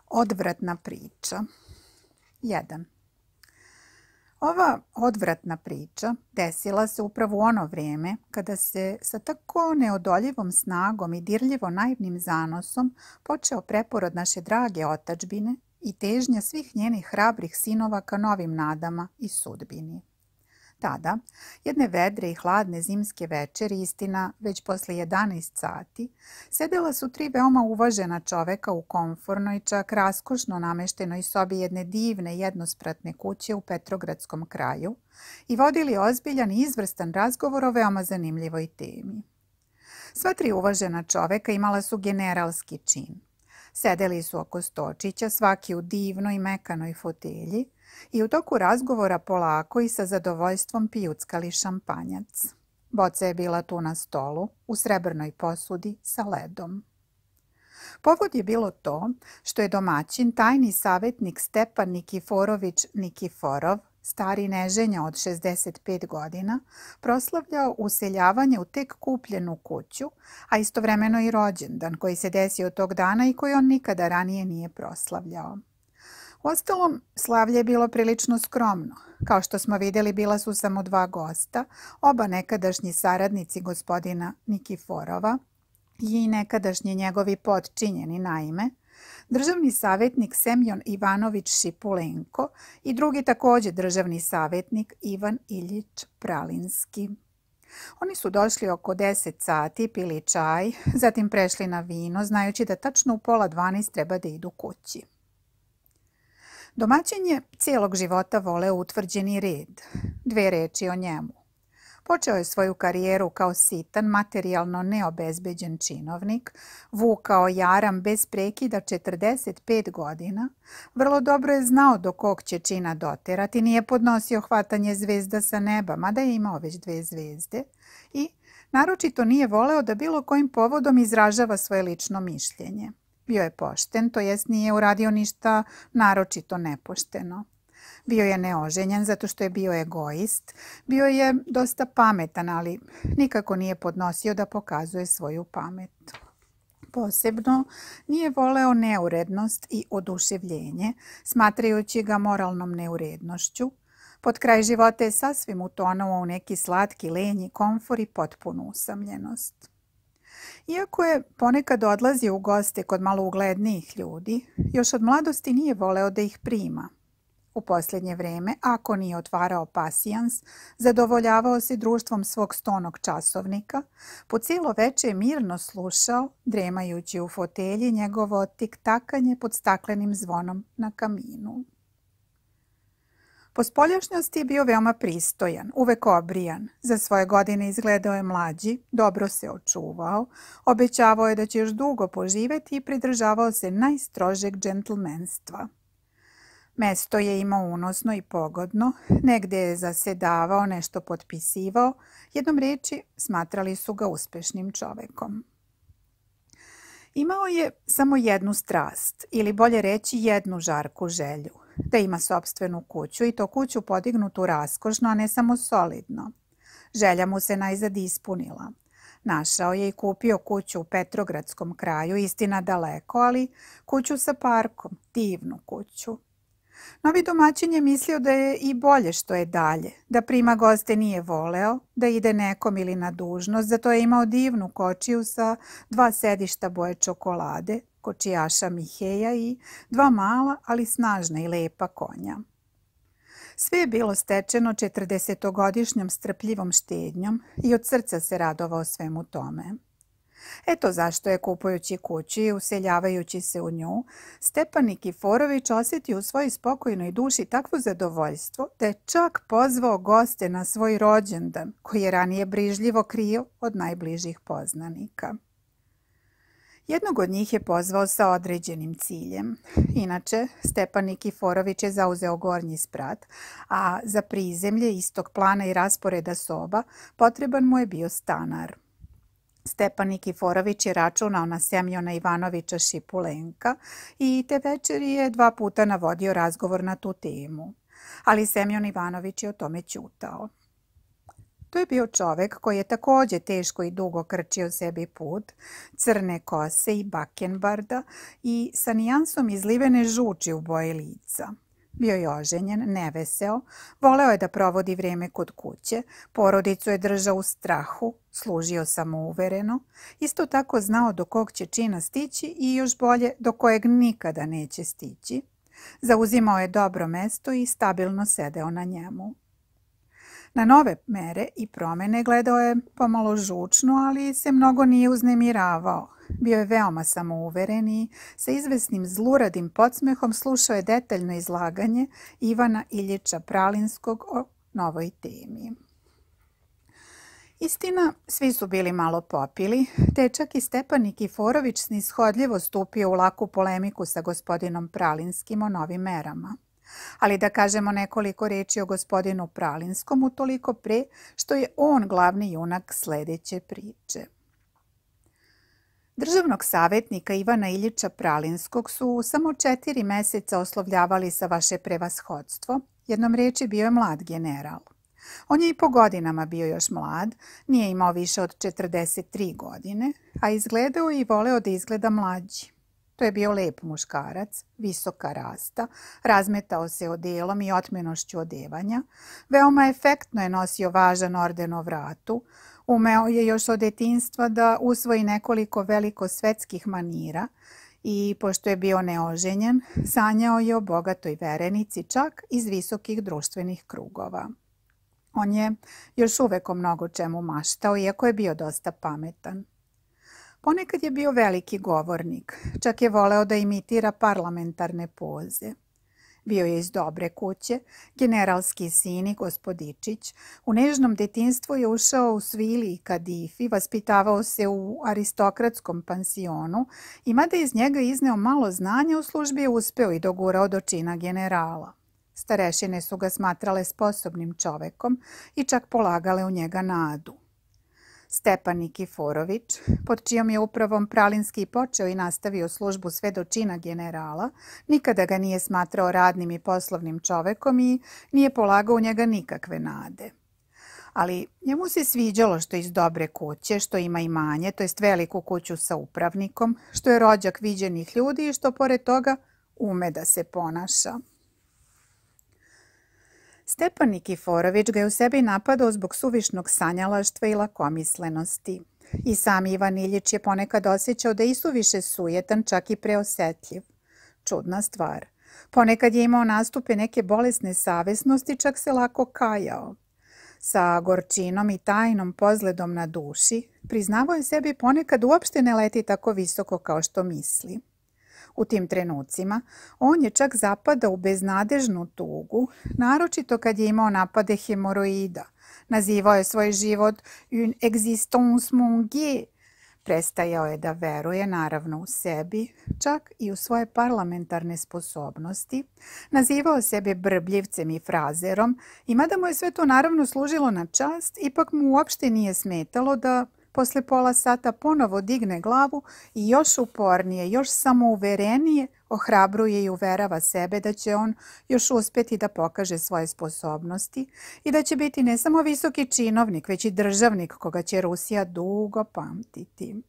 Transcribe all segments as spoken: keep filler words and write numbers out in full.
Odvratna priča. jedan. Ova odvratna priča desila se upravo u ono vrijeme kada se sa tako neodoljivom snagom i dirljivo naivnim zanosom počeo preporod naše drage otadžbine i težnja svih njenih hrabrih sinova ka novim nadama i sudbini. Tada, jedne vedre i hladne zimske večeri, istina već posle jedanaest sati, sedela su tri veoma uvažena čoveka u komfornoj, čak raskošno nameštenoj sobi jedne divne jednospratne kuće u Petrogradskom kraju i vodili ozbiljan i izvrstan razgovor o veoma zanimljivoj temi. Sva tri uvažena čoveka imala su generalski čin. Sedeli su oko stočića, svaki u divnoj i mekanoj fotelji, i u toku razgovora polako i sa zadovoljstvom pijuckali šampanjac. Boca je bila tu na stolu, u srebrnoj posudi sa ledom. Povod je bilo to što je domaćin, tajni savjetnik Stepan Nikiforović Nikiforov, stari neženja od šezdeset pet godina, proslavljao useljavanje u tek kupljenu kuću, a istovremeno i rođendan koji se desio tog dana i koji on nikada ranije nije proslavljao. Uostalom, slavlje je bilo prilično skromno. Kao što smo vidjeli, bila su samo dva gosta, oba nekadašnji saradnici gospodina Nikiforova i nekadašnji njegovi podčinjeni, naime, državni savjetnik Semjon Ivanović Šipulenko i drugi također državni savjetnik Ivan Iljić Pralinski. Oni su došli oko deset sati, pili čaj, zatim prešli na vino, znajući da tačno u pola dvanaest treba da idu kući. Domaćin je cijelog života voleo utvrđeni red, dve reči o njemu. Počeo je svoju karijeru kao sitan, materijalno neobezbeđen činovnik, vukao jaram bez prekida četrdeset pet godina, vrlo dobro je znao do kog će čina doterati, nije podnosio hvatanje zvezda sa neba, mada je imao već dve zvezde, i naročito nije voleo da bilo kojim povodom izražava svoje lično mišljenje. Bio je pošten, to jest nije uradio ništa naročito nepošteno. Bio je neoženjen zato što je bio egoist, bio je dosta pametan, ali nikako nije podnosio da pokazuje svoju pamet. Posebno nije voleo neurednost i oduševljenje, smatrajući ga moralnom neurednošću. Pod kraj života je sasvim utonuo u neki slatki lenj i komfor i potpunu usamljenost. Iako je ponekad odlazio u goste kod malo uglednijih ljudi, još od mladosti nije voleo da ih prima. U posljednje vrijeme, ako nije otvarao pasijans, zadovoljavao se društvom svog stonog časovnika, po cijelo veče je mirno slušao, dremajući u fotelji, njegovo tik-takanje pod staklenim zvonom na kaminu. Po spoljašnjosti je bio veoma pristojan, uvek obrijan. Za svoje godine izgledao je mlađi, dobro se očuvao, obećavao je da će još dugo poživjeti i pridržavao se najstrožeg džentlmenstva. Mesto je imao unosno i pogodno, negde je zasedavao, nešto potpisivao, jednom riječi smatrali su ga uspešnim čovekom. Imao je samo jednu strast, ili bolje reći jednu žarku želju, da ima sopstvenu kuću i to kuću podignutu raskošno, a ne samo solidno. Želja mu se najzad ispunila. Našao je i kupio kuću u Petrogradskom kraju, istina daleko, ali kuću sa parkom, divnu kuću. Novi domaćin je mislio da je i bolje što je dalje, da prima goste nije voleo, da ide nekom ili na dužnost, zato je imao divnu kočiju sa dva sedišta boje čokolade, kočijaša Miheja i dva mala, ali snažna i lepa konja. Sve je bilo stečeno četrdesetogodišnjom strpljivom štednjom i od srca se radovao svemu tome. Eto zašto je kupujući kuću i useljavajući se u nju, Stepan Nikiforović osjetio u svojoj spokojnoj duši takvo zadovoljstvo da je čak pozvao goste na svoj rođendan, koji je ranije brižljivo krio od najbližih poznanika. Jednog od njih je pozvao sa određenim ciljem. Inače, Stepan Nikiforović je zauzeo gornji sprat, a za prizemlje istog plana i rasporeda soba potreban mu je bio stanar. Stepan Nikiforović je računao na Semjona Ivanovića Šipulenka i te večeri je dva puta navodio razgovor na tu temu. Ali Semjon Ivanović je o tome ćutao. To je bio čovek koji je takođe teško i dugo krčio sebi put, crne kose i bakenbarda i sa nijansom izlivene žuči u boji lica. Bio je oženjen, neveseo, voleo je da provodi vreme kod kuće, porodicu je držao u strahu, služio samouvereno, isto tako znao do kog će čina stići i još bolje do kojeg nikada neće stići. Zauzimao je dobro mesto i stabilno sedeo na njemu. Na nove mere i promene gledao je pomalo žučno, ali se mnogo nije uznemiravao. Bio je veoma samouveren i sa izvesnim zluradim podsmehom slušao je detaljno izlaganje Ivana Iljiča Pralinskog o novoj temi. Istina, svi su bili malo popili, te je čak i Stepan Nikiforović snishodljivo stupio u laku polemiku sa gospodinom Pralinskim o novim merama. Ali da kažemo nekoliko reči o gospodinu Pralinskom utoliko pre što je on glavni junak sledeće priče. Državnog savjetnika Ivana Iljiča Pralinskog su samo četiri meseca oslovljavali sa vaše prevashodstvo, jednom reči bio je mlad general. On je i po godinama bio još mlad, nije imao više od četrdeset tri godine, a izgledao i voleo da izgleda mlađi. To je bio lep muškarac, visoka rasta, razmetao se odelom i otmenošću odevanja, veoma efektno je nosio važan orden o vratu, umeo je još od detinjstva da usvoji nekoliko velikosvetskih manira i, pošto je bio neoženjen, sanjao je o bogatoj verenici čak iz visokih društvenih krugova. On je još uvek o mnogo čemu maštao, iako je bio dosta pametan. Ponekad je bio veliki govornik, čak je voleo da imitira parlamentarne poze. Bio je iz dobre kuće, generalski sin i gospodičić. U nežnom detinjstvu je ušao u svili i kadifi, vaspitavao se u aristokratskom pansionu i mada iz njega izneo malo znanja, u službi je uspeo i dogurao do čina generala. Starešine su ga smatrale sposobnim čovekom i čak polagale u njega nadu. Stepan Nikiforović, pod čijom je upravom Pralinski počeo i nastavio službu sve do čina generala, nikada ga nije smatrao radnim i poslovnim čovekom i nije polagao u njega nikakve nade. Ali njemu se sviđalo što je iz dobre kuće, što ima imanje, to jest veliku kuću sa upravnikom, što je rođak viđenih ljudi i što pored toga ume da se ponaša. Stepan Nikiforović ga je u sebi napadao zbog suvišnog sanjalaštva i lakomislenosti. I sam Ivan Iljič je ponekad osjećao da je isuviše sujetan, čak i preosetljiv. Čudna stvar. Ponekad je imao nastupe neke bolesne savesnosti, čak se lako kajao. Sa gorčinom i tajnom pozledom na duši, priznavao je sebi ponekad uopšte ne leti tako visoko kao što misli. U tim trenucima on je čak zapadao u beznadežnu tugu, naročito kad je imao napade hemoroida. Nazivao je svoj život une existence mongier. Prestajao je da veruje, naravno u sebi, čak i u svoje parlamentarne sposobnosti. Nazivao sebe brbljivcem i frazerom i mada mu je sve to naravno služilo na čast, ipak mu uopšte nije smetalo da posle pola sata ponovo digne glavu i još upornije, još samouverenije ohrabruje i uverava sebe da će on još uspjeti da pokaže svoje sposobnosti i da će biti ne samo visoki činovnik, već i državnik koga će Rusija dugo pamtiti.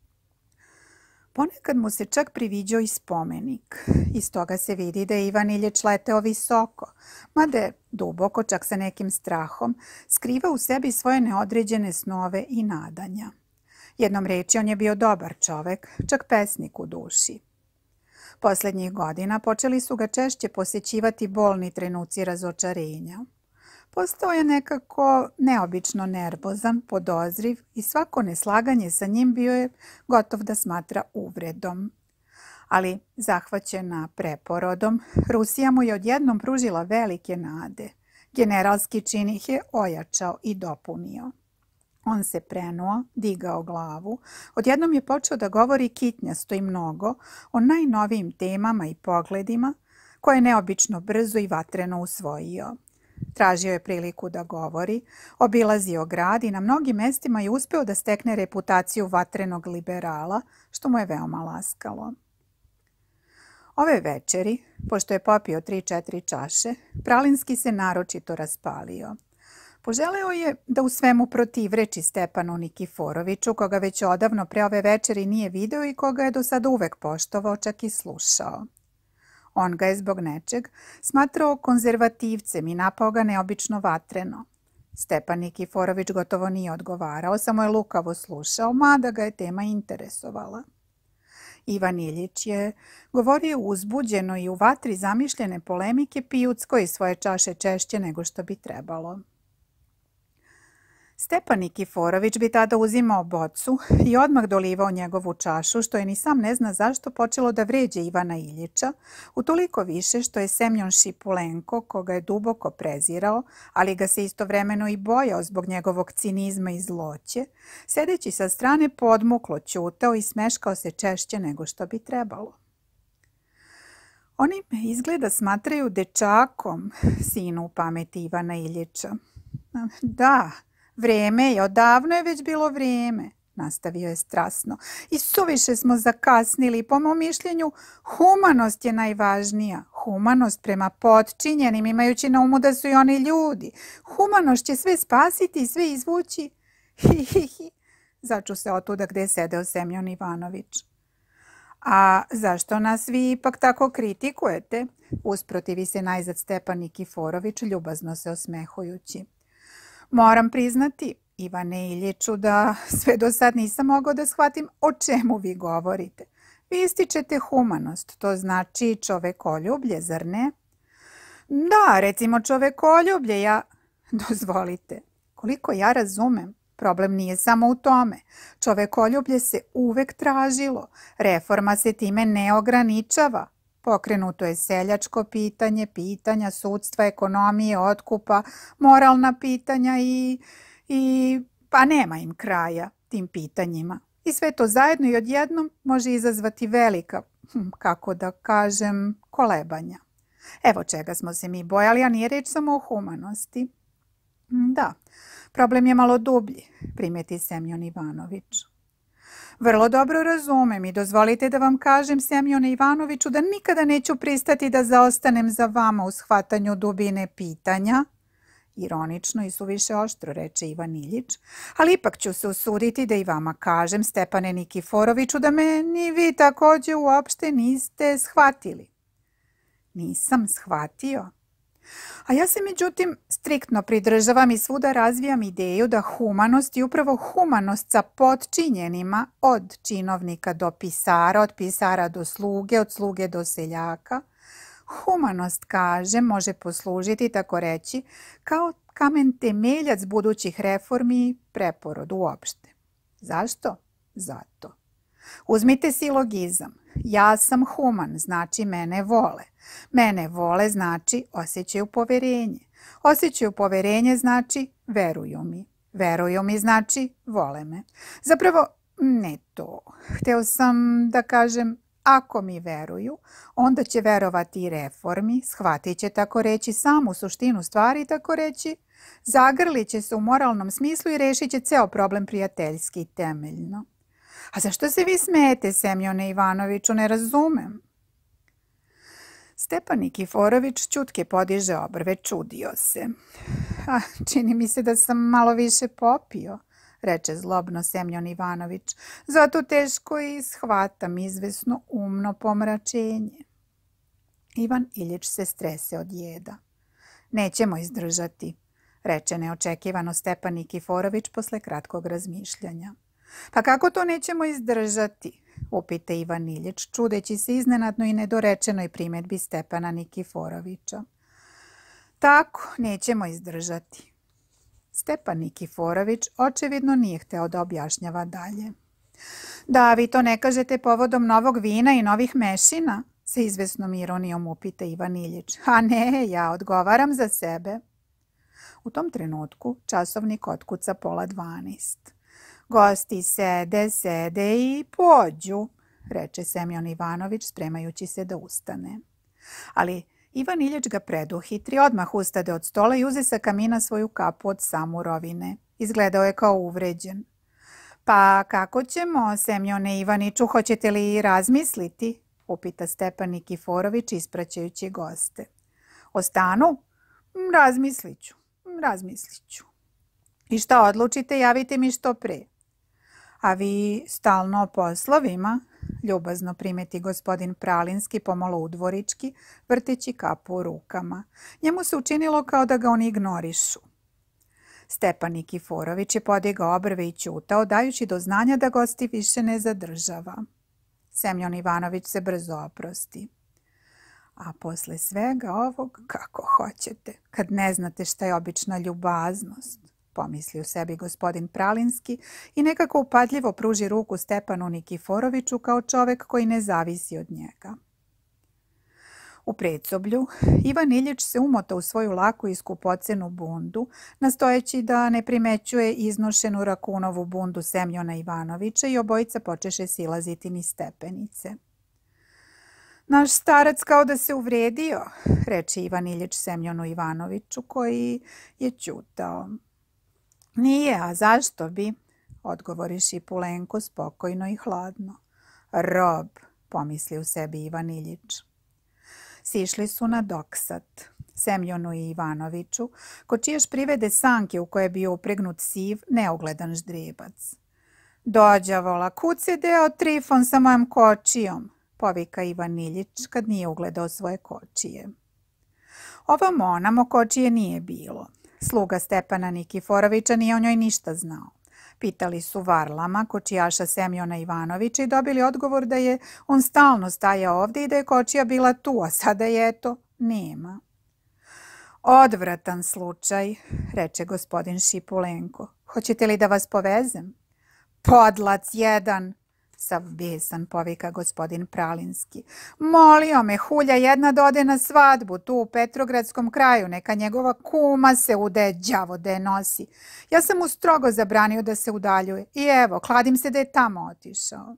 Ponekad mu se čak priviđao i spomenik. Iz toga se vidi da je Ivan Iljič leteo visoko, mada je duboko, čak sa nekim strahom, skrivao u sebi svoje neodređene snove i nadanja. Jednom reči, on je bio dobar čovek, čak pesnik u duši. Poslednjih godina počeli su ga češće posećivati bolni trenuci razočarenja. Postao je nekako neobično nervozan, podozriv i svako neslaganje sa njim bio je gotov da smatra uvredom. Ali, zahvaćena preporodom, Rusija mu je odjednom pružila velike nade. Generalski čin ih je ojačao i dopunio. On se prenuo, digao glavu, odjednom je počeo da govori kitnjasto i mnogo o najnovijim temama i pogledima, koje je neobično brzo i vatreno usvojio. Tražio je priliku da govori, obilazio grad i na mnogim mestima je uspeo da stekne reputaciju vatrenog liberala, što mu je veoma laskalo. Ove večeri, pošto je popio tri četiri čaše, Pralinski se naročito raspalio. Poželeo je da u svemu protivreči Stepanu Nikiforoviću, koga već odavno pre ove večeri nije video i koga je do sada uvek poštovao, čak i slušao. On ga je zbog nečeg smatrao konzervativcem i napao ga neobično vatreno. Stepan Nikiforović gotovo nije odgovarao, samo je lukavo slušao, mada ga je tema interesovala. Ivan Iljić je govorio uzbuđeno i u vatri zamišljene polemike, pijucko iz svoje čaše češće nego što bi trebalo. Stepan Nikiforović bi tada uzimao bocu i odmah dolivao njegovu čašu, što je ni sam ne zna zašto počelo da vređe Ivana Iljića, utoliko više što je Semjon Šipulenko, koga je duboko prezirao, ali ga se istovremeno i bojao zbog njegovog cinizma i zloće, sedeći sa strane podmuklo ćutao i smeškao se češće nego što bi trebalo. Oni me izgleda smatraju dečakom, sinu u pameti Ivana Iljića. Da, vreme je, odavno je već bilo vrijeme, nastavio je strasno. I suviše smo zakasnili. Po mom mišljenju, humanost je najvažnija. Humanost prema potčinjenim, imajući na umu da su i oni ljudi. Humanost će sve spasiti i sve izvući. Hi, hi, hi, začu se otuda gde je sedeo Semjon Ivanović. A zašto nas vi ipak tako kritikujete? Usprotivi se najzad Stepan Nikiforović, ljubazno se osmehujući. Moram priznati, Ivane Iljiću, da sve do sad nisam mogao da shvatim o čemu vi govorite. Vi ističete humanost, to znači čovekoljublje, zar ne? Da, recimo čovekoljublje, ja... Dozvolite, koliko ja razumem, problem nije samo u tome. Čovekoljublje se uvek tražilo, reforma se time ne ograničava. Pokrenuto je seljačko pitanje, pitanja sudstva, ekonomije, otkupa, moralna pitanja i, i pa nema im kraja tim pitanjima. I sve to zajedno i odjednom može izazvati velika, kako da kažem, kolebanja. Evo čega smo se mi bojali, a nije reč samo o humanosti. Da, problem je malo dublji, primeti Semjon Ivanović. Vrlo dobro razumem i dozvolite da vam kažem, Semjone Ivanoviću, da nikada neću pristati da zaostanem za vama u shvatanju dubine pitanja. Ironično i suviše oštro, reče Ivan Iljić, ali ipak ću se usuditi da i vama kažem, Stepane Nikiforoviću, da me ni vi također uopšte niste shvatili. Nisam shvatio. A ja se međutim striktno pridržavam i svuda razvijam ideju da humanost i upravo humanost sa potčinjenima, od činovnika do pisara, od pisara do sluge, od sluge do seljaka, humanost, kaže, može poslužiti, tako reći, kao kamen temeljac budućih reformi i preporod uopšte. Zašto? Zato. Uzmite silogizam. Ja sam human, znači mene vole. Mene vole znači osjećaju poverenje. Osjećaju poverenje znači veruju mi. Veruju mi znači vole me. Zapravo ne to. Hteo sam da kažem, ako mi veruju, onda će verovati i reformi, shvatit će, tako reći, samu suštinu stvari, tako reći, zagrlit će se u moralnom smislu i rešit će ceo problem prijateljski i temeljno. A zašto se vi smijete, Semjone Ivanoviću, ne razumem? Stepan Nikiforović ćutke podiže obrve, čudio se. A, čini mi se da sam malo više popio, reče zlobno Semjon Ivanović. Zato teško i shvatam izvesno umno pomračenje. Ivan Iljić se strese od jeda. Nećemo izdržati, reče neočekivano Stepan Nikiforović posle kratkog razmišljanja. Pa kako to nećemo izdržati? Upita Ivan Iljić, čudeći se iznenadno i nedorečenoj primjedbi Stepana Nikiforovića. Tako, nećemo izdržati. Stepan Nikiforović očevidno nije hteo da objašnjava dalje. Da, vi to ne kažete povodom novog vina i novih mešina, se izvesnom ironijom upita Ivan Iljić. A ne, ja odgovaram za sebe. U tom trenutku časovnik otkuca pola dvanaest. Gosti sede, sede i pođu, reče Semjon Ivanović, spremajući se da ustane. Ali Ivan Iljić ga preduhitri, odmah ustade od stola i uze sa kamina svoju kapu od samurovine. Izgledao je kao uvređen. Pa kako ćemo, Semjone Ivaniću, hoćete li razmisliti? Upita Stepan Nikiforović, ispraćajući goste. O stanu? Razmislit ću, razmislit ću. I šta odlučite, javite mi što pre. A vi stalno o poslovima, ljubazno primeti gospodin Pralinski pomalo udvorički, vrteći kapu u rukama. Njemu se učinilo kao da ga oni ignorišu. Stepan Nikiforović je podigao obrve i ćutao, dajući do znanja da gosti više ne zadržava. Semjon Ivanović se brzo oprosti. A posle svega ovog, kako hoćete, kad ne znate šta je obična ljubaznost, pomisli u sebi gospodin Pralinski i nekako upadljivo pruži ruku Stepanu Nikiforoviću kao čovek koji ne zavisi od njega. U predsoblju Ivan Iljič se umotao u svoju laku i skupocenu bundu, nastojeći da ne primećuje iznošenu Rakunovu bundu Semjona Ivanovića i obojica počeše silaziti niz stepenice. Naš starac kao da se uvredio, reče Ivan Iljič Semjonu Ivanoviću, koji je ćutao. Nije, a zašto bi? Odgovori Šipulenko spokojno i hladno. Rob, pomisli u sebi Ivan Iljič. Sišli su na doksat. Semjonu i Ivanoviću, ko čiješ privede sanke u koje je bio upregnut siv, neugledan ždrebac. Dođavola, kud se deo Trifon sa mojom kočijom? Povika Ivan Iljič kad nije ugledao svoje kočije. Ovam onamo kočije nije bilo. Sluga Stepana Nikiforovića nije o njoj ništa znao. Pitali su Varlama, kočijaša Semjona Ivanovića, i dobili odgovor da je on stalno stajao ovdje i da je kočija bila tu, a sada je eto, nema. Odvratan slučaj, reče gospodin Šipulenko. Hoćete li da vas povezem? Podlac jedan, sav besan povika gospodin Pralinski. Molio me hulja jedna da ode na svadbu tu u Petrogradskom kraju, neka njegova kuma se ude đavo da je nosi. Ja sam mu strogo zabranio da se udaljuje i evo, kladim se da je tamo otišao.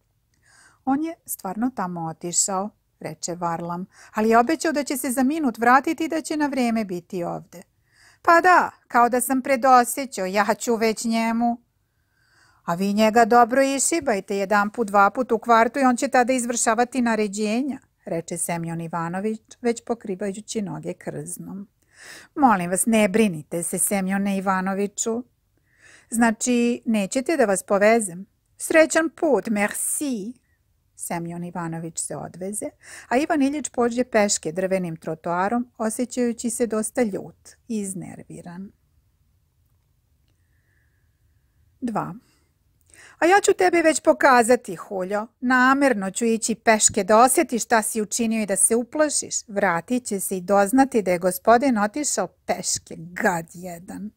On je stvarno tamo otišao, reče Varlam, ali je obećao da će se za minut vratiti i da će na vreme biti ovde. Pa da, kao da sam predosjećao, ja ću već njemu. A vi njega dobro išibajte jedan put, dva put u kvartu i on će tada izvršavati naređenja, reče Semjon Ivanović, već pokrivajući noge krznom. Molim vas, ne brinite se, Semjone Ivanoviću. Znači, nećete da vas povezem? Srećan put, merci. Semjon Ivanović se odveze, a Ivan Iljič pođe peške drvenim trotoarom, osjećajući se dosta ljut i iznerviran. dva. A ja ću tebi već pokazati, huljo. Namerno ću ići peške da osjetiš šta si učinio i da se uplašiš. Vratit će se i doznati da je gospodin otišao peške, gad jedan.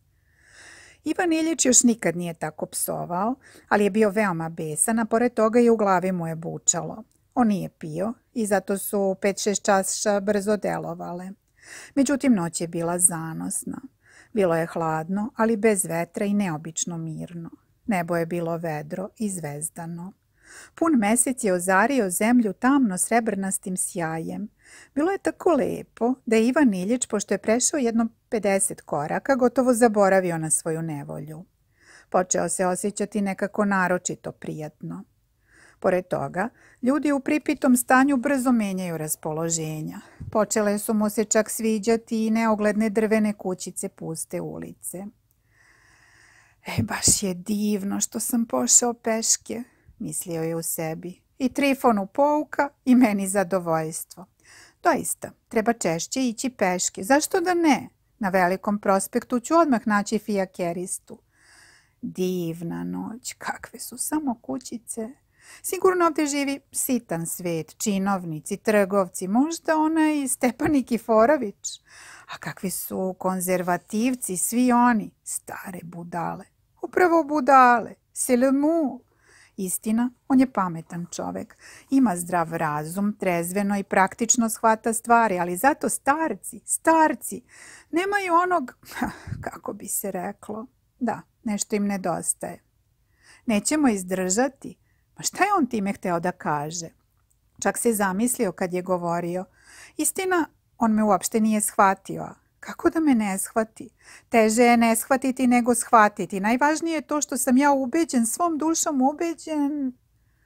Ivan Iljič još nikad nije tako psovao, ali je bio veoma besan, a pored toga i u glavi mu je bučalo. On nije pio i zato su pet šest čaša brzo delovale. Međutim, noć je bila zanosna. Bilo je hladno, ali bez vetra i neobično mirno. Nebo je bilo vedro i zvezdano. Pun mesec je ozario zemlju tamno srebrnastim sjajem. Bilo je tako lepo da je Ivan Iljič, pošto je prešao jedno pedeset koraka, gotovo zaboravio na svoju nevolju. Počeo se osjećati nekako naročito prijatno. Pored toga, ljudi u pripitom stanju brzo menjaju raspoloženja. Počele su mu se čak sviđati i neogledne drvene kućice puste ulice. E, baš je divno što sam pošao peške, mislio je u sebi. I Trifonu pouka i meni zadovoljstvo. Doista, treba češće ići peške. Zašto da ne? Na Velikom prospektu ću odmah naći fijakeristu. Divna noć, kakve su samo kućice. Sigurno ovdje živi sitan svet, činovnici, trgovci, možda onaj Stepan Nikiforović. A kakvi su konzervativci, svi oni, stare budale. Upravo budale, c'est le mot. Istina, on je pametan čovek. Ima zdrav razum, trezveno i praktično shvata stvari, ali zato starci, starci, nemaju onog, kako bi se reklo, da, nešto im nedostaje. Nećemo izdržati. Ma šta je on time hteo da kaže? Čak se zamislio kad je govorio. Istina, on me uopšte nije shvatio. Kako da me ne shvati? Teže je ne shvatiti nego shvatiti. Najvažnije je to što sam ja ubeđen, svom dušom ubeđen.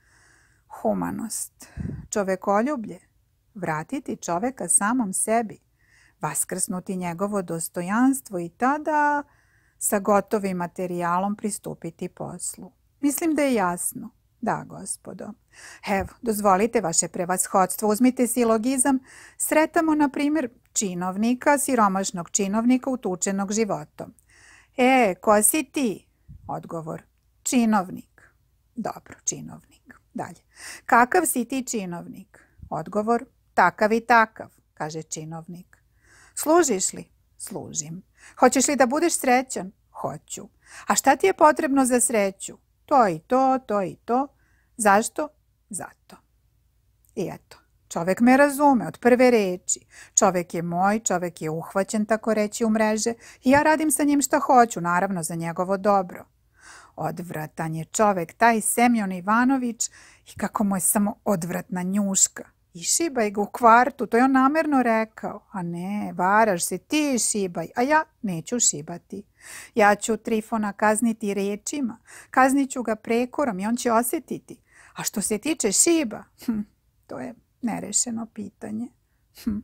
Humanost, čovekoljublje, vratiti čoveka samom sebi, vaskrsnuti njegovo dostojanstvo i tada, sa gotovim materijalom pristupiti poslu. Mislim da je jasno. Da, gospodo. Evo, dozvolite vaše prevashodstvo, uzmite silogizam. Sretamo, na primjer, činovnika, siromašnog činovnika utučenog životom. E, ko si ti? Odgovor. Činovnik. Dobro, činovnik. Dalje. Kakav si ti činovnik? Odgovor. Takav i takav, kaže činovnik. Služiš li? Služim. Hoćeš li da budeš srećan? Hoću. A šta ti je potrebno za sreću? To i to, to i to. Zašto? Zato. I eto, čovek me razume od prve reči. Čovek je moj, čovek je uhvaćen, tako reći, u mreže i ja radim sa njim šta hoću, naravno za njegovo dobro. Odvratan je čovek, taj Semjon Ivanović, i kako mu je samo odvratna njuška. I šibaj ga u kvartu, to je on namerno rekao. A ne, varaš se, ti šibaj, a ja neću šibati. Ja ću Trifona kazniti rečima, kaznit ću ga prekorom i on će osjetiti. A što se tiče šiba, hm, to je nerešeno pitanje. Hm.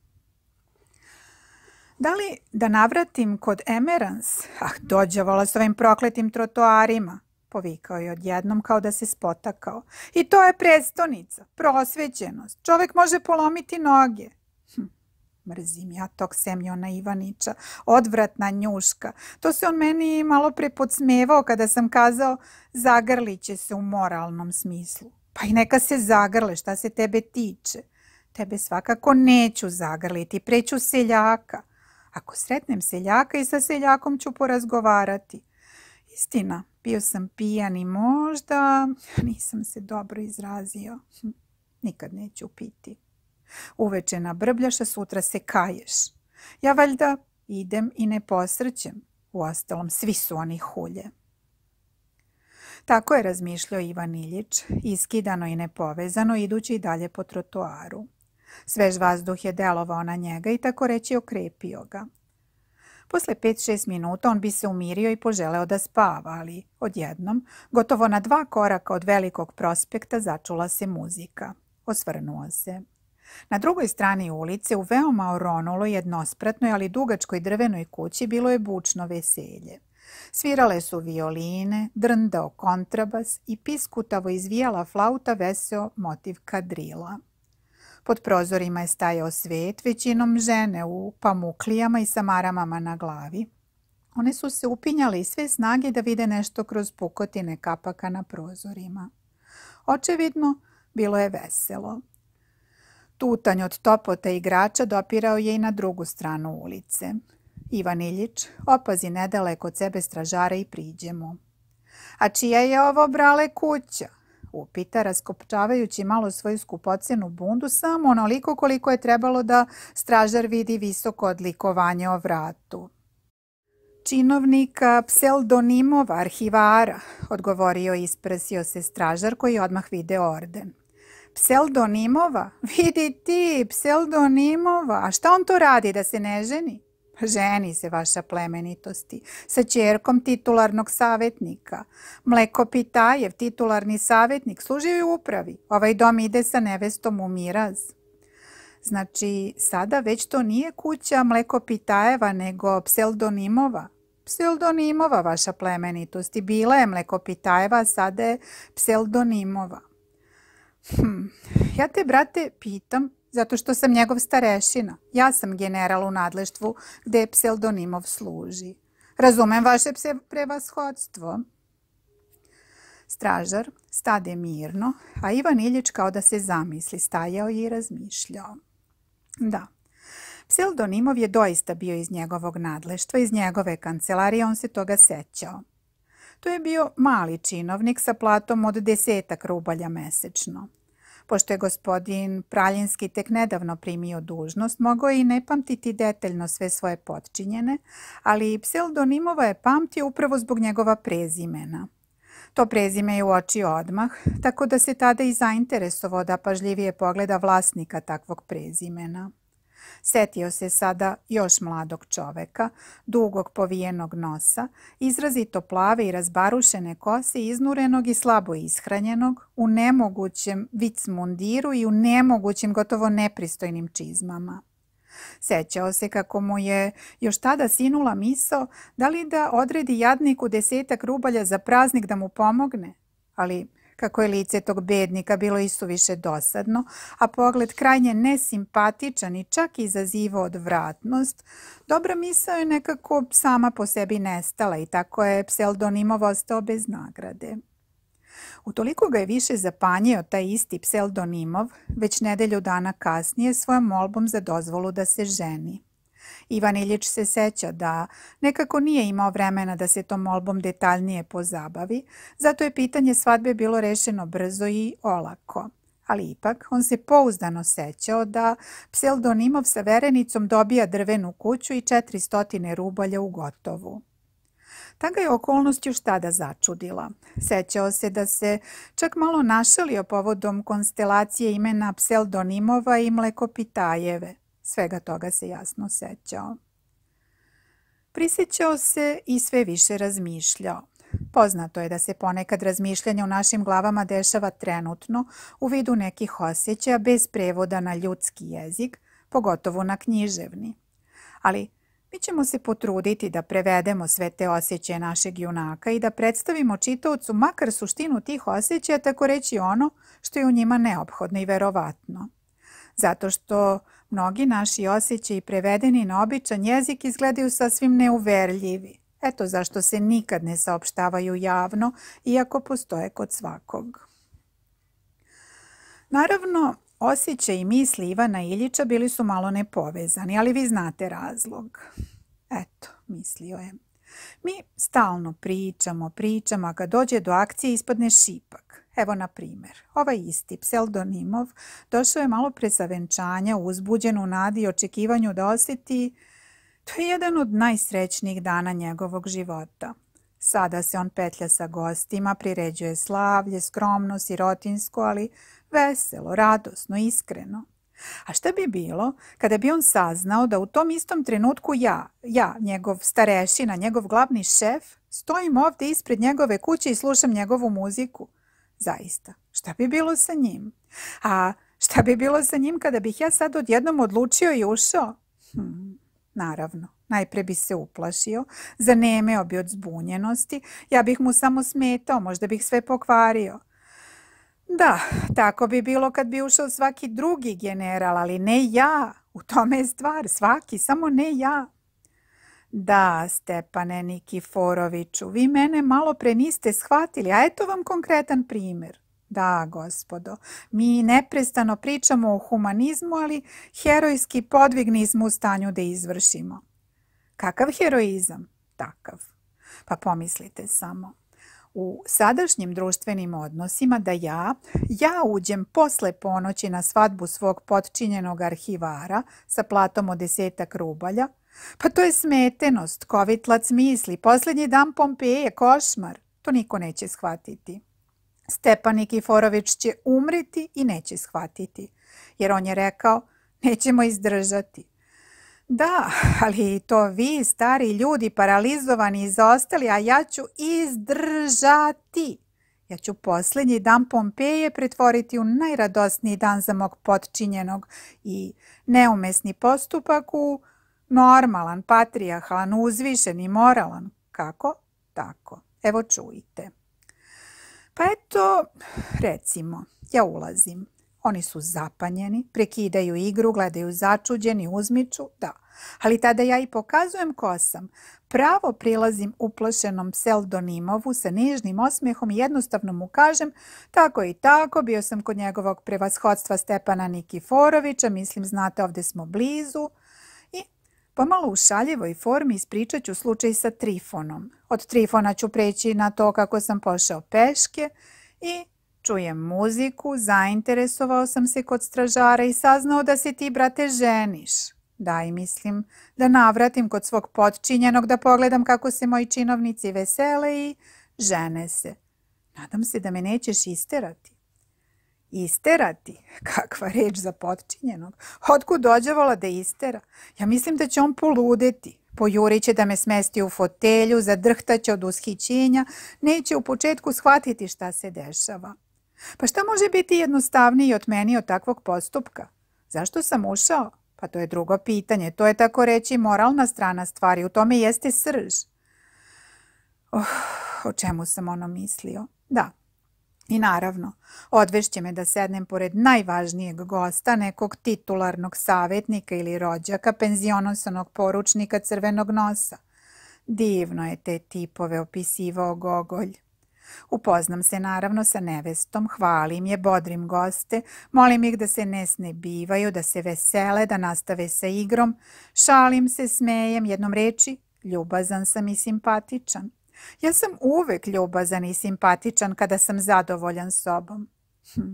Da li da navratim kod Emerans? Ah, dođavola s ovim prokletim trotoarima, povikao je odjednom kao da se spotakao. I to je prestonica, prosvećenost. Čovek može polomiti noge. Hm. Mrzim ja tog Semjona Ivanića, odvratna njuška. To se on meni malo pre podsmevao kada sam kazao zagrliće se u moralnom smislu. Pa i neka se zagrle, šta se tebe tiče. Tebe svakako neću zagrliti, preću seljaka. Ako sretnem seljaka i sa seljakom ću porazgovarati. Istina, bio sam pijan i možda nisam se dobro izrazio. Hm. Nikad neću piti. Uveče nabrbljaš, a sutra se kaješ. Ja valjda idem i ne posrćem. Uostalom, svi su oni hulje. Tako je razmišljao Ivan Iljić, iskidano i nepovezano, idući dalje po trotoaru. Svež vazduh je delovao na njega i tako reći okrepio ga. Posle pet šest minuta on bi se umirio i poželeo da spava, ali odjednom, gotovo na dva koraka od velikog prospekta, začula se muzika. Osvrnuo se. Na drugoj strani ulice, u veoma oronuloj, jednospratnoj, ali dugačkoj drvenoj kući, bilo je bučno veselje. Svirale su violine, drndao kontrabas i piskutavo izvijala flauta veseo motiv kadrila. Pod prozorima je stajao svet, većinom žene u pamuklijama i sa maramama na glavi. One su se upinjale iz sve snage da vide nešto kroz pukotine kapaka na prozorima. Očevidno, bilo je veselo. Tutanj od topota igrača dopirao je i na drugu stranu ulice. Ivan Iljić opazi nedaleko od sebe stražara i priđe mu. A čija je ovo, brale, kuća? Upita, raskopčavajući malo svoju skupocenu bundu, samo onoliko koliko je trebalo da stražar vidi visoko odlikovanje o vratu. Činovnika Pseldonimova, arhivara, odgovorio i isprsio se stražar koji odmah video orden. Pseldonimova? Vidi ti, Pseldonimova. A šta on to radi, da se ne ženi? Ženi se, vaša plemenitosti, sa ćerkom titularnog savjetnika. Mlekopitajev, titularni savjetnik, služio je u upravi. Ovaj dom ide sa nevestom u miraz. Znači, sada već to nije kuća Mlekopitajeva, nego Pseldonimova. Pseldonimova, vaša plemenitosti. Bila je Mlekopitajeva, a sada je Pseldonimova. Hm, ja te, brate, pitam, zato što sam njegov starešina. Ja sam general u nadleštvu gde Pseldonimov služi. Razumem vaše pse prevashodstvo. Stražar stade mirno, a Ivan Iljić kao da se zamisli, stajao je i razmišljao. Da, Pseldonimov je doista bio iz njegovog nadleštva, iz njegove kancelarije, on se toga sećao. To je bio mali činovnik sa platom od desetak rubalja mesečno. Pošto je gospodin Praljinski tek nedavno primio dužnost, mogao je i ne pamtiti detaljno sve svoje potčinjene, ali Pseldonimova je pamtio upravo zbog njegova prezimena. To prezime je uočio odmah, tako da se tada i zainteresovao da pažljivije pogleda vlasnika takvog prezimena. Setio se sada još mladog čoveka, dugog povijenog nosa, izrazito plave i razbarušene kose, iznurenog i slabo ishranjenog, u nemogućem vicmundiru i u nemogućim, gotovo nepristojnim čizmama. Sećao se kako mu je još tada sinula misao da li da odredi jadniku desetak rubalja za praznik da mu pomogne, ali kako je lice tog bednika bilo isuviše dosadno, a pogled krajnje nesimpatičan i čak izazivao odvratnost, dobra misao je nekako sama po sebi nestala i tako je Pseldonimov ostao bez nagrade. Utoliko ga je više zapanjio taj isti Pseldonimov, već nedelju dana kasnije svojom molbom za dozvolu da se ženi. Ivan Iljič se seća da nekako nije imao vremena da se tom molbom detaljnije pozabavi, zato je pitanje svadbe bilo rešeno brzo i olako. Ali ipak on se pouzdano sećao da Pseldonimov sa verenicom dobija drvenu kuću i četiristo rubalja u gotovu. Ta ga je okolnost još tada začudila. Sećao se da se čak malo našalio povodom konstelacije imena Pseldonimova i Mlekopitajeve. Svega toga se jasno sećao. Prisjećao se i sve više razmišljao. Poznato je da se ponekad razmišljanje u našim glavama dešava trenutno u vidu nekih osjećaja bez prevoda na ljudski jezik, pogotovo na književni. Ali mi ćemo se potruditi da prevedemo sve te osjećaje našeg junaka i da predstavimo čitaocu makar suštinu tih osjećaja, tako reći ono što je u njima neophodno i verovatno. Zato što mnogi naši osjećaji prevedeni na običan jezik izgledaju sasvim neuverljivi. Eto zašto se nikad ne saopštavaju javno, iako postoje kod svakog. Naravno, osjećaj i misli Ivana Iljiča bili su malo nepovezani, ali vi znate razlog. Eto, mislio je. Mi stalno pričamo, pričamo, a kad dođe do akcije ispadne šipak. Evo, na primjer, ovaj isti Pseldonimov došao je malo pre sa venčanja, uzbuđen u nadi i očekivanju da osjeti. To je jedan od najsrećnijih dana njegovog života. Sada se on petlja sa gostima, priređuje slavlje, skromno, sirotinsko, ali veselo, radosno, iskreno. A šta bi bilo kada bi on saznao da u tom istom trenutku ja, ja, njegov starešina, njegov glavni šef, stojim ovdje ispred njegove kuće i slušam njegovu muziku? Zaista, šta bi bilo sa njim? A šta bi bilo sa njim kada bih ja sad odjednom odlučio i ušao? Hm, naravno, najpre bi se uplašio, zanemeo bi od zbunjenosti, ja bih mu samo smetao, možda bih sve pokvario. Da, tako bi bilo kad bi ušao svaki drugi general, ali ne ja. U tome je stvar, svaki, samo ne ja. Da, Stepane Nikiforoviću, vi mene malo pre niste shvatili, a eto vam konkretan primjer. Da, gospodo, mi neprestano pričamo o humanizmu, ali herojski podvig nismo u stanju da izvršimo. Kakav heroizam? Takav. Pa pomislite samo. U sadašnjim društvenim odnosima da ja, ja uđem posle ponoći na svadbu svog potčinjenog arhivara sa platom od desetak rubalja, pa to je smetenost, kovitlac misli, posljednji dan Pompeje, košmar. To niko neće shvatiti. Stepan Nikiforović će umreti i neće shvatiti, jer on je rekao, nećemo izdržati. Da, ali to vi, stari ljudi, paralizovani i zaostali, a ja ću izdržati. Ja ću posljednji dan Pompeje pretvoriti u najradosniji dan za mog potčinjenog i neumesni postupak u normalan, patrijarhalan, uzvišen i moralan. Kako? Tako. Evo čujte. Pa eto, recimo, ja ulazim. Oni su zapanjeni, prekidaju igru, gledaju začuđeni, uzmiču, da. Ali tada ja i pokazujem ko sam. Pravo prilazim uplašenom Pseldonimovu sa nežnim osmehom i jednostavno mu kažem tako i tako, bio sam kod njegovog prevashodstva Stepana Nikiforovića, mislim znate ovdje smo blizu. I pomalo u šaljivoj formi ispričat ću slučaj sa Trifonom. Od Trifona ću preći na to kako sam pošao peške i čujem muziku, zainteresovao sam se kod stražara i saznao da se ti, brate, ženiš. Da, i mislim da navratim kod svog potčinjenog da pogledam kako se moji činovnici vesele i žene se. Nadam se da me nećeš isterati. Isterati? Kakva reč za potčinjenog. Otkud dođevala da istera? Ja mislim da će on poludeti. Pojurit će da me smesti u fotelju, zadrhtaće od ushićenja, neće u početku shvatiti šta se dešava. Pa šta može biti jednostavnije od meni od takvog postupka? Zašto sam ušao? Pa to je drugo pitanje. To je tako reći moralna strana stvari. U tome jeste srž. Oh, o čemu sam ono mislio? Da. I naravno, odvešće me da sednem pored najvažnijeg gosta, nekog titularnog savjetnika ili rođaka, penzionosanog poručnika Crvenog nosa. Divno je te tipove opisivao Gogolj. Upoznam se naravno sa nevestom, hvalim je, bodrim goste, molim ih da se ne snebivaju, da se vesele, da nastave sa igrom, šalim se, smejem, jednom reči, ljubazan sam i simpatičan. Ja sam uvek ljubazan i simpatičan kada sam zadovoljan sobom. Hm.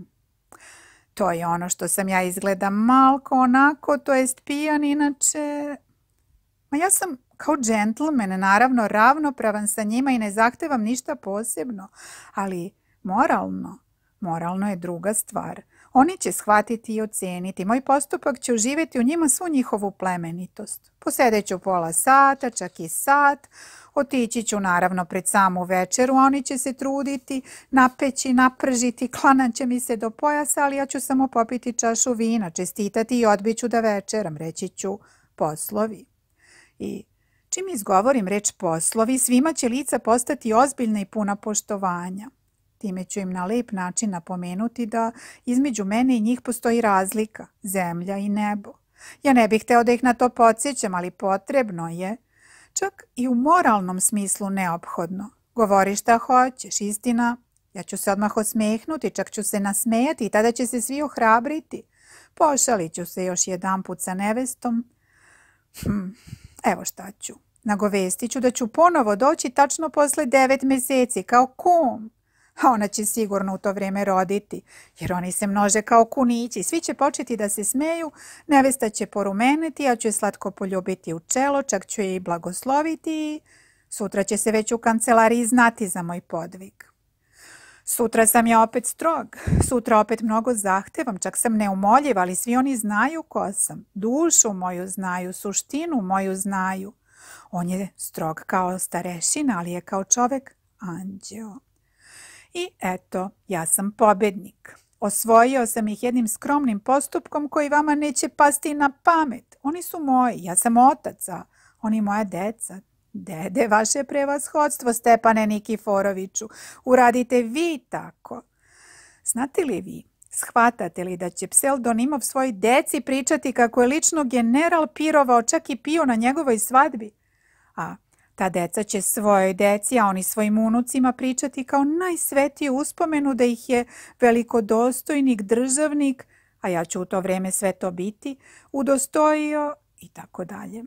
To je ono što sam ja izgleda malko onako, to jest pijan inače. Ma ja sam kao džentlmen, naravno ravnopravan sa njima i ne zahtevam ništa posebno, ali moralno, moralno je druga stvar. Oni će shvatiti i oceniti. Moj postupak će uživjeti u njima svu njihovu plemenitost. Posedeću pola sata, čak i sat, otići ću naravno pred samu večeru, a oni će se truditi, napeći, napržiti, klanat će mi se do pojasa, ali ja ću samo popiti čašu vina, čestitati i odbit ću da večeram, reći ću poslovi. I čim izgovorim reč poslovi, svima će lica postati ozbiljna i puna poštovanja. Time ću im na lep način napomenuti da između mene i njih postoji razlika, zemlja i nebo. Ja ne bih hteo da ih na to podsjećam, ali potrebno je, čak i u moralnom smislu neophodno. Govori šta hoćeš, istina, ja ću se odmah osmehnuti, čak ću se nasmejati i tada će se svi ohrabriti. Pošalit ću se još jedanput sa nevestom. Hm, evo šta ću. Nagovestit ću da ću ponovo doći tačno posle devet meseci kao kum. A ona će sigurno u to vrijeme roditi, jer oni se množe kao kunići. Svi će početi da se smeju, nevesta će porumeniti, ja ću je slatko poljubiti u čelo, čak ću je i blagosloviti i sutra će se već u kancelariji znati za moj podvig. Sutra sam ja opet strog, sutra opet mnogo zahtevam, čak sam neumoljiv, ali svi oni znaju ko sam. Dušu moju znaju, suštinu moju znaju. On je strog kao starešina, ali je kao čovek anđeo. I eto, ja sam pobednik. Osvojio sam ih jednim skromnim postupkom koji vama neće pasti na pamet. Oni su moji, ja sam otac, a oni moja deca. Dede, vaše prevashodstvo, Stepane Nikiforoviću, uradite vi tako. Znate li vi, shvatate li da će Pseldonimov svoj deci pričati kako je lično general pirovao, čak i pio na njegovoj svadbi? A ta deca će svojoj deci, a oni svojim unucima pričati kao najsvetiju uspomenu da ih je velikodostojnik, državnik, a ja ću u to vrijeme sve to biti, udostojio i tako dalje.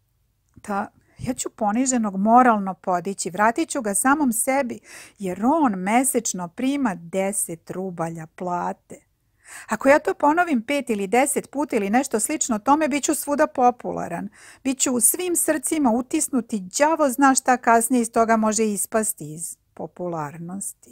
Ta, ja ću poniženog moralno podići, vratit ću ga samom sebi, jer on mesečno prima deset rubalja plate. Ako ja to ponovim pet ili deset puta ili nešto slično tome, bit ću svuda popularan. Biću u svim srcima utisnuti, đavo zna šta kasnije iz toga može ispasti iz popularnosti.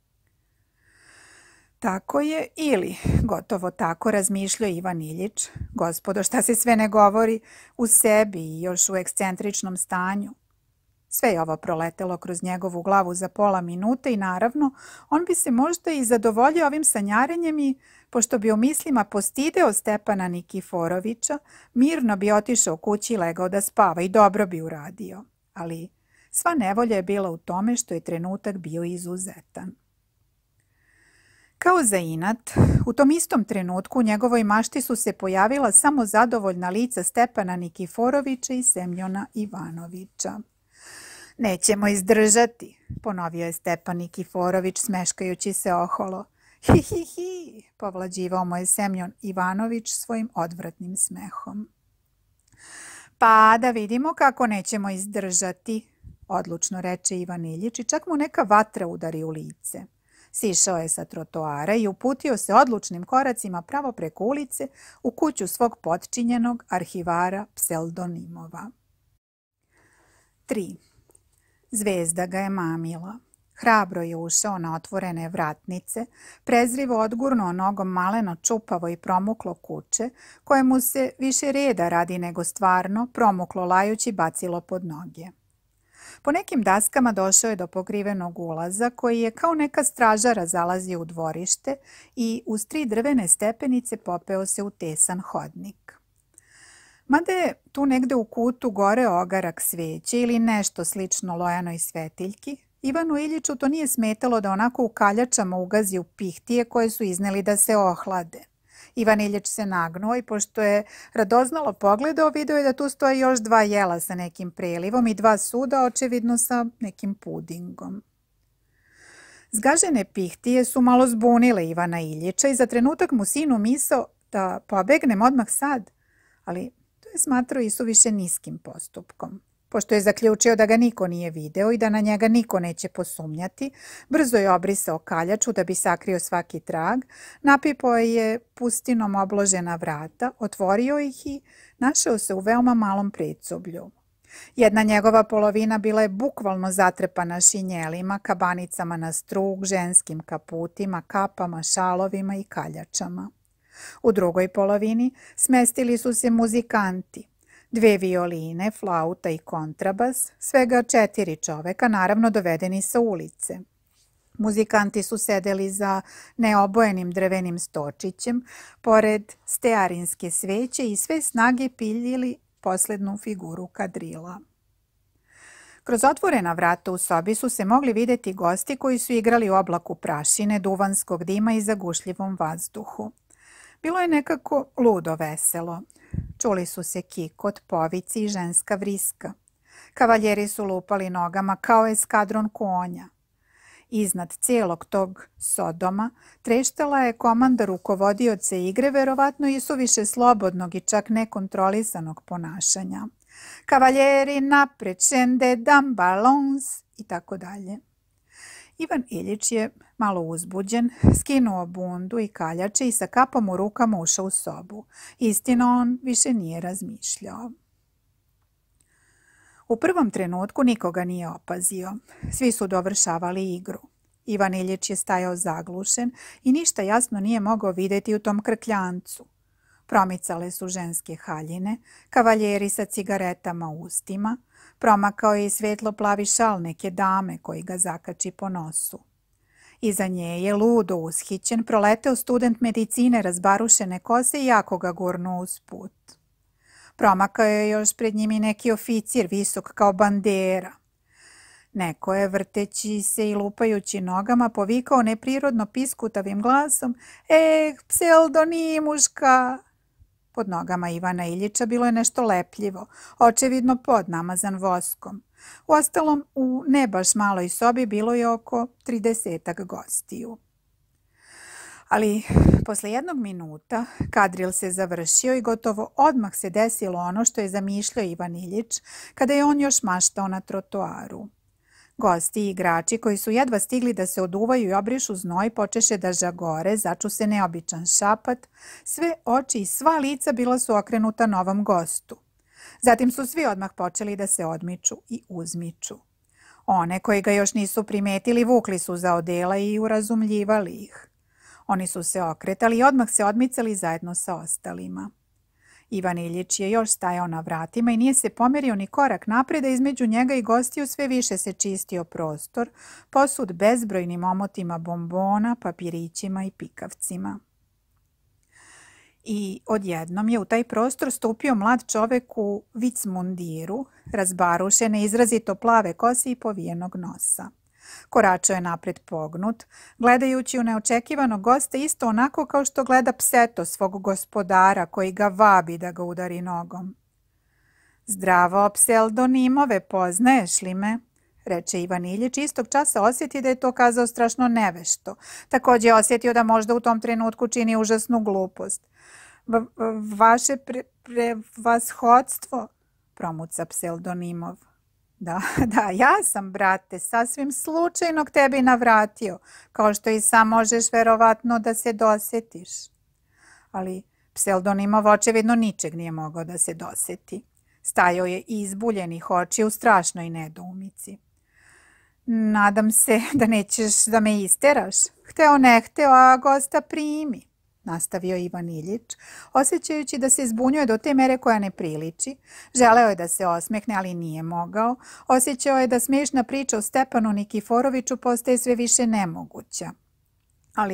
Tako je ili gotovo tako razmišljao Ivan Iljič. Gospodo, šta se sve ne govori u sebi i još u ekscentričnom stanju. Sve je ovo proletelo kroz njegovu glavu za pola minute i naravno on bi se možda i zadovoljio ovim sanjarenjem i, pošto bi u mislima postideo Stepana Nikiforovića, mirno bi otišao kući i legao da spava i dobro bi uradio. Ali sva nevolja je bila u tome što je trenutak bio izuzetan. Kao za inat, u tom istom trenutku u njegovoj mašti su se pojavila samo zadovoljna lica Stepana Nikiforovića i Semjona Ivanovića. Nećemo izdržati, ponovio je Stepan Nikiforović smeškajući se oholo. Hi, hi, hi, povlađivao mu je Semjon Ivanović svojim odvratnim smehom. Pa da vidimo kako nećemo izdržati, odlučno reče Ivan Iljič i čak mu neka vatra udari u lice. Sišao je sa trotoara i uputio se odlučnim koracima pravo preko ulice u kuću svog potčinjenog arhivara Pseldonimova. tri. Zvezda ga je mamila. Hrabro je ušao na otvorene vratnice, prezrivo odgurnuo nogom maleno čupavo i promuklo kuće, koje mu se više reda radi nego stvarno, promuklo lajući bacilo pod noge. Po nekim daskama došao je do pokrivenog ulaza koji je kao neka stražara zalazio u dvorište i uz tri drvene stepenice popeo se u tesan hodnik. Mada je tu negde u kutu gore ogarak sveće ili nešto slično lojanoj svetiljki, Ivanu Iljiću to nije smetalo da onako u kaljačama ugazi u pihtije koje su izneli da se ohlade. Ivan Iljić se nagnuo i pošto je radoznalo pogledao, video je da tu stoje još dva jela sa nekim prelivom i dva suda, očevidno sa nekim pudingom. Zgažene pihtije su malo zbunile Ivana Iljića i za trenutak mu sinu misao da pobegnem odmah sad, ali to je smatrao i suviše niskim postupkom. Pošto je zaključio da ga niko nije video i da na njega niko neće posumnjati, brzo je obrisao kaljaču da bi sakrio svaki trag, napipao je pustinom obložena vrata, otvorio ih i našao se u veoma malom predsoblju. Jedna njegova polovina bila je bukvalno zatrpana šinjelima, kabanicama na strug, ženskim kaputima, kapama, šalovima i kaljačama. U drugoj polovini smestili su se muzikanti, dve violine, flauta i kontrabas, svega četiri čoveka, naravno dovedeni sa ulice. Muzikanti su sedeli za neobojenim drvenim stočićem, pored stearinske sveće i sve snage piljili poslednu figuru kadrila. Kroz otvorena vrata u sobi su se mogli videti gosti koji su igrali u oblaku prašine, duvanskog dima i zagušljivom vazduhu. Bilo je nekako ludo veselo. Čuli su se kikot, povici i ženska vriska. Kavaljeri su lupali nogama kao eskadron konja. Iznad cijelog tog sodoma treštala je komanda rukovodioca igre, verovatno i suviše slobodnog i čak nekontrolisanog ponašanja. Kavaljeri napred, šende, dam, balons i tako dalje. Ivan Iljić je malo uzbuđen, skinuo bundu i kaljače i sa kapom u rukama ušao u sobu. Istina, on više nije razmišljao. U prvom trenutku nikoga nije opazio. Svi su dovršavali igru. Ivan Iljić je stajao zaglušen i ništa jasno nije mogao vidjeti u tom krkljancu. Promicale su ženske haljine, kavaljeri sa cigaretama u ustima, promakao je i svetlo plavi šal neke dame koji ga zakači po nosu. Iza nje je ludo ushićen proleteo student medicine razbarušene kose i jako ga gurnuo uz put. Promakao je još pred njim i neki oficir visok kao bandera. Neko je, vrteći se i lupajući nogama, povikao neprirodno piskutavim glasom: "Eh, pseldonimuška!" Pod nogama Ivana Iljića bilo je nešto lepljivo, očevidno pod namazan voskom. Uostalom, u ne baš maloj sobi bilo je oko tridesetak gostiju. Ali posle jednog minuta kadril se završio i gotovo odmah se desilo ono što je zamišljao Ivan Iljić kada je on još maštao na trotoaru. Gosti i igrači koji su jedva stigli da se oduvaju i obrišu znoj počeše da žagore, začu se neobičan šapat, sve oči i sva lica bila su okrenuta novom gostu. Zatim su svi odmah počeli da se odmiču i uzmiču. One koji ga još nisu primetili vukli su za odela i urazumljivali ih. Oni su se okretali i odmah se odmicali zajedno sa ostalima. Ivan Iljić je još stajao na vratima i nije se pomerio ni korak napred, a između njega i gostiju sve više se čistio prostor, posud bezbrojnim omotima bombona, papirićima i pikavcima. I odjednom je u taj prostor stupio mlad čovek u vicmundiru, razbarušene, izrazito plave kose i povijenog nosa. Koračao je napred pognut, gledajući u neočekivanog gosta isto onako kao što gleda pseto svog gospodara koji ga vabi da ga udari nogom. "Zdravo, pseldonimove, poznaješ li me?" reče Ivan Iljić. Istog časa osjeti da je to kazao strašno nevešto. Također je osjetio da možda u tom trenutku čini užasnu glupost. V "Vaše pre prevashodstvo", promuca pseldonimov. "Da, da, ja sam, brate, sasvim slučajno k tebi navratio, kao što i sam možeš verovatno da se dosetiš." Ali pseldonimov očevidno ničeg nije mogao da se doseti. Stajao je izbuljenih oči u strašnoj nedoumici. "Nadam se da nećeš da me isteraš. Hteo ne hteo, a gosta primi", nastavio Ivan Iljić, osjećajući da se zbunjuje do te mere koja ne priliči. Želeo je da se osmehne, ali nije mogao. Osjećao je da smiješna priča o Stepanu Nikiforoviću postaje sve više nemoguća. Ali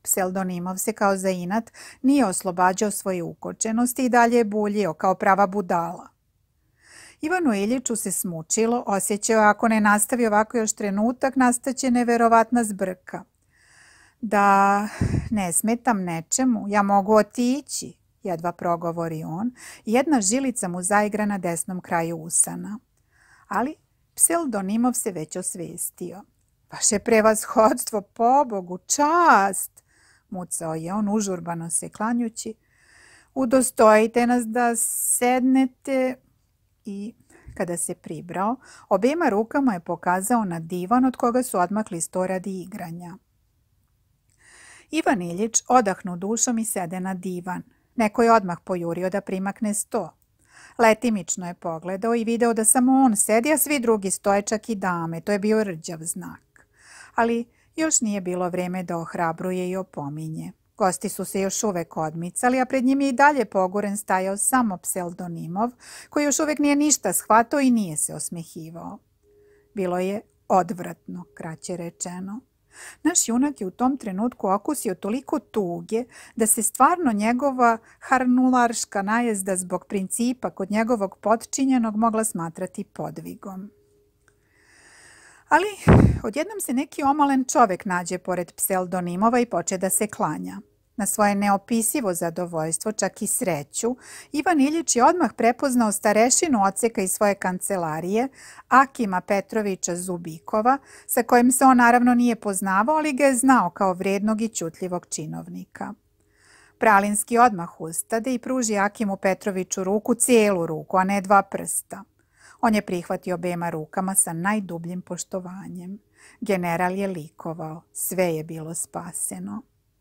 Pseldonimov se kao za inat nije oslobađao svoje ukočenosti i dalje je buljio kao prava budala. Ivanu Iljiču se smučilo, osjećao ako ne nastavi ovako još trenutak, nastaće neverovatna zbrka. Da ne smetam nečemu, ja mogu otići, jedva progovori on, i jedna žilica mu zaigra na desnom kraju usana. Ali Pseldonimov se već osvestio. Vaše prevashodstvo, pobogu, čast, mucao je on užurbano se klanjući. Udostojite nas da sednete. I kada se pribrao, obema rukama je pokazao na divan od koga su odmakli sto radi igranja. Ivan Iljič odahnu dušom i sede na divan. Neko je odmah pojurio da primakne sto. Letimično je pogledao i video da samo on sedi, a svi drugi stoje, čak i dame. To je bio rđav znak. Ali još nije bilo vreme da ohrabruje i opominje. Gosti su se još uvek odmicali, a pred njim je i dalje poguren stajao samo Pseldonimov, koji još uvek nije ništa shvatao i nije se osmehivao. Bilo je odvratno, kraće rečeno. Naš junak je u tom trenutku okusio toliko tuge da se stvarno njegova harnularška najezda zbog principa kod njegovog potčinjenog mogla smatrati podvigom. Ali odjednom se neki omalen čovek nađe pored Pseldonimova i poče da se klanja. Na svoje neopisivo zadovoljstvo, čak i sreću, Ivan Iljič je odmah prepoznao starešinu odseka iz svoje kancelarije, Akima Petrovića Zubikova, sa kojim se on naravno nije poznavao, ali ga je znao kao vrednog i ćutljivog činovnika. Pralinski odmah ustade i pruži Akimu Petroviću ruku, cijelu ruku, a ne dva prsta. On je prihvatio obema rukama sa najdubljim poštovanjem. General je likovao, sve je bilo spaseno.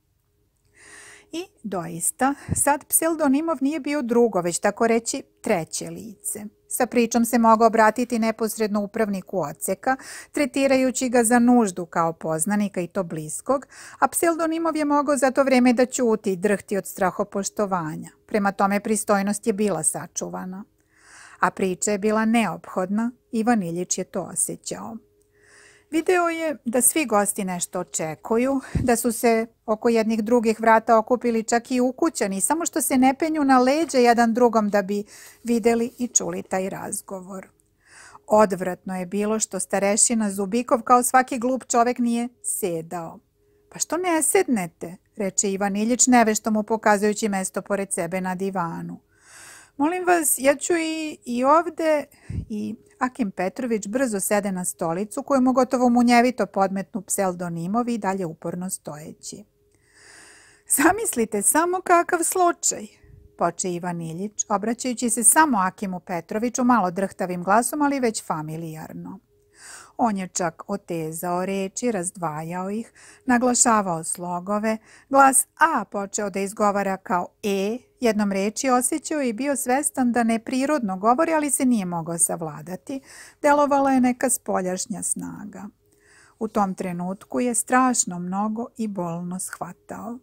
I doista, sad Pseldonimov nije bio drugo, već tako reći treće lice. Sa pričom se mogao obratiti neposredno upravniku odseka, tretirajući ga za nuždu kao poznanika i to bliskog, a Pseldonimov je mogao za to vreme da ćuti i drhti od strahopoštovanja. Prema tome pristojnost je bila sačuvana. A priča je bila neophodna, Ivan Iljič je to osjećao. Video je da svi gosti nešto očekuju, da su se oko jednih drugih vrata okupili čak i ukućani, samo što se ne penju na leđe jedan drugom da bi videli i čuli taj razgovor. Odvratno je bilo što starešina Zubikov kao svaki glup čovek nije sedao. Pa što ne sednete, reče Ivan Iljič nevešto mu pokazujući mesto pored sebe na divanu. Molim vas, ja ću i, i ovde, i Akim Petrović brzo sede na stolicu koju mu gotovo munjevito podmetnu Pseldonimovi i dalje uporno stojeći. Zamislite samo kakav slučaj, poče Ivan Iljič, obraćajući se samo Akimu Petroviću malo drhtavim glasom, ali već familijarno. On je čak otezao reči, razdvajao ih, naglašavao slogove, glas A počeo da izgovara kao E, jednom reči osjećao i bio svestan da neprirodno govori, ali se nije mogao savladati. Delovala je neka spoljašnja snaga. U tom trenutku je strašno mnogo i bolno shvatao.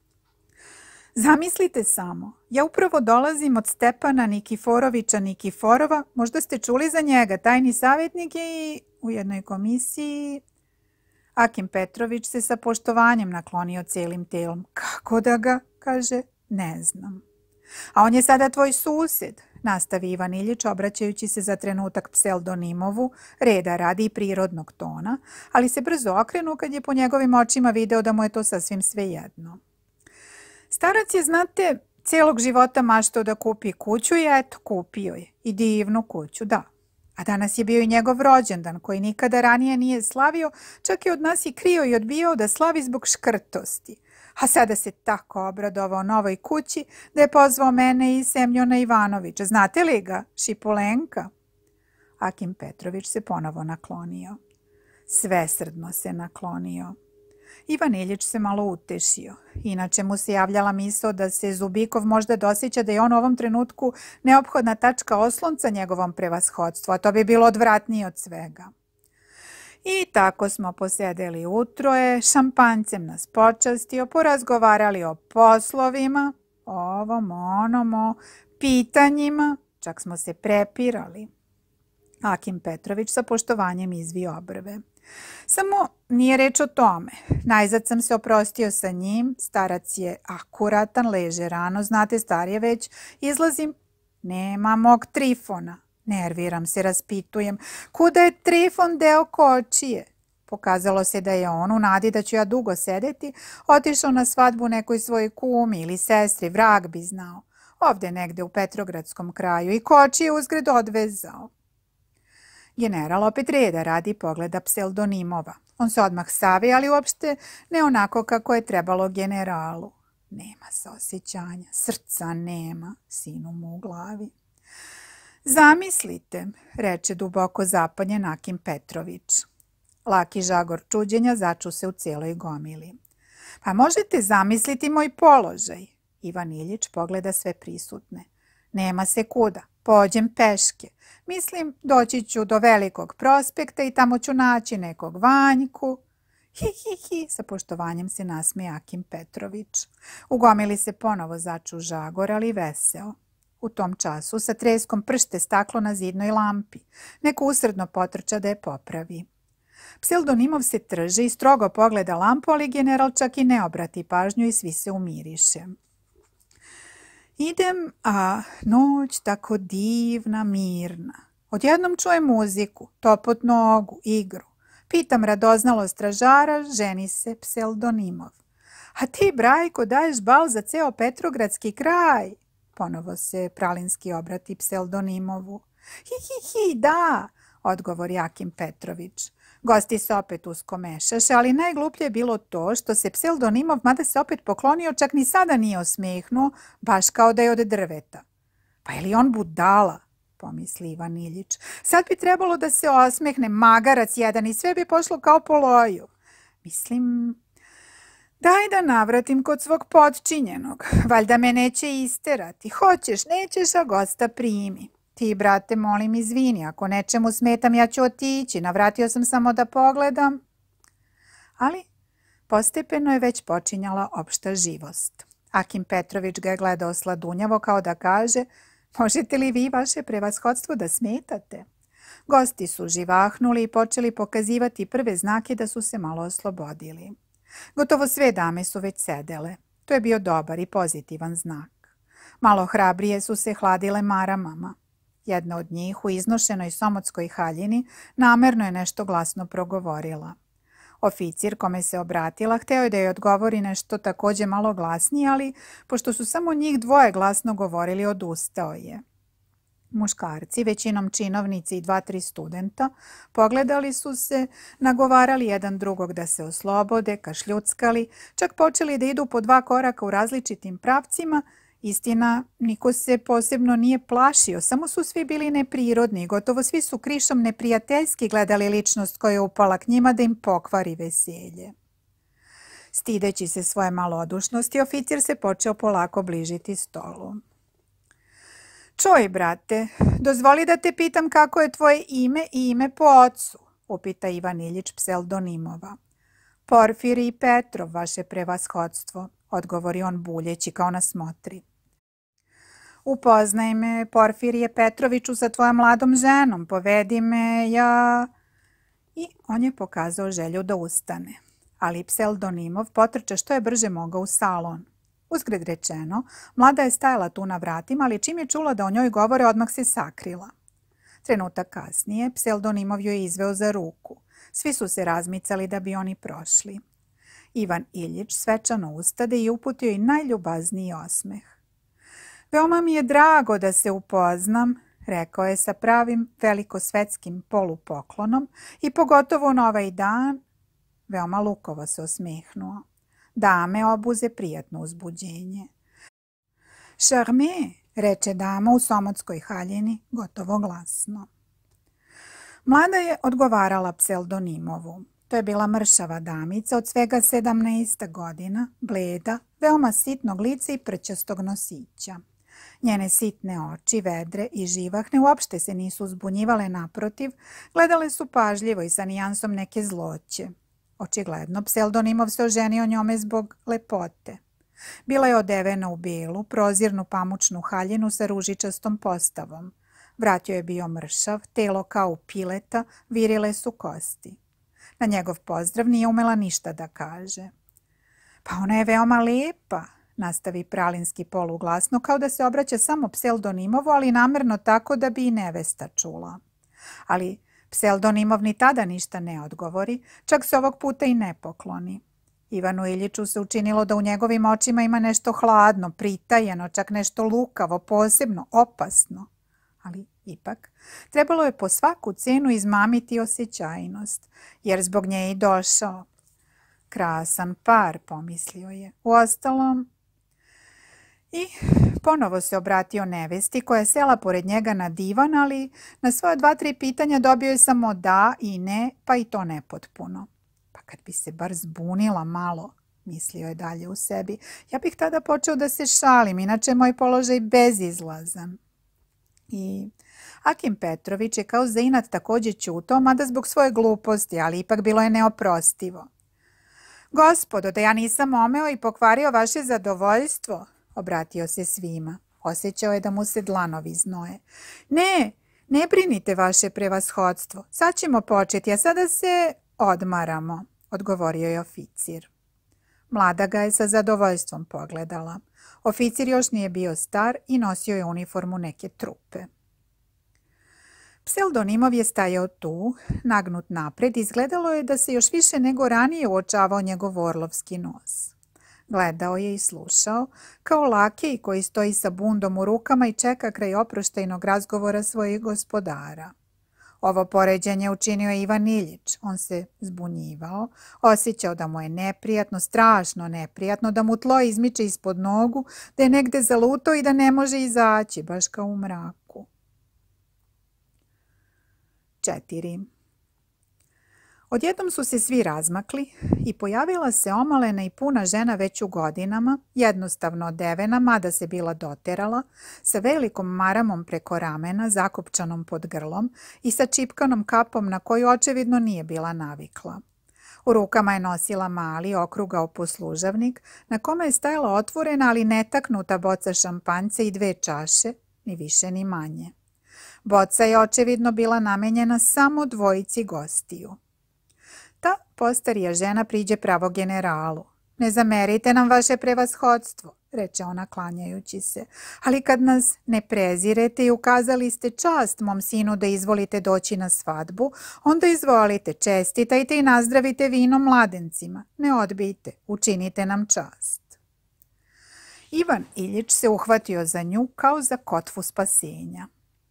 Zamislite samo, ja upravo dolazim od Stepana Nikiforovića Nikiforova, možda ste čuli za njega, tajni savjetnik je i u jednoj komisiji. Akim Petrović se sa poštovanjem naklonio celim telom. Kako da ga, kaže, ne znam. A on je sada tvoj sused, nastavi Ivan Iljič obraćajući se za trenutak Pseldonimovu, reda radi i prirodnog tona, ali se brzo okrenuo kad je po njegovim očima video da mu je to sasvim svejedno. Starac je, znate, cijelog života maštao da kupi kuću i eto, kupio je. I divnu kuću, da. A danas je bio i njegov rođendan koji nikada ranije nije slavio, čak je od nas i krio i odbijao da slavi zbog škrtosti. A sada se tako obradovao novoj kući da je pozvao mene i Semjona Ivanovića. Znate li ga? Šipulenka. Akim Petrović se ponovo naklonio. Svesrdno se naklonio. Ivan Iljič se malo utešio. Inače mu se javljala misao da se Zubikov možda dosjeća da je on u ovom trenutku neophodna tačka oslonca njegovom prevashodstvu, a to bi bilo odvratnije od svega. I tako smo posedeli utroje, šampanjcem nas počastio, porazgovarali o poslovima, ovom, onom, o pitanjima, čak smo se prepirali. Akim Petrović sa poštovanjem izvio obrve. Samo nije reč o tome. Najzad sam se oprostio sa njim, starac je akuratan, leže rano, znate, star je već. Izlazim, nema mog Trifona. Nerviram se, raspitujem. Kuda je Trifon deo kočije? Pokazalo se da je on, u nadi da ću ja dugo sedeti, otišao na svadbu nekoj svojoj kumi ili sestri, vrag bi znao. Ovde negde u Petrogradskom kraju i kočije uzgred odvezao. General opet reda radi, pogleda pseldonimova. On se odmah savi, ali uopšte ne onako kako je trebalo generalu. Nema saosjećanja, srca nema, sinu mu u glavi. Zamislite, reče duboko zapanjen Akim Petrović. Laki žagor čuđenja začu se u cijeloj gomili. Pa možete zamisliti moj položaj. Ivan Iljić pogleda sve prisutne. Nema se kuda, pođem peške. Mislim, doći ću do Velikog prospekta i tamo ću naći nekog Vanjku. Hi, hi, hi, sa poštovanjem se nasmeje Akim Petrović. U gomili se ponovo začu žagor, ali veseo. U tom času sa treskom pršte staklo na zidnoj lampi. Neko usredno potrča da je popravi. Pseldonimov se trže i strogo pogleda lampu, ali general čak i ne obrati pažnju i svi se umiriše. Idem, a noć tako divna, mirna. Odjednom čujem muziku, topot nogu, igru. Pitam radoznalo stražara, ženi se pseldonimov. A ti, Brajko, daješ bal za ceo Petrogradski kraj. Ponovo se pralinski obrati pseldonimovu. Hi, hi, hi, da, odgovori Akim Petrović. Gosti se opet uskomešaše, ali najgluplje je bilo to što se pseldonimov, mada se opet poklonio, čak ni sada nije osmehnuo, baš kao da je od drveta. Pa je li on budala, pomisli Ivan Iljić. Sad bi trebalo da se osmehne, magarac jedan, i sve bi pošlo kao po loju. Mislim, daj da navratim kod svog potčinjenog, valjda me neće isterati. Hoćeš, nećeš, a gosta primi. Ti, brate, molim, izvini, ako nečemu smetam, ja ću otići, navratio sam samo da pogledam. Ali postepeno je već počinjala opšta živost. Akim Petrović ga je gledao sladunjavo kao da kaže, možete li vi, vaše prevashodstvo, da smetate? Gosti su živahnuli i počeli pokazivati prve znake da su se malo oslobodili. Gotovo sve dame su već sedele. To je bio dobar i pozitivan znak. Malo hrabrije su se hladile maramama. Jedna od njih u iznošenoj somotskoj haljini namerno je nešto glasno progovorila. Oficir kome se obratila hteo je da joj odgovori nešto također malo glasnije, ali pošto su samo njih dvoje glasno govorili, odustao je. Muškarci, većinom činovnici i dva, tri studenta, pogledali su se, nagovarali jedan drugog da se oslobode, kašljuckali, čak počeli da idu po dva koraka u različitim pravcima. Istina, niko se posebno nije plašio, samo su svi bili neprirodni, gotovo svi su krišom neprijateljski gledali ličnost koja je upala k njima da im pokvari veselje. Stideći se svoje malodušnosti, oficir se počeo polako bližiti stolu. Čuj, brate, dozvoli da te pitam kako je tvoje ime i ime po ocu, upita Ivan Iljić pseldonimova. Porfirij Petrov, vaše prevashodstvo, odgovori on buljeći kao na smotri. Upoznaj me, Porfirije Petroviću, sa tvojom mladom ženom, povedi me, ja... I on je pokazao želju da ustane, ali pseldonimov potrče što je brže mogao u salon. Uzgred rečeno, mlada je stajala tu na vratima, ali čim je čula da o njoj govore, odmah se sakrila. Trenutak kasnije, pseldonimov joj je izveo za ruku. Svi su se razmicali da bi oni prošli. Ivan Iljić svečano ustade i uputio i najljubazniji osmeh. Veoma mi je drago da se upoznam, rekao je sa pravim velikosvetskim polupoklonom, i pogotovo na ovaj dan, veoma lukovo se osmehnuo. Dame obuze prijatno uzbuđenje. Charme, reče dama u somotskoj haljini, gotovo glasno. Mlada je odgovarala pseldonimovu. To je bila mršava damica od svega sedamnaest godina, bleda, veoma sitnog lica i prćastog nosića. Njene sitne oči, vedre i živahne, uopšte se nisu uzbunjivale, naprotiv, gledale su pažljivo i sa nijansom neke zloće. Očigledno, pseldonimov se oženio njome zbog lepote. Bila je odevena u belu, prozirnu pamučnu haljinu sa ružičastom postavom. Vrat joj je bio mršav, telo kao pileta, virile su kosti. Na njegov pozdrav nije umela ništa da kaže. Pa ona je veoma lepa, nastavi pralinski poluglasno, kao da se obraća samo Pseldonimovu, ali namerno tako da bi i nevesta čula. Ali Pseldonimov ni tada ništa ne odgovori, čak se ovog puta i ne pokloni. Ivanu Iljiču se učinilo da u njegovim očima ima nešto hladno, pritajeno, čak nešto lukavo, posebno, opasno. Ali ipak, trebalo je po svaku cenu izmamiti osjećajnost, jer zbog nje je i došao. Krasan par, pomislio je. Uostalom, i ponovo se obratio nevesti koja je sela pored njega na divan, ali na svoje dva, tri pitanja dobio je samo da i ne, pa i to nepotpuno. Pa kad bi se bar zbunila malo, mislio je dalje u sebi, ja bih tada počeo da se šalim, inače je moj položaj bezizlazan. I Akim Petrović je kao za inat također ćutao, mada zbog svoje gluposti, ali ipak bilo je neoprostivo. Gospodo, da ja nisam omeo i pokvario vaše zadovoljstvo, obratio se svima. Osjećao je da mu se dlanovi znoje. Ne, ne brinite vaše prevashodstvo. Sad ćemo početi, a sada se odmaramo, odgovorio je oficir. Mlada ga je sa zadovoljstvom pogledala. Oficir još nije bio star i nosio je uniformu neke trupe. Pseldonimov je stajao tu, nagnut napred, izgledalo je da se još više nego ranije uočavao njegov orlovski nos. Gledao je i slušao, kao lakej koji stoji sa bundom u rukama i čeka kraj oproštajnog razgovora svojih gospodara. Ovo poređenje učinio je Ivan Iljič. On se zbunjivao, osjećao da mu je neprijatno, strašno neprijatno, da mu tlo izmiče ispod nogu, da je negde zalutao i da ne može izaći, baš kao u mraku. Četiri. Odjednom su se svi razmakli i pojavila se omalena i puna žena već u godinama, jednostavno odevena, mada se bila doterala, sa velikom maramom preko ramena, zakopčanom pod grlom i sa čipkanom kapom na koju očevidno nije bila navikla. U rukama je nosila mali, okrugao poslužavnik, na kome je stajala otvorena, ali netaknuta boca šampanjca i dve čaše, ni više ni manje. Boca je očevidno bila namenjena samo dvojici gostiju. Ta postarija žena priđe pravo generalu. Ne zamerite nam vaše prevashodstvo, reče ona klanjajući se, ali kad nas ne prezirete i ukazali ste čast mom sinu da izvolite doći na svadbu, onda izvolite, čestitajte i nazdravite vinom mladencima. Ne odbijte, učinite nam čast. Ivan Iljič se uhvatio za nju kao za kotvu spasenja.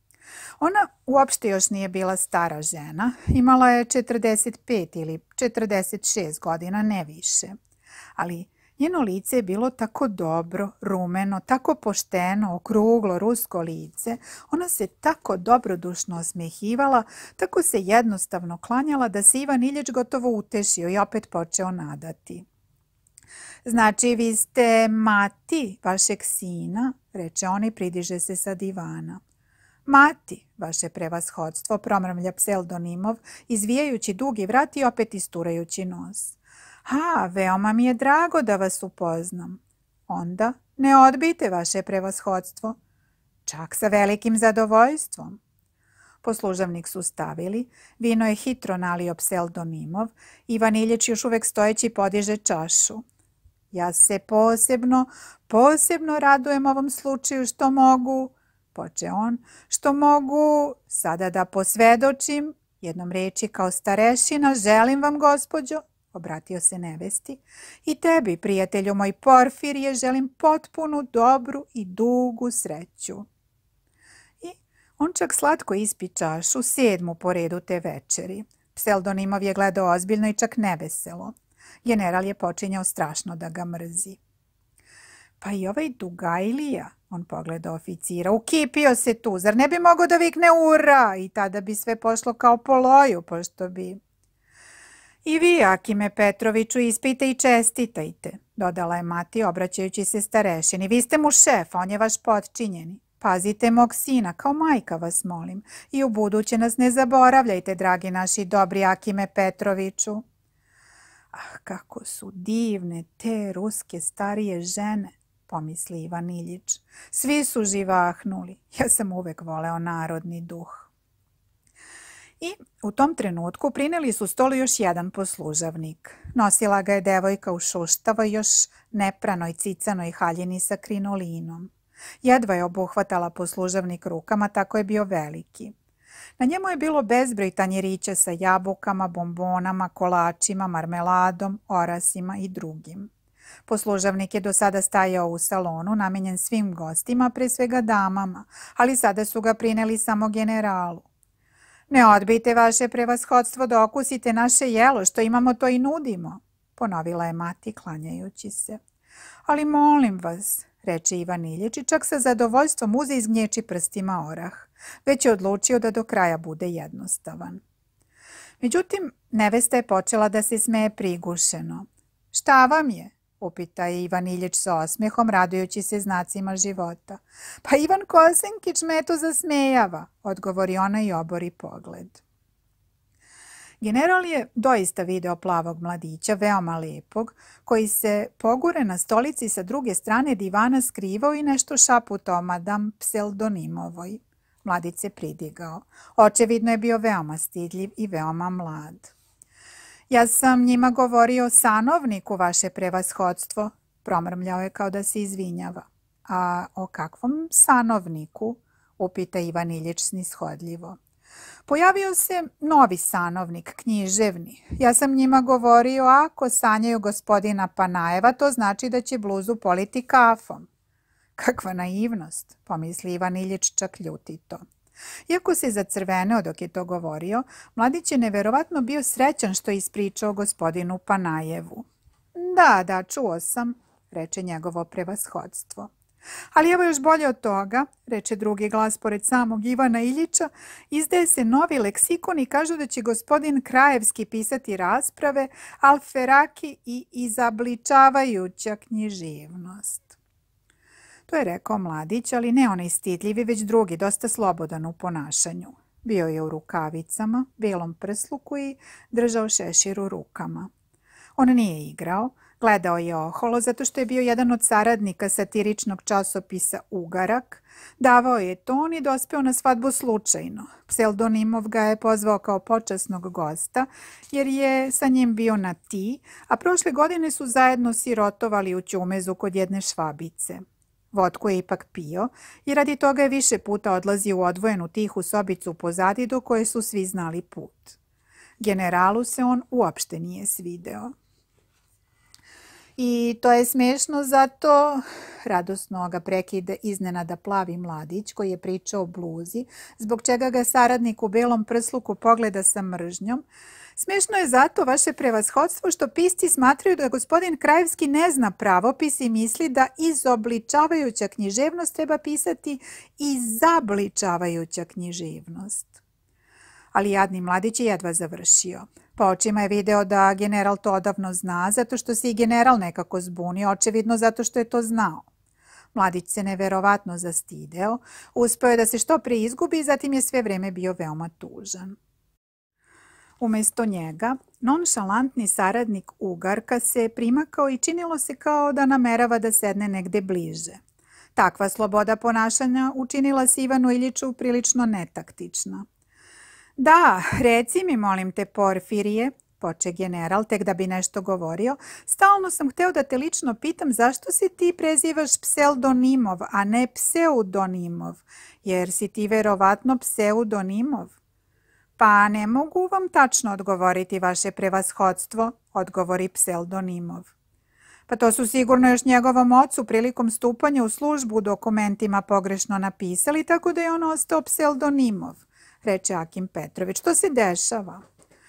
Ona uopšte još nije bila stara žena, imala je četrdeset pet ili četrdeset šest godina, ne više. Ali njeno lice je bilo tako dobro, rumeno, tako pošteno, okruglo, rusko lice. Ona se tako dobrodušno osmehivala, tako se jednostavno klanjala da se Ivan Iljič gotovo utešio i opet počeo nadati. Znači, vi ste mati vašeg sina, reče on i pridiže se sa divana. Mati, vaše prevashodstvo, promrmlja Pseldonimov, izvijajući dugi vrat i opet isturajući nos. Ha, veoma mi je drago da vas upoznam. Onda ne odbijte vaše prevashodstvo. Čak sa velikim zadovoljstvom. Poslužavnik su stavili, vino je hitro nalio Pseldonimov, Ivan Iljič još uvek stojeći podiže čašu. Ja se posebno, posebno radujem ovom slučaju što mogu, poče on, što mogu sada da posvedočim, jednom reči kao starešina, želim vam, gospođo, obratio se nevesti, i tebi, prijatelju moj Porfirije, želim potpunu, dobru i dugu sreću. I on čak slatko ispi čašu, sedmu po redu te večeri. Pseldonimov je gledao ozbiljno i čak neveselo. General je počinjao strašno da ga mrzi. Pa i ovaj Dugajlija, on pogledao oficira, ukipio se tu, zar ne bi mogao da vikne ura i tada bi sve pošlo kao po loju, pošto bi... I vi, Akime Petroviću, ispite i čestitajte, dodala je mati, obraćajući se starešini. Vi ste mu šef, on je vaš potčinjeni. Pazite mog sina, kao majka vas molim, i u buduće nas ne zaboravljajte, dragi naši dobri Akime Petroviću. Ah, kako su divne te ruske starije žene, pomisli Ivan Iljič. Svi su živahnuli. Ja sam uvek voleo narodni duh. I u tom trenutku prineli su stolu još jedan poslužavnik. Nosila ga je devojka u šuštavoj, još nepranoj cicanoj haljini sa krinolinom. Jedva je obuhvatala poslužavnik rukama, tako je bio veliki. Na njemu je bilo bezbroj tanjirića sa jabukama, bombonama, kolačima, marmeladom, orasima i drugim. Poslužavnik je do sada stajao u salonu, namenjen svim gostima, pre svega damama, ali sada su ga prineli samo generalu. Ne odbijte vaše prevashodstvo da okusite naše jelo, što imamo to i nudimo, ponovila je mati klanjajući se. Ali molim vas, reče Ivan Iljič i čak sa zadovoljstvom uze izgnječi prstima orah. Već je odlučio da do kraja bude jednostavan. Međutim, nevesta je počela da se smeje prigušeno. Šta vam je? Upita je Ivan Iljič sa osmehom, radujući se znacima života. Pa Ivan Kosenkić me to zasmejava, odgovori ona i obori pogled. General je doista video plavog mladića, veoma lepog, koji se pogure na stolici sa druge strane divana skrivao i nešto šaputao madam Pseldonimovoj. Mladić se pridigao. Očevidno je bio veoma stidljiv i veoma mlad. Ja sam njima govorio o sanovniku, vaše prevashodstvo, promrmljao je kao da se izvinjava. A o kakvom sanovniku? Upita Ivan Iljič snishodljivo. Pojavio se novi sanovnik, književni. Ja sam njima govorio, ako sanjaju gospodina Panajeva, to znači da će bluzu politi kafom. Kakva naivnost, pomisli Ivan Iljič čak ljutito. Iako se zacrveneo dok je to govorio, mladić je neverovatno bio srećan što je ispričao gospodinu Panajevu. Da, da, čuo sam, reče njegovo prevashodstvo. Ali evo još bolje od toga, reče drugi glas pored samog Ivana Iljiča, izdaje se novi leksikon i kažu da će gospodin Krajevski pisati rasprave, Alferaki i izabličavajuća književnost. To je rekao mladić, ali ne onaj stidljivi, već drugi, dosta slobodan u ponašanju. Bio je u rukavicama, belom prsluku i držao šešir u rukama. On nije igrao, gledao je oholo zato što je bio jedan od saradnika satiričnog časopisa Ugarak, davao je ton i dospeo na svadbu slučajno. Pseldonimov ga je pozvao kao počasnog gosta jer je sa njim bio na ti, a prošle godine su zajedno sirotovali u Ćumezu kod jedne švabice. Votku je ipak pio i radi toga je više puta odlazio u odvojenu tihu sobicu pozadi do koje su svi znali put. Generalu se on uopšte nije svideo. I to je smešno zato, radosno ga prekide iznenada plavi mladić koji je pričao o bluzi, zbog čega ga saradnik u belom prsluku pogleda sa mržnjom. Smešno je zato, vaše prevashodstvo, što pisci smatraju da gospodin Krajevski ne zna pravopis i misli da izobličavajuća književnost treba pisati izabličavajuća književnost. Ali jadni mladić je jedva završio. Po očima je video da general to odavno zna, zato što se i general nekako zbunio, očevidno zato što je to znao. Mladić se neverovatno zastideo, uspeo je da se što pre izgubi i zatim je sve vreme bio veoma tužan. Umesto njega, nonšalantni saradnik Ugarka se primakao i činilo se kao da namerava da sedne negde bliže. Takva sloboda ponašanja učinila se Ivanu Iljiču prilično netaktična. Da, reci mi, molim te, Porfirije, poče general, tek da bi nešto govorio, stalno sam hteo da te lično pitam zašto se ti prezivaš Pseldonimov, a ne Pseudonimov, jer si ti verovatno Pseudonimov. Pa ne mogu vam tačno odgovoriti, vaše prevashodstvo, odgovori Pseldonimov. Pa to su sigurno još njegovom ocu prilikom stupanja u službu u dokumentima pogrešno napisali, tako da je on ostao Pseldonimov, reče Akim Petrović. Što se dešava?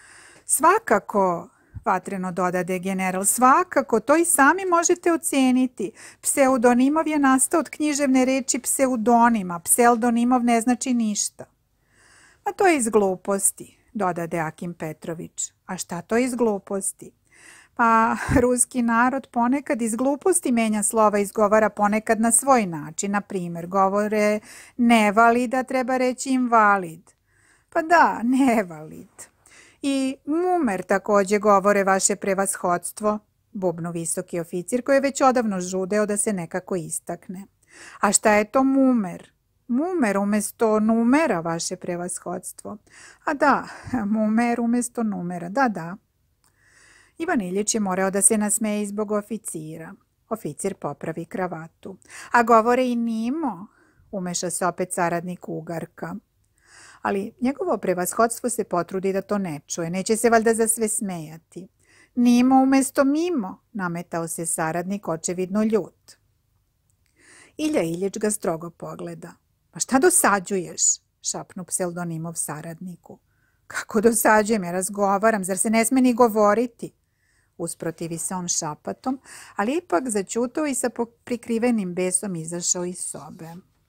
Svakako, vatreno dodade general, svakako, to i sami možete oceniti. Pseudonimov je nastao od književne reči pseudonima, pseldonimov ne znači ništa. A to je iz gluposti, dodade Akim Petrović. A šta to je iz gluposti? Pa, ruski narod ponekad iz gluposti menja slova, izgovara ponekad na svoj način. Na primjer, govore nevalid, a treba reći invalid. Pa da, nevalid. I mumer također govore, vaše prevashodstvo, bubnu visoki oficir koji je već odavno žudeo da se nekako istakne. A šta je to mumer? Mumer umjesto numera, vaše prevashodstvo. A da, mumer umjesto numera, da, da. Ivan Iljič je morao da se nasmeje zbog oficira. Oficir popravi kravatu. A govore i Nimo, umeša se opet saradnik Ugarka. Ali njegovo prevashodstvo se potrudi da to ne čuje, neće se valjda za sve smejati. Nimo umjesto mimo, nametao se saradnik očevidno ljut. Ilja Iljič ga strogo pogleda. Pa šta dosađuješ? Šapnu pseldonimov saradniku. Kako dosađujem, ja razgovaram, zar se ne sme ni govoriti? Usprotivi se on šapatom, ali ipak začutao i sa prikrivenim besom izašao iz sobe.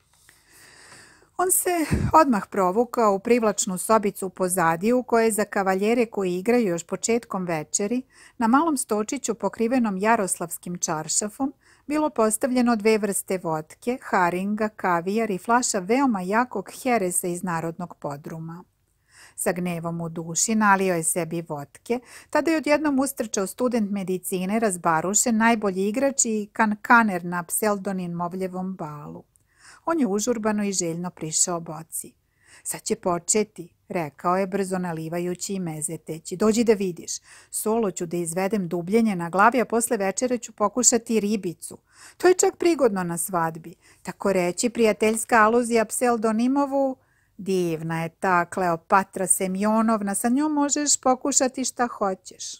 On se odmah provukao u privlačnu sobicu pozadi u kojoj za kavaljere koji igraju još početkom večeri na malom stočiću pokrivenom jaroslavskim čaršafom bilo postavljeno dve vrste vodke, haringa, kavijar i flaša veoma jakog heresa iz narodnog podruma. Sa gnevom u duši nalio je sebi vodke, tada je odjednom ustrčao student medicine razbarušen, najbolji igrač i kankaner na pseldonimovljevom balu. On je užurbano i željno prišao boci. Sad će početi, rekao je brzo nalivajući i mezeteći. Dođi da vidiš, solo ću da izvedem dubljenje na glavi, a posle večere ću pokušati ribicu. To je čak prigodno na svadbi. Tako reći, prijateljska aluzija pseldonimovu. Divna je ta Kleopatra Semjonovna, sa njom možeš pokušati šta hoćeš.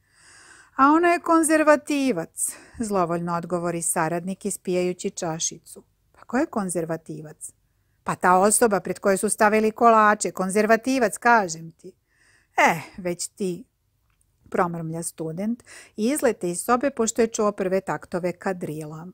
A ona je konzervativac, zlovoljno odgovori saradnik ispijajući čašicu. Pa ko je konzervativac? Pa ta osoba pred kojoj su stavili kolače, konzervativac, kažem ti. E, već ti, promrmlja student i izlete iz sobe pošto je čuo prve taktove kadrila.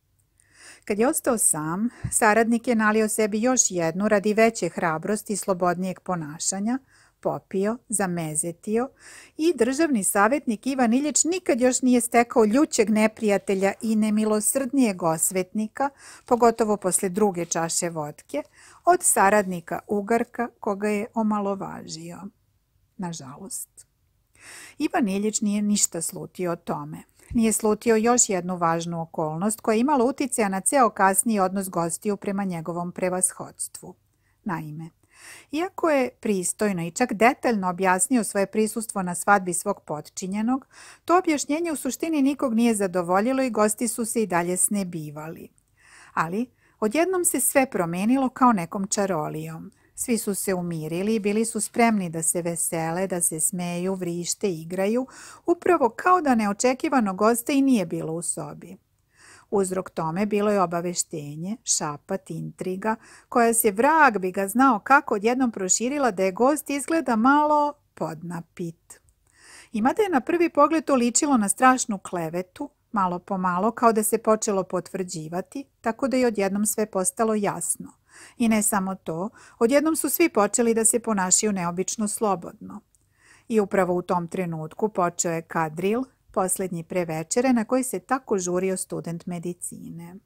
Kad je ostao sam, saradnik je nalio sebi još jednu radi veće hrabrosti i slobodnijeg ponašanja, popio, zamezetio i državni savjetnik Ivan Iljič nikad još nije stekao ljućeg neprijatelja i nemilosrdnijeg osvetnika, pogotovo posle druge čaše vodke, od saradnika Ugarka koga je omalovažio. Nažalost. Ivan Iljič nije ništa slutio o tome. Nije slutio još jednu važnu okolnost koja je imala uticaja na ceo kasniji odnos gostiju prema njegovom prevashodstvu. Naime, iako je pristojno i čak detaljno objasnio svoje prisustvo na svadbi svog potčinjenog, to objašnjenje u suštini nikog nije zadovoljilo i gosti su se i dalje snebivali. Ali odjednom se sve promenilo kao nekom čarolijom. Svi su se umirili i bili su spremni da se vesele, da se smeju, vrište, igraju, upravo kao da neočekivano gosta i nije bilo u sobi. Uzrok tome bilo je obaveštenje, šapat, intriga, koja se vrag bi ga znao kako odjednom proširila da je gost izgleda malo podnapit. I mada je na prvi pogled to ličilo na strašnu klevetu, malo po malo kao da se počelo potvrđivati, tako da je odjednom sve postalo jasno. I ne samo to, odjednom su svi počeli da se ponašaju neobično slobodno. I upravo u tom trenutku počeo je kadril, posljednji pre večere na koji se tako žurio student medicine.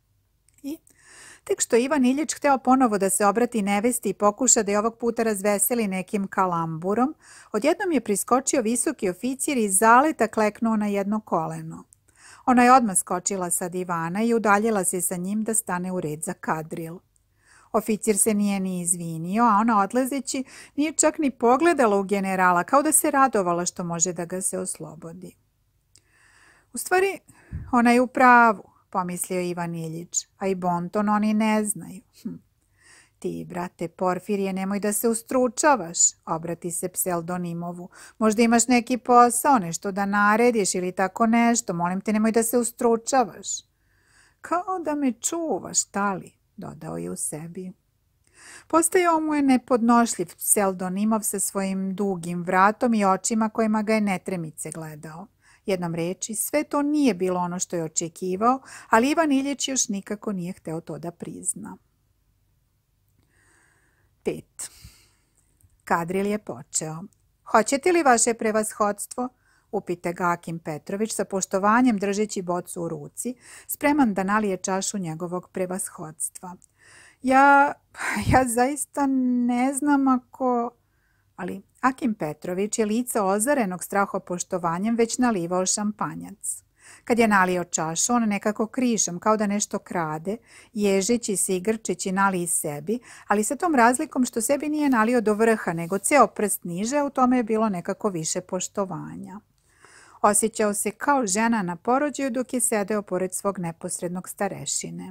I tek što Ivan Iljič hteo ponovo da se obrati nevesti i pokuša da je ovog puta razveseli nekim kalamburom, odjednom je priskočio visoki oficir i zaleta kleknuo na jedno koleno. Ona je odmah skočila sa divana i udaljila se sa njim da stane u red za kadril. Oficir se nije ni izvinio, a ona odlazeći nije čak ni pogledala u generala, kao da se radovala što može da ga se oslobodi. U stvari, ona je u pravu, pomislio Ivan Iljič, a i bonton oni ne znaju. Hm. Ti, brate Porfirije, nemoj da se ustručavaš, obrati se pseldonimovu. Možda imaš neki posao, nešto da narediš ili tako nešto, molim te nemoj da se ustručavaš. Kao da me čuvaš, tali, dodao je u sebi. Postajao mu je nepodnošljiv pseldonimov sa svojim dugim vratom i očima kojima ga je netremice gledao. Jednom reči, sve to nije bilo ono što je očekivao, ali Ivan Iljič još nikako nije hteo to da prizna. Pet. Kadril je počeo. Hoćete li vaše prevashodstvo? Upite ga Akim Petrović sa poštovanjem držeći bocu u ruci, spreman da nalije čašu njegovog prevashodstva. Ja, ja zaista ne znam ako... Ali Akim Petrović je lice ozarenog strahopoštovanjem već nalivao šampanjac. Kad je nalio čašu, on nekako križom, kao da nešto krade, ježeći se i grčeći nali i sebi, ali sa tom razlikom što sebi nije nalio do vrha, nego ceo prst niže, u tome je bilo nekako više poštovanja. Osjećao se kao žena na porođaju dok je sedeo pored svog neposrednog starešine.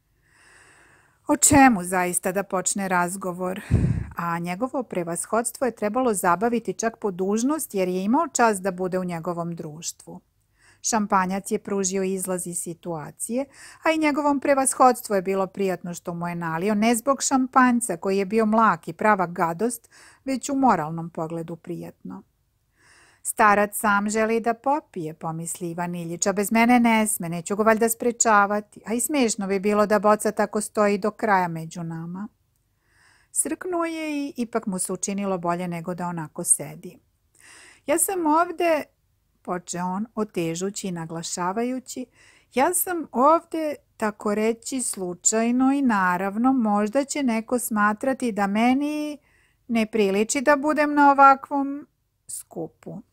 O čemu zaista da počne razgovor? A njegovo prevashodstvo je trebalo zabaviti čak po dužnost jer je imao čast da bude u njegovom društvu. Šampanjac je pružio izlaz iz situacije, a i njegovom prevashodstvu je bilo prijatno što mu je nalio, ne zbog šampanjca koji je bio mlak i prava gadost, već u moralnom pogledu prijatno. Starac sam želi da popije, pomisli Ivan Iljić, a bez mene ne sme, neću ga valjda sprečavati, a i smiješno bi bilo da boca tako stoji do kraja među nama. Srknuo je i ipak mu se učinilo bolje nego da onako sedi. Ja sam ovde, poče on, otežući i naglašavajući, ja sam ovde, tako reći, slučajno i naravno, možda će neko smatrati da meni ne priliči da budem na ovakvom skupu.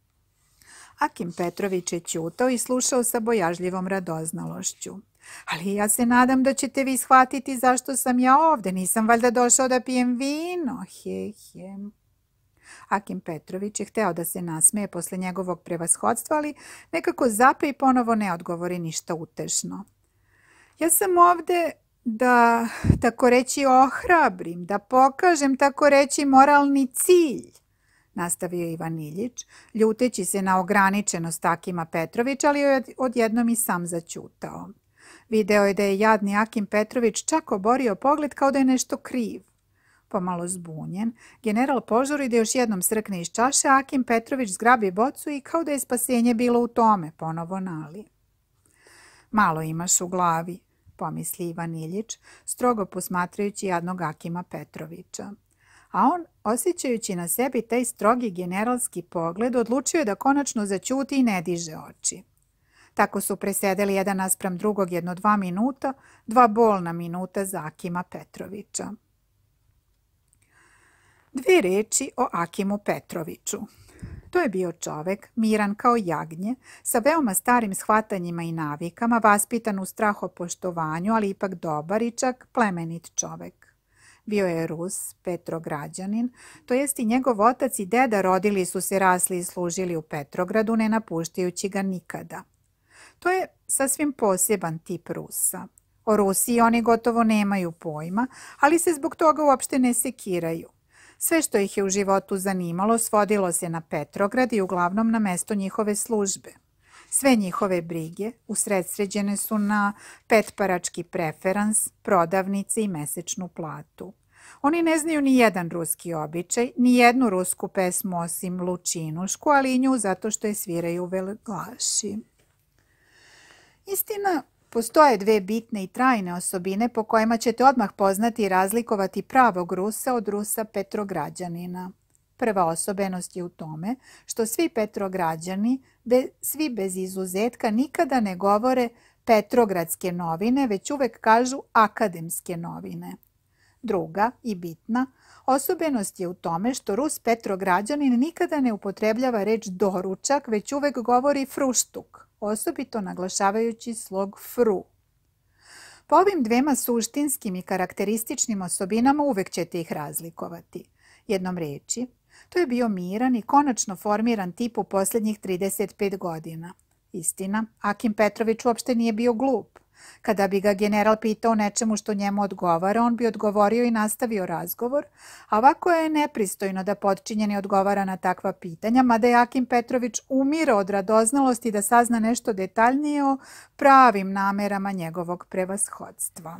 Akim Petrović je ćutao i slušao sa bojažljivom radoznalošću. Ali ja se nadam da ćete vi shvatiti zašto sam ja ovde. Nisam valjda došao da pijem vino. He, he. Akim Petrović je hteo da se nasmeje posle njegovog prevashodstva, ali nekako zape i ponovo ne odgovori ništa utešno. Ja sam ovde da, tako reći, ohrabrim, da pokažem, tako reći, moralni cilj, nastavio Ivan Iljić, ljuteći se na ograničenost Akima Petrovića, ali je odjednom i sam zaćutao. Video je da je jadni Akim Petrović čak oborio pogled kao da je nešto kriv. Pomalo zbunjen, general požuri da još jednom srkne iz čaše, a Akim Petrović zgrabi bocu i kao da je spasenje bilo u tome, ponovo nali. Malo imaš u glavi, pomisli Ivan Iljić, strogo posmatrajući jadnog Akima Petrovića. A on, osjećajući na sebi taj strogi generalski pogled, odlučio je da konačno zaćuti i ne diže oči. Tako su presedeli jedan naspram drugog jedno dva minuta, dva bolna minuta za Akima Petrovića. Dve reči o Akimu Petroviću. To je bio čovek, miran kao jagnje, sa veoma starim shvatanjima i navikama, vaspitan u strahopoštovanju, ali ipak dobar i čak plemenit čovek. Bio je Rus, Petrograđanin, to jest i njegov otac i deda rodili su se, rasli i služili u Petrogradu, ne napuštajući ga nikada. To je sasvim poseban tip Rusa. O Rusiji oni gotovo nemaju pojma, ali se zbog toga uopšte ne sekiraju. Sve što ih je u životu zanimalo svodilo se na Petrograd i uglavnom na mesto njihove službe. Sve njihove brige usredsređene su na petparački preferans, prodavnice i mesečnu platu. Oni ne znaju ni jedan ruski običaj, ni jednu rusku pesmu osim Lučinušku, ali i nju zato što je sviraju velglaši. Istina, postoje dve bitne i trajne osobine po kojima ćete odmah poznati i razlikovati pravog Rusa od Rusa Petrograđanina. Prva osobenost je u tome što svi Petrograđani, be, svi bez izuzetka, nikada ne govore Petrogradske novine, već uvek kažu akademske novine. Druga i bitna osobenost je u tome što Rus Petrograđanin nikada ne upotrebljava reč doručak, već uvek govori fruštuk, osobito naglašavajući slog fru. Po ovim dvema suštinskim i karakterističnim osobinama uvek ćete ih razlikovati. Jednom reči, to je bio miran i konačno formiran tip u posljednjih trideset pet godina. Istina, Akim Petrović uopšte nije bio glup. Kada bi ga general pitao nečemu što njemu odgovara, on bi odgovorio i nastavio razgovor, a ovako je nepristojno da potčinjeni odgovara na takva pitanja, mada je Akim Petrović umirao od radoznalosti da sazna nešto detaljnije o pravim namerama njegovog prevashodstva.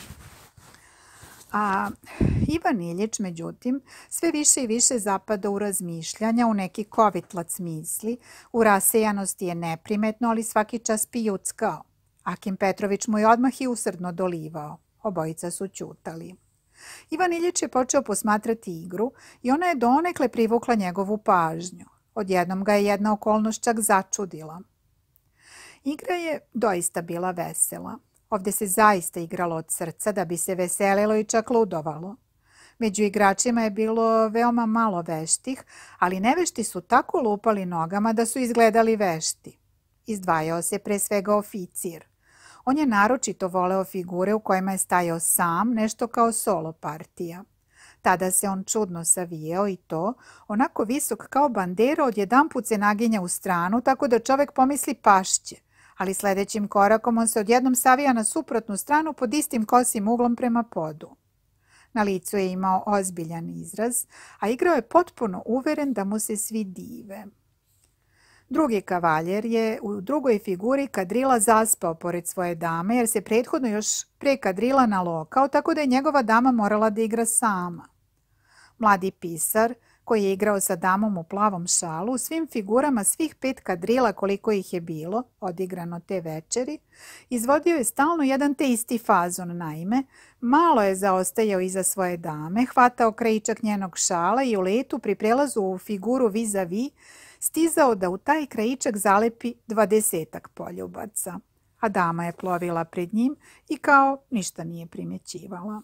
A Ivan Iljić, međutim, sve više i više zapada u razmišljanja, u neki kovitlac misli, u rasejanosti je neprimetno, ali svaki čas pijuckao. Akim Petrović mu je odmah i usrdno dolivao. Obojica su ćutali. Ivan Iljić je počeo posmatrati igru i ona je donekle privukla njegovu pažnju. Odjednom ga je jedna okolnost čak začudila. Igra je doista bila vesela. Ovdje se zaista igralo od srca da bi se veselilo i čak ludovalo. Među igračima je bilo veoma malo veštih, ali nevešti su tako lupali nogama da su izgledali vešti. Izdvajao se pre svega oficir. On je naročito voleo figure u kojima je stajao sam, nešto kao solo partija. Tada se on čudno savijao i to, onako visok kao bandera, odjedanput se naginja u stranu, tako da čovek pomisli pašće, ali sledećim korakom on se odjednom savija na suprotnu stranu pod istim kosim uglom prema podu. Na licu je imao ozbiljan izraz, a igrao je potpuno uveren da mu se svi dive. Drugi kavaljer je u drugoj figuri kadrila zaspao pored svoje dame, jer se prethodno još pre kadrila nalokao, tako da je njegova dama morala da igra sama. Mladi pisar, koji je igrao sa damom u plavom šalu, u svim figurama svih pet kadrila koliko ih je bilo, odigrano te večeri, izvodio je stalno jedan te isti fazon, naime, malo je zaostajao iza svoje dame, hvatao krajičak njenog šala i u letu pri prelazu u figuru vis-a-vis stizao da u taj krajičak zalepi dvadesetak poljubaca, a dama je plovila pred njim i kao ništa nije primjećivala.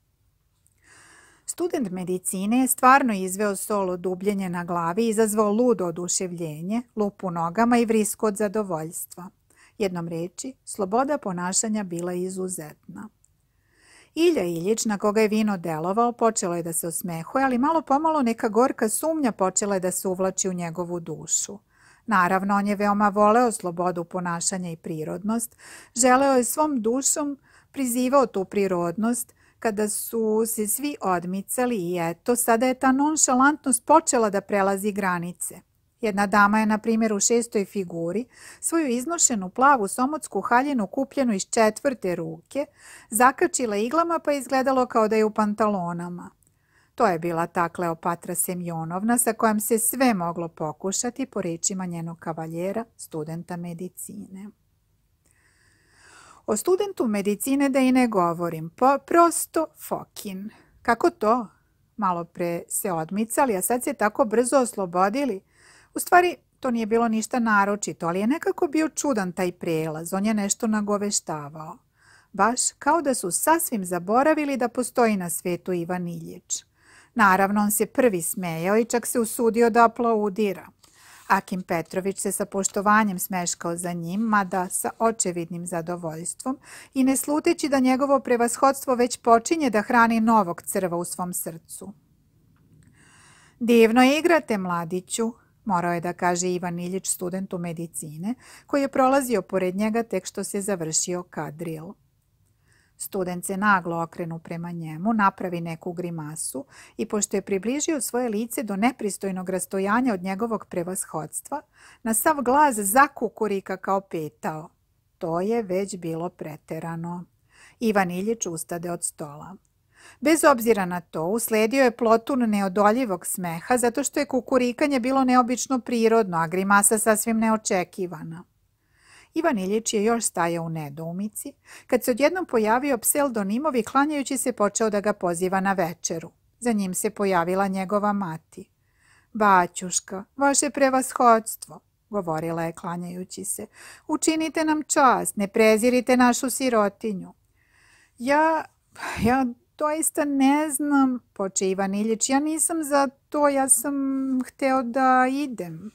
Student medicine je stvarno izveo solo dubljenje na glavi i izazvao ludo oduševljenje, lupu nogama i vrisku od zadovoljstva. Jednom reči, sloboda ponašanja bila izuzetna. Ilja Iljić, na koga je vino delovao, počelo je da se osmehuje, ali malo pomalo neka gorka sumnja počela je da se uvlači u njegovu dušu. Naravno, on je veoma voleo slobodu ponašanja i prirodnost, želeo je svom dušom, prizivao tu prirodnost, kada su se svi odmicali i eto, sada je ta nonšalantnost počela da prelazi granice. Jedna dama je, na primjer, u šestoj figuri svoju iznošenu plavu somotsku haljinu kupljenu iz četvrte ruke zakačila iglama pa je izgledalo kao da je u pantalonama. To je bila ta Kleopatra Semjonovna sa kojom se sve moglo pokušati, po rečima njenog kavaljera, studenta medicine. O studentu medicine da i ne govorim, po, prosto Fokin. Kako to? Malo pre se odmicali, a sad se tako brzo oslobodili. U stvari, to nije bilo ništa naročito, ali je nekako bio čudan taj prelaz, on je nešto nagoveštavao. Baš kao da su sasvim zaboravili da postoji na svetu Ivan Iljić. Naravno, on se prvi smejao i čak se usudio da aplaudira. Akim Petrović se sa poštovanjem smeškao za njim, mada sa očevidnim zadovoljstvom i ne sluteći da njegovo prevashodstvo već počinje da hrani novog crva u svom srcu. Divno igrate, mladiću, morao je da kaže Ivan Iljić studentu medicine, koji je prolazio pored njega tek što se završio kadril. Student se naglo okrenu prema njemu, napravi neku grimasu i pošto je približio svoje lice do nepristojnog rastojanja od njegovog prevashodstva, na sav glas zakukurika kao petao. To je već bilo preterano. Ivan Iljić ustade od stola. Bez obzira na to, usledio je plotun neodoljivog smeha zato što je kukurikanje bilo neobično prirodno, a grimasa sasvim neočekivana. Ivan Iljić je još stajao u nedoumici, kad se odjednom pojavio pseldonimov i klanjajući se počeo da ga poziva na večeru. Za njim se pojavila njegova mati. Baćuška, vaše prevashodstvo, govorila je klanjajući se, učinite nam čast, ne prezirite našu sirotinju. Ja, ja doista ne znam, poče Ivan Iljić, ja nisam za to, ja sam hteo da idem.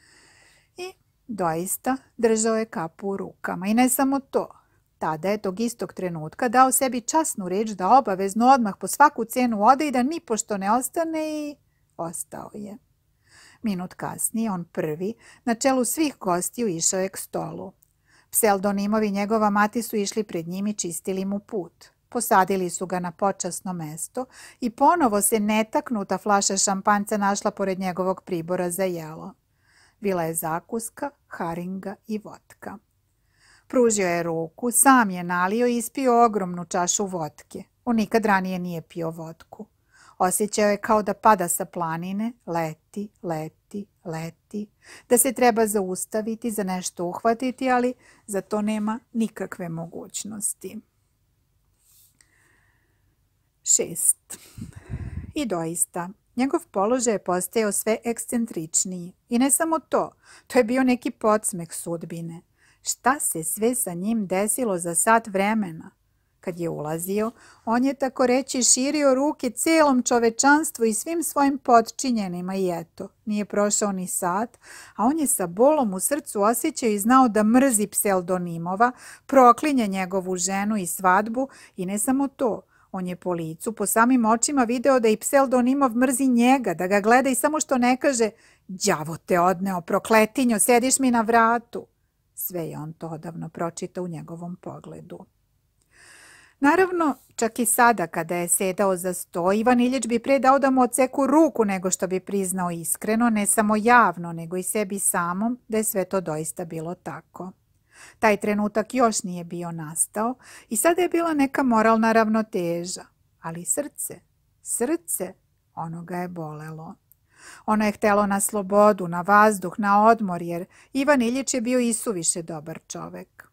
I doista držao je kapu u rukama i ne samo to. Tada je tog istog trenutka dao sebi časnu reč da obavezno odmah po svaku cenu ode i da nipošto ne ostane i ostao je. Minut kasnije on prvi, na čelu svih gostiju, išao je k stolu. Pseldonimovi njegova mati su išli pred njim i čistili mu put. Posadili su ga na počasno mesto i ponovo se netaknuta flaša šampanjca našla pored njegovog pribora za jelo. Bila je zakuska, haringa i votka. Pružio je ruku, sam je nalio i ispio ogromnu čašu votke. On nikad ranije nije pio votku. Osjećao je kao da pada sa planine, leti, leti, leti, da se treba zaustaviti, za nešto uhvatiti, ali za to nema nikakve mogućnosti. Šest. I doista, njegov položaj je postajao sve ekscentričniji. I ne samo to, to je bio neki podsmeh sudbine. Šta se sve sa njim desilo za sat vremena? Kad je ulazio, on je tako reći širio ruke cijelom čovečanstvu i svim svojim potčinjenima i eto, nije prošao ni sat, a on je sa bolom u srcu osjećao i znao da mrzi Pseldonimova, proklinje njegovu ženu i svadbu i ne samo to, on je po licu, po samim očima video da i Pseldonimov mrzi njega, da ga gleda i samo što ne kaže đavo te odneo, prokletinjo, sediš mi na vratu. Sve je on to odavno pročitao u njegovom pogledu. Naravno, čak i sada kada je sedao za sto, Ivan Iljič bi pre dao da mu odseku ruku nego što bi priznao iskreno, ne samo javno, nego i sebi samom, da je sve to doista bilo tako. Taj trenutak još nije bio nastao i sada je bila neka moralna ravnoteža, ali srce, srce, ono ga je bolelo. Ono je htelo na slobodu, na vazduh, na odmor, jer Ivan Iljič je bio isuviše dobar čovek.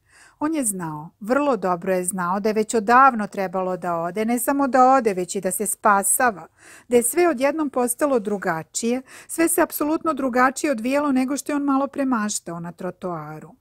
On je znao, vrlo dobro je znao da je već odavno trebalo da ode, ne samo da ode, već i da se spasava, da je sve odjednom postalo drugačije, sve se apsolutno drugačije odvijelo nego što je on malo premaštao na trotoaru.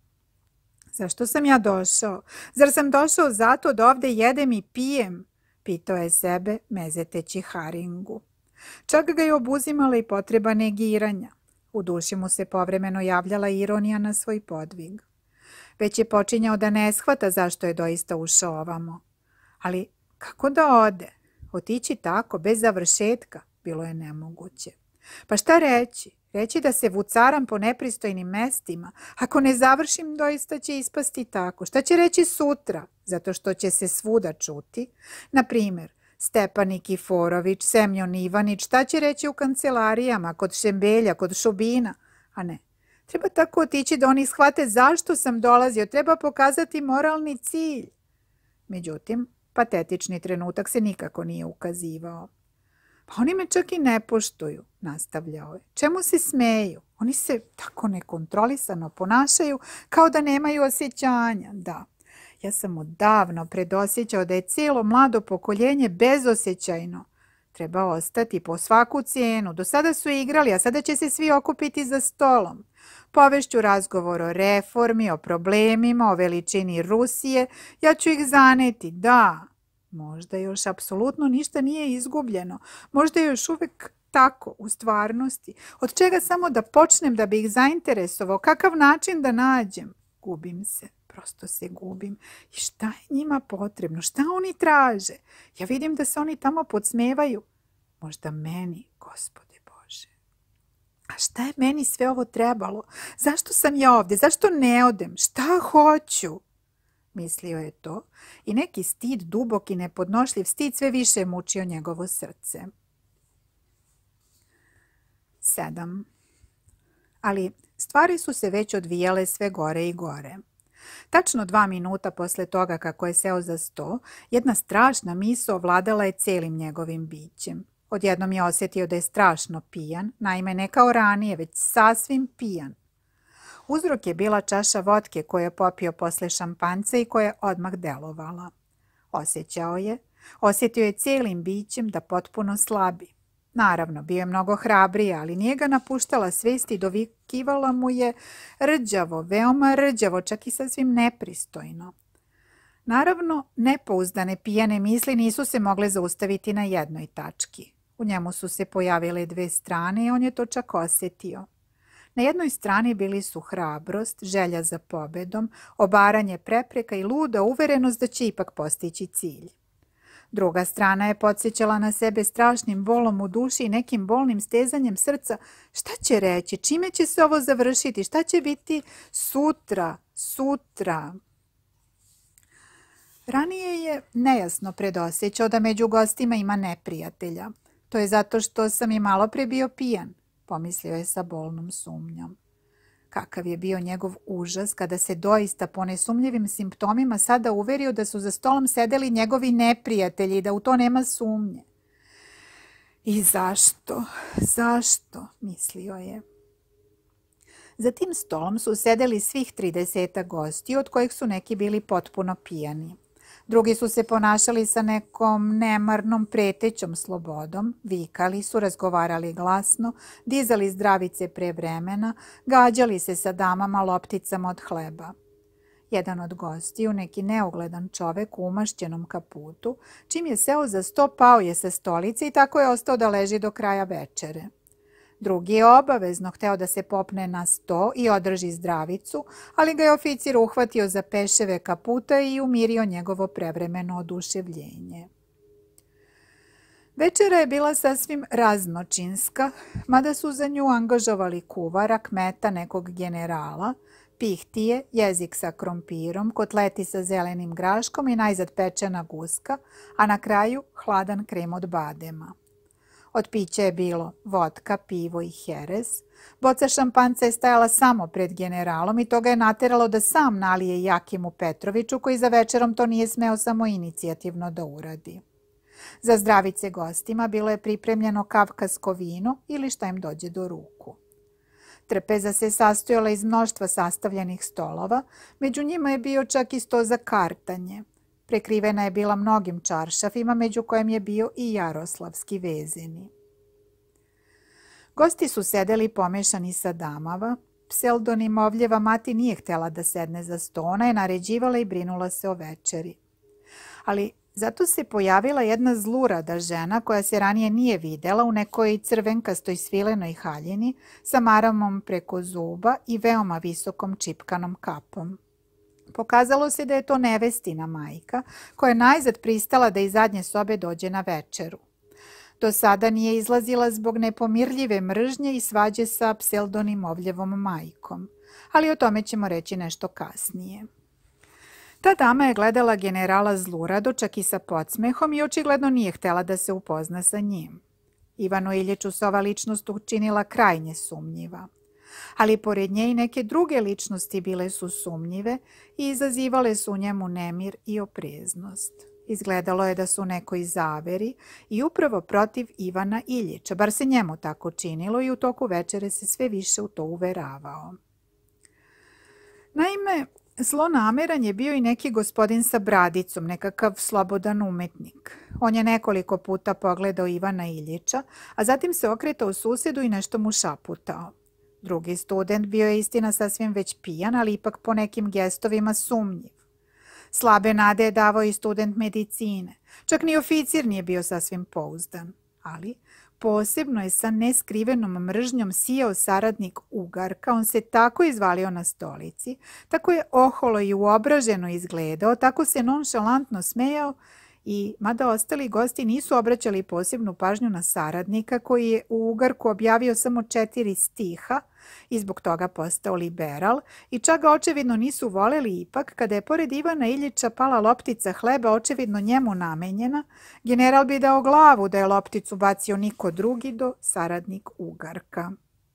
Zašto sam ja došao? Zar sam došao zato da ovde jedem i pijem? Pitao je sebe, mezeteći haringu. Čak ga je obuzimala i potreba negiranja. U duši mu se povremeno javljala ironija na svoj podvig. Već je počinjao da ne shvata zašto je doista ušao ovamo. Ali kako da ode? Otići tako, bez završetka, bilo je nemoguće. Pa šta reći? Reći da se vucaram po nepristojnim mestima. Ako ne završim, doista će ispasti tako. Šta će reći sutra? Zato što će se svuda čuti. Na primjer, Stepan Nikiforović, Semjon Ivanić, šta će reći u kancelarijama, kod Šembelja, kod Šubina? A ne. Treba tako otići da oni shvate zašto sam dolazio. Treba pokazati moralni cilj. Međutim, patetični trenutak se nikako nije ukazivao. Pa oni me čak i ne poštuju, nastavljao je. Čemu se smeju? Oni se tako nekontrolisano ponašaju kao da nemaju osjećanja. Da, ja sam odavno predosjećao da je cijelo mlado pokoljenje bezosjećajno. Treba ostati po svaku cijenu. Do sada su igrali, a sada će se svi okupiti za stolom. Povešću razgovor o reformi, o problemima, o veličini Rusije. Ja ću ih zaneti, da. Možda još apsolutno ništa nije izgubljeno. Možda je još uvek tako u stvarnosti. Od čega samo da počnem da bi ih zainteresovao? Kakav način da nađem? Gubim se. Prosto se gubim. I šta je njima potrebno? Šta oni traže? Ja vidim da se oni tamo podsmevaju. Možda meni, Gospode Bože. A šta je meni sve ovo trebalo? Zašto sam ja ovdje? Zašto ne odem? Šta hoću? Mislio je to i neki stid, dubok i nepodnošljiv stid sve više mučio njegovo srce. Sedam. Ali stvari su se već odvijale sve gore i gore. Tačno dva minuta posle toga kako je seo za sto, jedna strašna misao ovladala je cijelim njegovim bićem. Odjednom je osjetio da je strašno pijan, naime ne kao ranije, već sasvim pijan. Uzrok je bila čaša vodke koju je popio posle šampanjca i koja je odmah delovala. Osjećao je, osjetio je cijelim bićem da potpuno slabi. Naravno, bio je mnogo hrabriji, ali nije ga napuštala svijest i dovikivala mu je rđavo, veoma rđavo, čak i sasvim nepristojno. Naravno, nepouzdane pijane misli nisu se mogle zaustaviti na jednoj tački. U njemu su se pojavile dve strane i on je to čak osjetio. Na jednoj strani bili su hrabrost, želja za pobedom, obaranje prepreka i luda uverenost da će ipak postići cilj. Druga strana je podsjećala na sebe strašnim bolom u duši i nekim bolnim stezanjem srca. Šta će reći? Čime će se ovo završiti? Šta će biti sutra? Sutra? Ranije je nejasno predosjećao da među gostima ima neprijatelja. To je zato što sam i malo pre bio pijan, pomislio je sa bolnom sumnjom. Kakav je bio njegov užas kada se doista po nesumnjivim simptomima sada uverio da su za stolom sedeli njegovi neprijatelji i da u to nema sumnje. I zašto? Zašto? Mislio je. Za tim stolom su sedeli svih tridesetak gosti, od kojih su neki bili potpuno pijani. Drugi su se ponašali sa nekom nemarnom pretećom slobodom, vikali su, razgovarali glasno, dizali zdravice pre vremena, gađali se sa damama lopticama od hleba. Jedan od gostiju, neki neugledan čovek u umašćenom kaputu, čim je seo za sto, pao je sa stolice i tako je ostao da leži do kraja večere. Drugi je obavezno hteo da se popne na sto i održi zdravicu, ali ga je oficir uhvatio za peševe kaputa i umirio njegovo prevremeno oduševljenje. Večera je bila sasvim raznočinska, mada su za nju angažovali kuvara, kmeta, nekog generala, pihtije, jezik sa krompirom, kotleti sa zelenim graškom i najzad pečena guska, a na kraju hladan krem od badema. Od pića je bilo vodka, pivo i herez. Boca šampanca je stajala samo pred generalom i to ga je nateralo da sam nalije Jakimu Petroviću, koji za večerom to nije smeo samo inicijativno da uradi. Za zdravice gostima bilo je pripremljeno kavkasko vino ili šta im dođe do ruku. Trpeza se sastojala iz mnoštva sastavljenih stolova, među njima je bio čak i sto za kartanje. Prekrivena je bila mnogim čaršafima, među kojem je bio i Jaroslavski vezeni. Gosti su sedeli pomešani sa damama. Pseldonimovljeva mati nije htjela da sedne za sto, ona je naređivala i brinula se o večeri. Ali zato se pojavila jedna zlurada žena koja se ranije nije videla u nekoj crvenkastoj svilenoj haljini sa maramom preko zuba i veoma visokom čipkanom kapom. Pokazalo se da je to nevestina majka, koja je najzad pristala da iz zadnje sobe dođe na večeru. Do sada nije izlazila zbog nepomirljive mržnje i svađe sa Pseldonimovljevom majkom, ali o tome ćemo reći nešto kasnije. Ta dama je gledala generala zlurado, čak i sa podsmehom, i očigledno nije htjela da se upozna sa njim. Ivanu Iljiću se ova ličnost učinila krajnje sumnjiva. Ali pored nje i neke druge ličnosti bile su sumnjive i izazivale su u njemu nemir i opreznost. Izgledalo je da su nekoj zaveri i upravo protiv Ivana Iljića, bar se njemu tako činilo i u toku večere se sve više u to uveravao. Naime, zlonameran je bio i neki gospodin sa bradicom, nekakav slobodan umetnik. On je nekoliko puta pogledao Ivana Iljića, a zatim se okretao susedu i nešto mu šaputao. Drugi student bio je istina sasvim već pijan, ali ipak po nekim gestovima sumnjiv. Slabe nade je davao i student medicine. Čak ni oficir nije bio sasvim pouzdan. Ali posebno je sa neskrivenom mržnjom sijao saradnik Ugarka. On se tako izvalio na stolici, tako je oholo i uobraženo izgledao, tako se nonšalantno smejao i, mada ostali gosti nisu obraćali posebnu pažnju na saradnika koji je u Ugarku objavio samo četiri stiha i zbog toga postao liberal i čak ga očevidno nisu voleli, ipak kada je pored Ivana Iljića pala loptica hleba očevidno njemu namenjena, general bi dao glavu da je lopticu bacio niko drugi do saradnik Ugarka.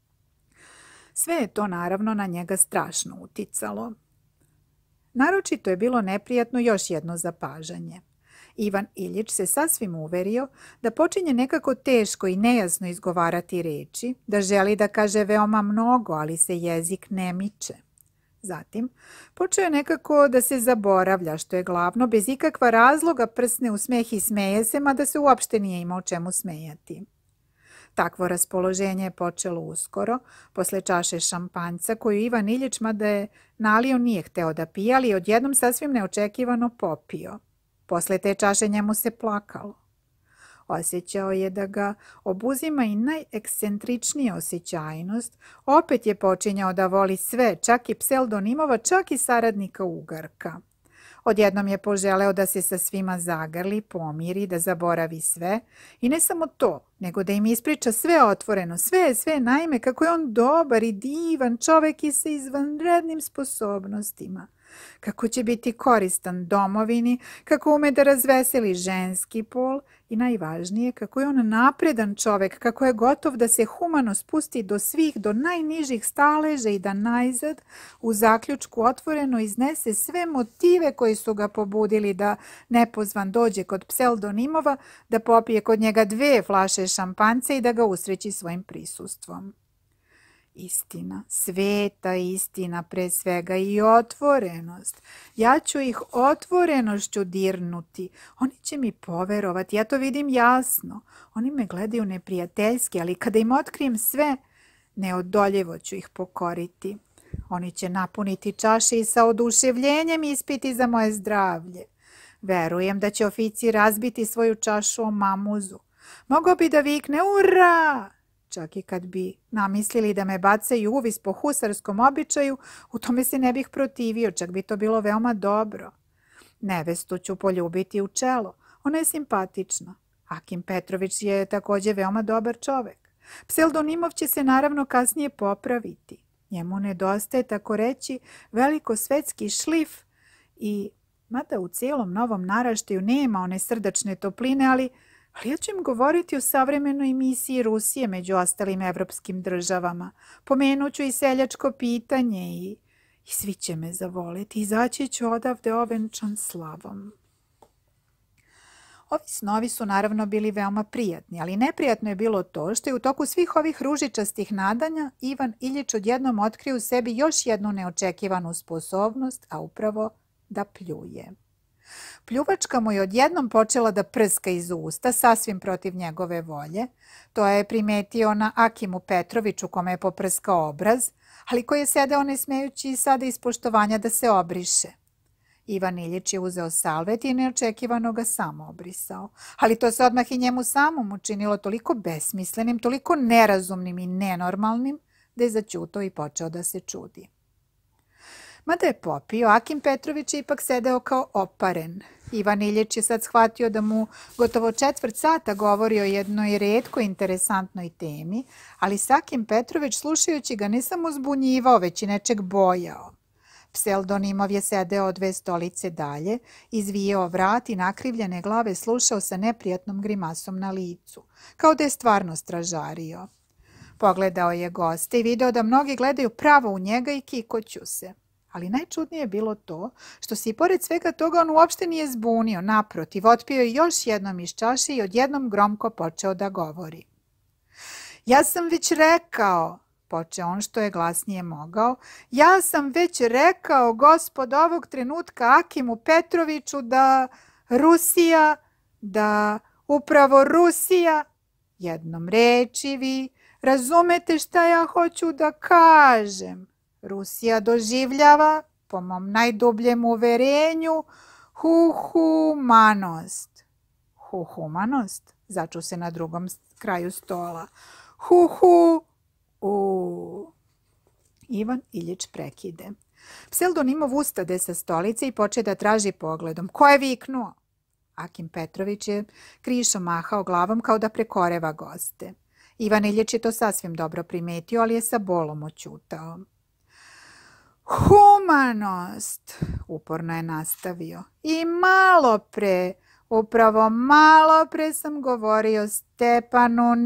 Sve je to naravno na njega strašno uticalo. Naročito je bilo neprijatno još jedno zapažanje. Ivan Iljić se sasvim uverio da počinje nekako teško i nejasno izgovarati reči, da želi da kaže veoma mnogo, ali se jezik ne miče. Zatim, počeo je nekako da se zaboravlja, što je glavno, bez ikakva razloga prsne u smeh i smeje se, mada se uopšte nije imao čemu smejati. Takvo raspoloženje je počelo uskoro, posle čaše šampanjca koju Ivan Iljić, mada je nalio, nije hteo da pije, ali odjednom sasvim neočekivano popio. Posle te čaše njemu se plakalo. Osjećao je da ga obuzima i najekscentričnija osjećajnost, opet je počinjao da voli sve, čak i Pseldonimova, čak i saradnika Ugarka. Odjednom je poželeo da se sa svima zagrli, pomiri, da zaboravi sve i ne samo to, nego da im ispriča sve otvoreno, sve, sve, naime kako je on dobar i divan čovek i sa izvanrednim sposobnostima. Kako će biti koristan domovini, kako ume da razveseli ženski pol i najvažnije kako je on napredan čovek, kako je gotov da se humano spusti do svih, do najnižih staleža i da najzad u zaključku otvoreno iznese sve motive koji su ga pobudili da nepozvan dođe kod Pseldonimova, da popije kod njega dve flaše šampanjca i da ga usreći svojim prisustvom. Istina, sveta istina pre svega i otvorenost. Ja ću ih otvorenošću dirnuti. Oni će mi poverovati, ja to vidim jasno. Oni me gledaju neprijateljski, ali kada im otkrijem sve, neodoljivo ću ih pokoriti. Oni će napuniti čaše i sa oduševljenjem ispiti za moje zdravlje. Verujem da će oficir razbiti svoju čašu o mamuzu. Mogao bi da vikne ura! Čak i kad bi namislili da me bacaju uvis po husarskom običaju, u tome se ne bih protivio, čak bi to bilo veoma dobro. Nevestu ću poljubiti u čelo. Ona je simpatična. Akim Petrović je također veoma dobar čovek. Pseldonimov će se naravno kasnije popraviti. Njemu nedostaje, tako reći, velikosvetski šlif i, mada u cijelom novom naraštaju nema one srdačne topline, ali, ali ja ću im govoriti o savremenoj misiji Rusije među ostalim evropskim državama. Pomenut ću i seljačko pitanje i, i svi će me zavoliti. Izaći ću odavde ovenčan slavom. Ovi snovi su naravno bili veoma prijatni, ali neprijatno je bilo to što je u toku svih ovih ružičastih nadanja Ivan Iljič odjednom otkrio u sebi još jednu neočekivanu sposobnost, a upravo da pljuje. Pljuvačka mu je odjednom počela da prska iz usta, sasvim protiv njegove volje. To je primetio na Akimu Petroviću, kome je poprskao obraz, ali koji je sedeo ne smejući sada iz poštovanja da se obriše. Ivan Iljič je uzeo salvet i neočekivano ga samo obrisao. Ali to se odmah i njemu samom učinilo toliko besmislenim, toliko nerazumnim i nenormalnim, da je zaćutao i počeo da se čudi. Mada je popio, Akim Petrović je ipak sedeo kao oparen. Ivan Iljič je sad shvatio da mu gotovo četvrt sata govori o jednoj retko interesantnoj temi, ali Akim Petrović slušajući ga ne samo zbunjivao, već i nečeg bojao. Pseldonimov je sedeo dve stolice dalje, izvijao vrat i nakrivljene glave slušao sa neprijatnom grimasom na licu, kao da je stvarno stražario. Pogledao je goste i video da mnogi gledaju pravo u njega i kikoću se. Ali najčudnije je bilo to što se i pored svega toga on uopšte nije zbunio, naprotiv, otpio je još jednom iz čaše i odjednom gromko počeo da govori. Ja sam već rekao, počeo on što je glasnije mogao, ja sam već rekao, gospod, ovog trenutka Akimu Petroviću da Rusija, da upravo Rusija, jednom reči vi, razumete šta ja hoću da kažem. Rusija doživljava, po mom najdubljem uverenju, humanost. Humanost? Začu se na drugom kraju stola. Hu-hu. U. Ivan Iljič prekide. Pseldonimov ustade sa stolice i poče da traži pogledom. Ko je viknuo? Akim Petrović je krišom mahao glavom kao da prekoreva goste. Ivan Iljič je to sasvim dobro primetio, ali je sa bolom oćutao. Humanost, uporno je nastavio. I malo pre, upravo malo pre sam govorio Stepanu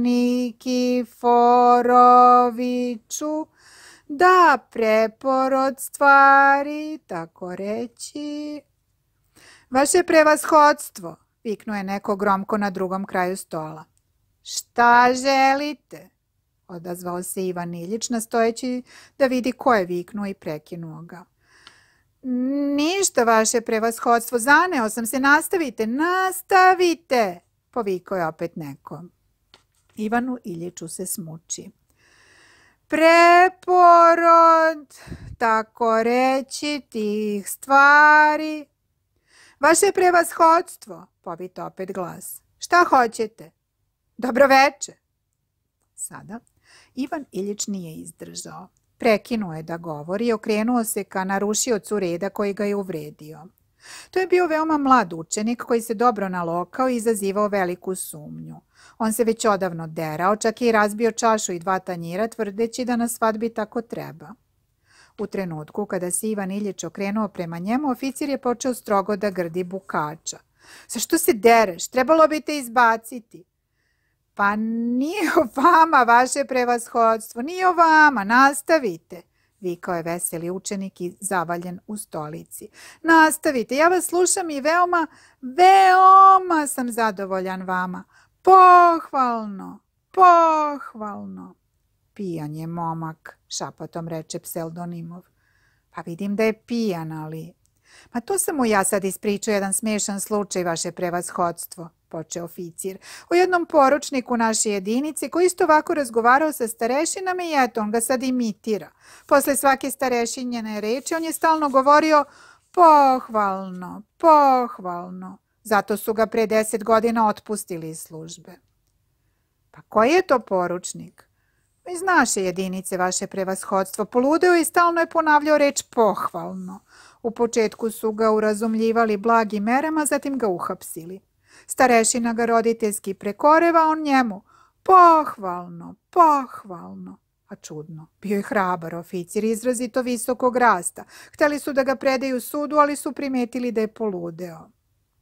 Nikiforoviću da preporod stvari, tako reći. Vaše prevashodstvo, viknuo je neko gromko na drugom kraju stola. Šta želite? Odazvao se Ivan Iljič, nastojeći da vidi ko je viknuo i prekinuo ga. Ništa, vaše prevashodstvo, zaneo sam se, nastavite, nastavite, povikao je opet neko. Ivanu Iljiču se smuči. Preporod, tako reći, tih stvari. Vaše prevashodstvo, povito opet glas. Šta hoćete? Dobroveče. Sada Ivan Iljič nije izdržao. Prekinuo je da govori i okrenuo se ka narušiocu reda koji ga je uvredio. To je bio veoma mlad učenik koji se dobro nalokao i izazivao veliku sumnju. On se već odavno derao, čak i razbio čašu i dva tanjira, tvrdeći da na svadbi tako treba. U trenutku kada se Ivan Iljič okrenuo prema njemu, oficir je počeo strogo da grdi bukača. Zašto se dereš? Trebalo bi te izbaciti. Pa nije o vama, vaše prevashodstvo, nije o vama, nastavite, vikao je veseli učenik i zavaljen u stolici. Nastavite, ja vas slušam i veoma, veoma sam zadovoljan vama. Pohvalno, pohvalno. Pijan je momak, šapatom reče Pseldonimov. Pa vidim da je pijan, ali... Ma to sam mu ja sad ispričao jedan smiješan slučaj, vaše prevashodstvo. počeo oficir. U jednom poručniku naše jedinice koji isto ovako razgovarao sa starešinama i eto, on ga sad imitira. Posle svake starešinjene reči on je stalno govorio pohvalno, pohvalno. Zato su ga pre deset godina otpustili iz službe. Pa koji je to poručnik? Iz naše jedinice, vaše prevashodstvo. Poludeo i stalno je ponavljao reč pohvalno. U početku su ga urazumljivali blagim merama, zatim ga uhapsili. Starešina ga roditeljski prekoreva, on njemu pohvalno, pohvalno. A čudno, bio je hrabar oficir, izrazito visokog rasta. Hteli su da ga predaju sudu, ali su primetili da je poludeo.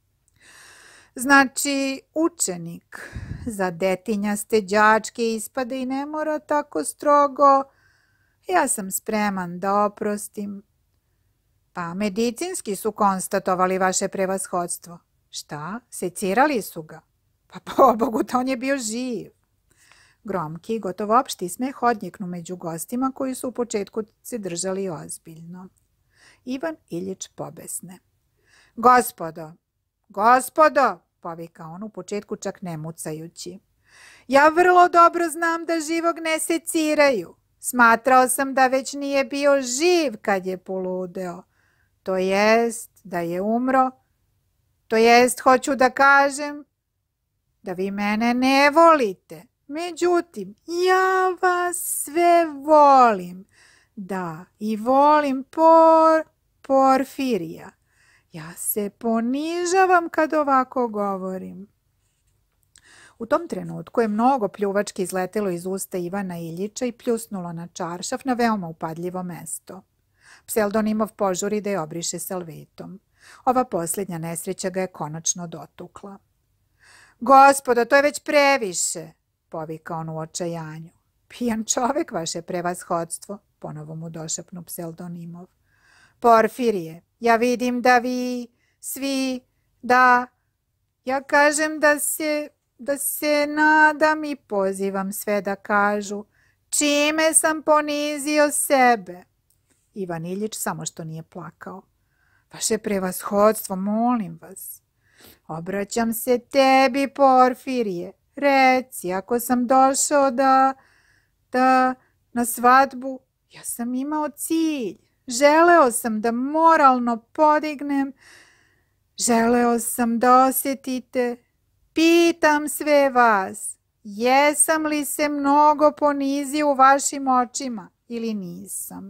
Znači, učenik za detinjaste đačke ispade i ne mora tako strogo. Ja sam spreman da oprostim. Pa medicinski su konstatovali vaše prevashodstvo. Šta? Secirali su ga? Pa pobogu, to on je bio živ. Gromki, gotovo opšti smeh odjeknu među gostima koji su u početku se držali ozbiljno. Ivan Iljič pobesne. Gospodo, gospodo, povika on u početku čak ne mucajući. Ja vrlo dobro znam da živog ne seciraju. Smatrao sam da već nije bio živ kad je poludeo. To jest da je umro. To jest, hoću da kažem, da vi mene ne volite. Međutim, ja vas sve volim. Da, i volim por, Porfirija. Ja se ponižavam kad ovako govorim. U tom trenutku je mnogo pljuvački izletelo iz usta Ivana Iljiča i pljusnulo na čaršaf na veoma upadljivo mesto. Pseldonimov požuri da je obriše salvetom. Ova posljednja nesreća ga je konačno dotukla. Gospodo, to je već previše, povika on u očajanju. Pijan čovek, vaše prevashodstvo, ponovo mu došapnu Pseldonimov. Porfirije, ja vidim da vi, svi, da, ja kažem da se, da se nadam i pozivam sve da kažu, čime sam ponizio sebe. Ivan Iljič samo što nije plakao. Vaše prevashodstvo, molim vas. Obraćam se tebi, Porfirije. Reci, ako sam došao da, da na svadbu, ja sam imao cilj. Želeo sam da moralno podignem. Želeo sam da osjetite. Pitam sve vas, jesam li se mnogo ponizio u vašim očima ili nisam?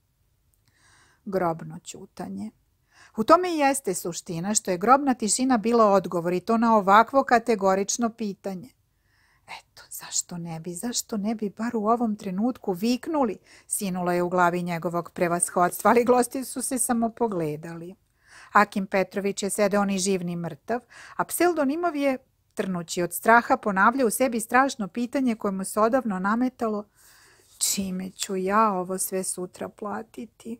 Grobno ćutanje. U tome i jeste suština što je grobna tišina bila odgovor i to na ovakvo kategorično pitanje. Eto, zašto ne bi, zašto ne bi bar u ovom trenutku viknuli, sinulo je u glavi njegovog prevashodstva, ali gosti su se samo pogledali. Akim Petrović je sedeo ni živ ni mrtav, a Pseldonimov je, trnući od straha, ponavljao u sebi strašno pitanje koje mu se odavno nametalo: čime ću ja ovo sve sutra platiti?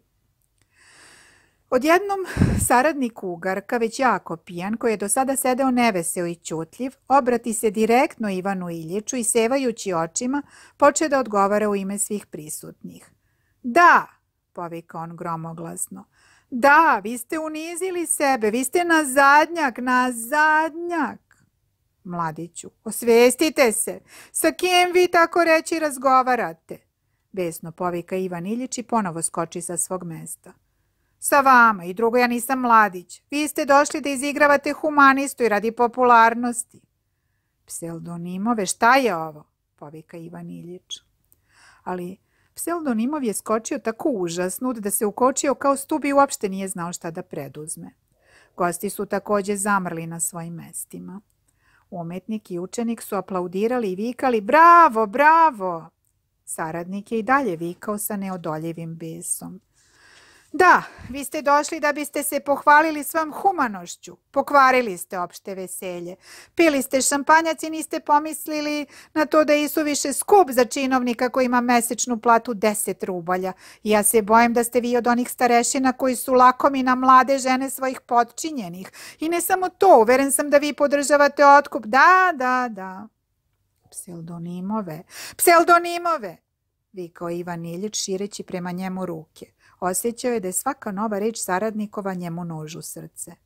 Odjednom saradnik Ugarka, već jako pijan, koji je do sada sedeo neveseo i ćutljiv, obrati se direktno Ivanu Iljiču i sevajući očima poče da odgovara u ime svih prisutnih. Da, povika on gromoglasno, da, vi ste unizili sebe, vi ste na zadnjak, na zadnjak. Mladiću, osvestite se, sa kim vi tako reći razgovarate? Besno povika Ivan Iljič i ponovo skoči sa svog mesta. Sa vama, i drugo, ja nisam mladić. Vi ste došli da izigravate humanistu i radi popularnosti. Pseldonimove, šta je ovo? Povika Ivan Iljič. Ali Pseldonimov je skočio tako užasnut da se ukočio kao stub i uopšte nije znao šta da preduzme. Gosti su također zamrli na svojim mestima. Umetnik i učenik su aplaudirali i vikali bravo, bravo. Saradnik je i dalje vikao sa neodoljivim besom. Da, vi ste došli da biste se pohvalili svom humanošću. Pokvarili ste opšte veselje. Pili ste šampanjac i niste pomislili na to da je isuviše skup za činovnika koji ima mesečnu platu deset rubalja. I ja se bojim da ste vi od onih starešina koji su lakomi na mlade žene svojih potčinjenih. I ne samo to, uveren sam da vi podržavate otkup. Da, da, da. Pseldonimove, pseldonimove, vikao Ivan Iljič šireći prema njemu ruke. Osjećao je da je svaka nova reč saradnikova njemu nož u srce.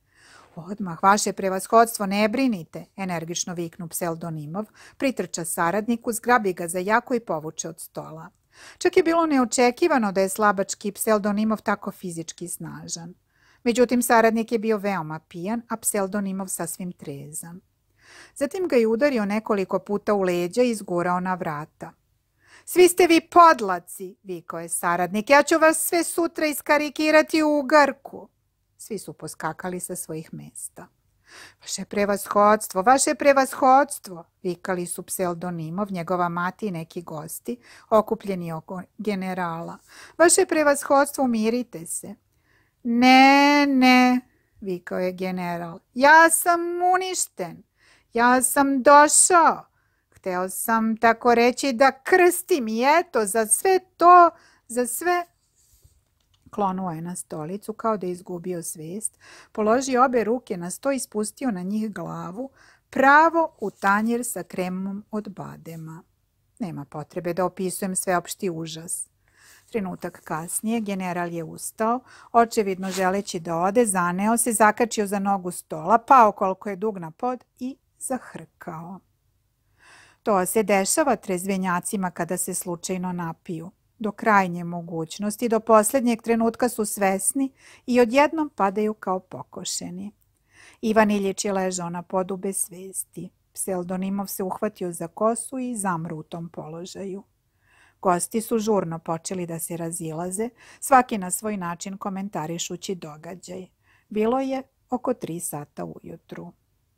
Odmah, vaše prevashodstvo, ne brinite, energično viknu pseudonimov, pritrča saradniku, zgrabi ga za jako i povuče od stola. Čak je bilo neočekivano da je slabački pseudonimov tako fizički snažan. Međutim, saradnik je bio veoma pijan, a pseudonimov sasvim trezan. Zatim ga je udario nekoliko puta u leđa i izgurao na vrata. Svi ste vi podlaci, vikao je saradnik, ja ću vas sve sutra iskarikirati u ugarku. Svi su poskakali sa svojih mesta. Vaše prevashodstvo, vaše prevashodstvo, vikali su pseudonimov, njegova mati i neki gosti, okupljeni oko generala. Vaše prevashodstvo, umirite se. Ne, ne, vikao je general, ja sam uništen, ja sam došao. Hteo sam tako reći da krstim i eto, za sve to, za sve... Klonuo je na stolicu kao da je izgubio svijest, položio obe ruke na sto i spustio na njih glavu, pravo u tanjir sa kremom od badema. Nema potrebe da opisujem sveopšti užas. Trenutak kasnije general je ustao, očevidno želeći da ode, zaneo se, zakačio za nogu stola, pao koliko je dug na pod i zahrkao. To se dešava trezvenjacima kada se slučajno napiju. Do krajnje mogućnosti, do posljednjeg trenutka su svesni i odjednom padaju kao pokošeni. Ivan Iljić je ležao na podu bez svesti. Pseudonimov se uhvatio za kosu i zamru u tom položaju. Gosti su žurno počeli da se razilaze, svaki na svoj način komentarišući događaj. Bilo je oko tri sata ujutru.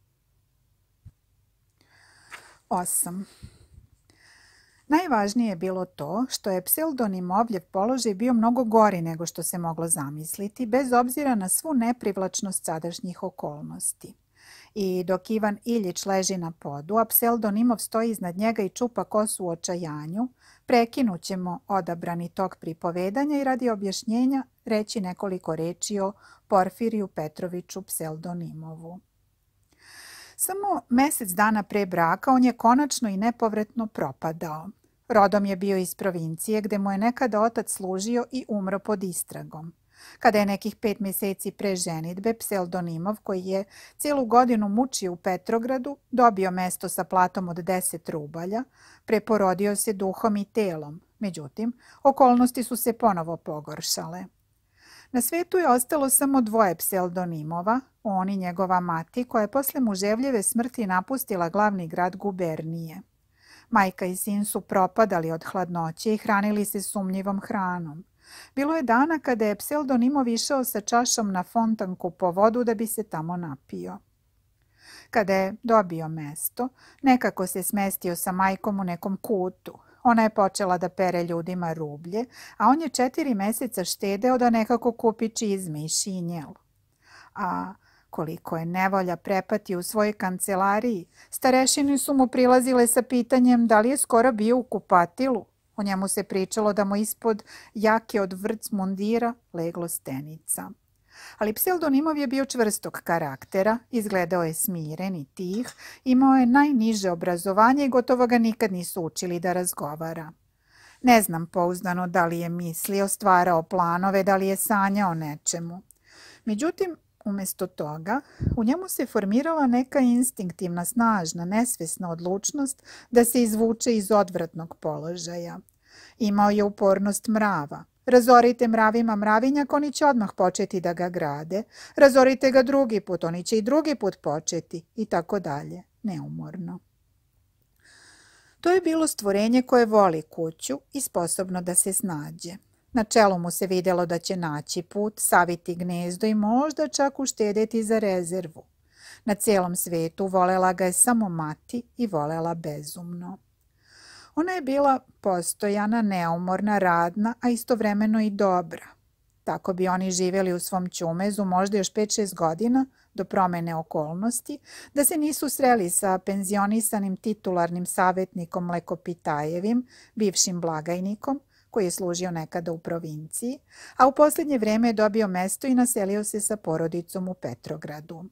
osam. Najvažnije je bilo to što je pseudonimovljev položaj bio mnogo gori nego što se moglo zamisliti, bez obzira na svu neprivlačnost sadašnjih okolnosti. I dok Ivan Iljić leži na podu, a pseudonimov stoji iznad njega i čupa kosu u očajanju, prekinut ćemo odabrani tok pripovedanja i radi objašnjenja reći nekoliko reči o Porfiriju Petroviću pseudonimovu. Samo mjesec dana pre braka on je konačno i nepovratno propadao. Rodom je bio iz provincije gde mu je nekada otac služio i umro pod istragom. Kada je nekih pet mjeseci pre ženidbe, pseudonimov, koji je cijelu godinu mučio u Petrogradu, dobio mesto sa platom od deset rubalja, preporodio se duhom i telom. Međutim, okolnosti su se ponovo pogoršale. Na svijetu je ostalo samo dvoje pseudonimova, on i njegova mati, koja je posle muževljeve smrti napustila glavni grad gubernije. Majka i sin su propadali od hladnoće i hranili se sumnjivom hranom. Bilo je dana kada je pseudonimov išao sa čašom na fontanku po vodu da bi se tamo napio. Kada je dobio mesto, nekako se smestio sa majkom u nekom kutu. Ona je počela da pere ljudima rublje, a on je četiri meseca štedeo da nekako kupi čizme i šinjel. A koliko je nevolja prepatio u svojoj kancelariji, starešine su mu prilazile sa pitanjem da li je skoro bio u kupatilu. O njemu se pričalo da mu ispod jake od vrc mundira leglo stenica. Ali pseudonimov je bio čvrstog karaktera, izgledao je smiren i tih, imao je najniže obrazovanje i gotovo ga nikad nisu učili da razgovara. Ne znam pouzdano da li je mislio, stvarao planove, da li je sanjao o nečemu. Međutim, umjesto toga, u njemu se formirala neka instinktivna, snažna, nesvesna odlučnost da se izvuče iz odvratnog položaja. Imao je upornost mrava. Razorite mravima mravinjak, oni će odmah početi da ga grade. Razorite ga drugi put, oni će i drugi put početi i tako dalje, neumorno. To je bilo stvorenje koje voli kuću i sposobno da se snađe. Na čelu mu se vidjelo da će naći put, saviti gnezdo i možda čak uštedjeti za rezervu. Na cijelom svijetu volela ga je samo mati i volela bezumno. Ona je bila postojana, neumorna, radna, a istovremeno i dobra. Tako bi oni živjeli u svom ćumezu možda još pet šest godina do promjene okolnosti, da se nisu sreli sa penzionisanim titularnim savjetnikom Lekopitajevim, bivšim blagajnikom, koji je služio nekada u provinciji, a u posljednje vrijeme je dobio mesto i naselio se sa porodicom u Petrogradu.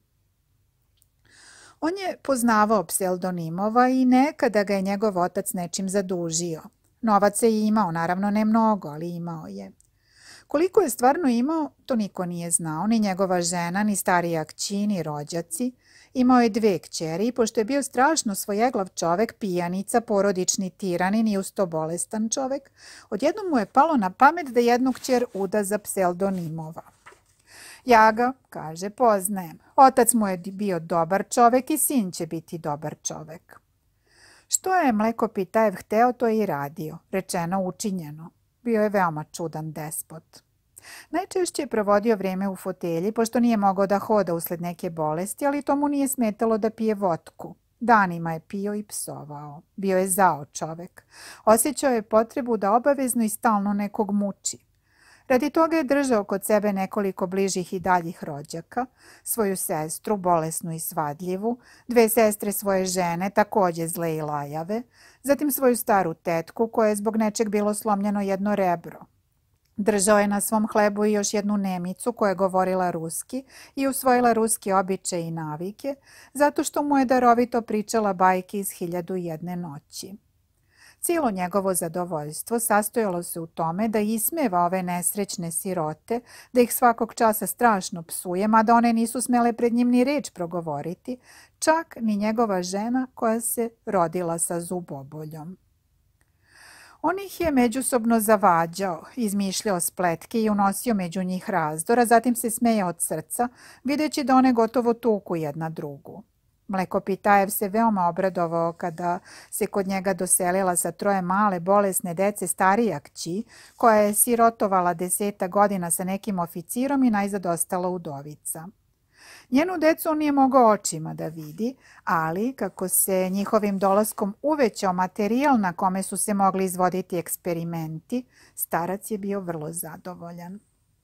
On je poznavao pseudonimova i nekada ga je njegov otac nečim zadužio. Novac je imao, naravno ne mnogo, ali imao je. Koliko je stvarno imao, to niko nije znao, ni njegova žena, ni starija kći, ni rođaci. Imao je dve kćeri i pošto je bio strašno svojeglav čovek, pijanica, porodični tiranin i uz to bolestan čovek, odjednom mu je palo na pamet da jednu kćer uda za pseldonimova. Ja ga, kaže, poznajem. Otac mu je bio dobar čovek i sin će biti dobar čovek. Što je Mlekopitajev hteo, to je i radio. Rečeno, učinjeno. Bio je veoma čudan despot. Najčešće je provodio vreme u fotelji, pošto nije mogao da hoda usled neke bolesti, ali to mu nije smetalo da pije votku. Danima je pio i psovao. Bio je zao čovek. Osjećao je potrebu da obavezno i stalno nekog muči. Radi toga je držao kod sebe nekoliko bližih i daljih rođaka, svoju sestru, bolesnu i svadljivu, dve sestre svoje žene, takođe zle i lajave, zatim svoju staru tetku koja je zbog nečeg bilo slomljeno jedno rebro. Držao je na svom hlebu i još jednu Nemicu koja je govorila ruski i usvojila ruski običaje i navike, zato što mu je darovito pričala bajke iz Hiljadu i jedne noći. Cijelo njegovo zadovoljstvo sastojalo se u tome da ismeva ove nesrećne sirote, da ih svakog časa strašno psuje, mada one nisu smele pred njim ni reč progovoriti, čak ni njegova žena koja se rodila sa zuboboljom. On ih je međusobno zavađao, izmišljao spletke i unosio među njih razdora, zatim se smejao od srca, videći da one gotovo tuku jedna drugu. Mlekopitajev se veoma obradovao kada se kod njega doselila sa troje male bolesne dece starija kći, koja je sirotovala deseta godina sa nekim oficirom i najzad ostala udovica. Njenu decu on nije mogao očima da vidi, ali kako se njihovim dolaskom uvećao materijal na kome su se mogli izvoditi eksperimenti, starac je bio vrlo zadovoljan.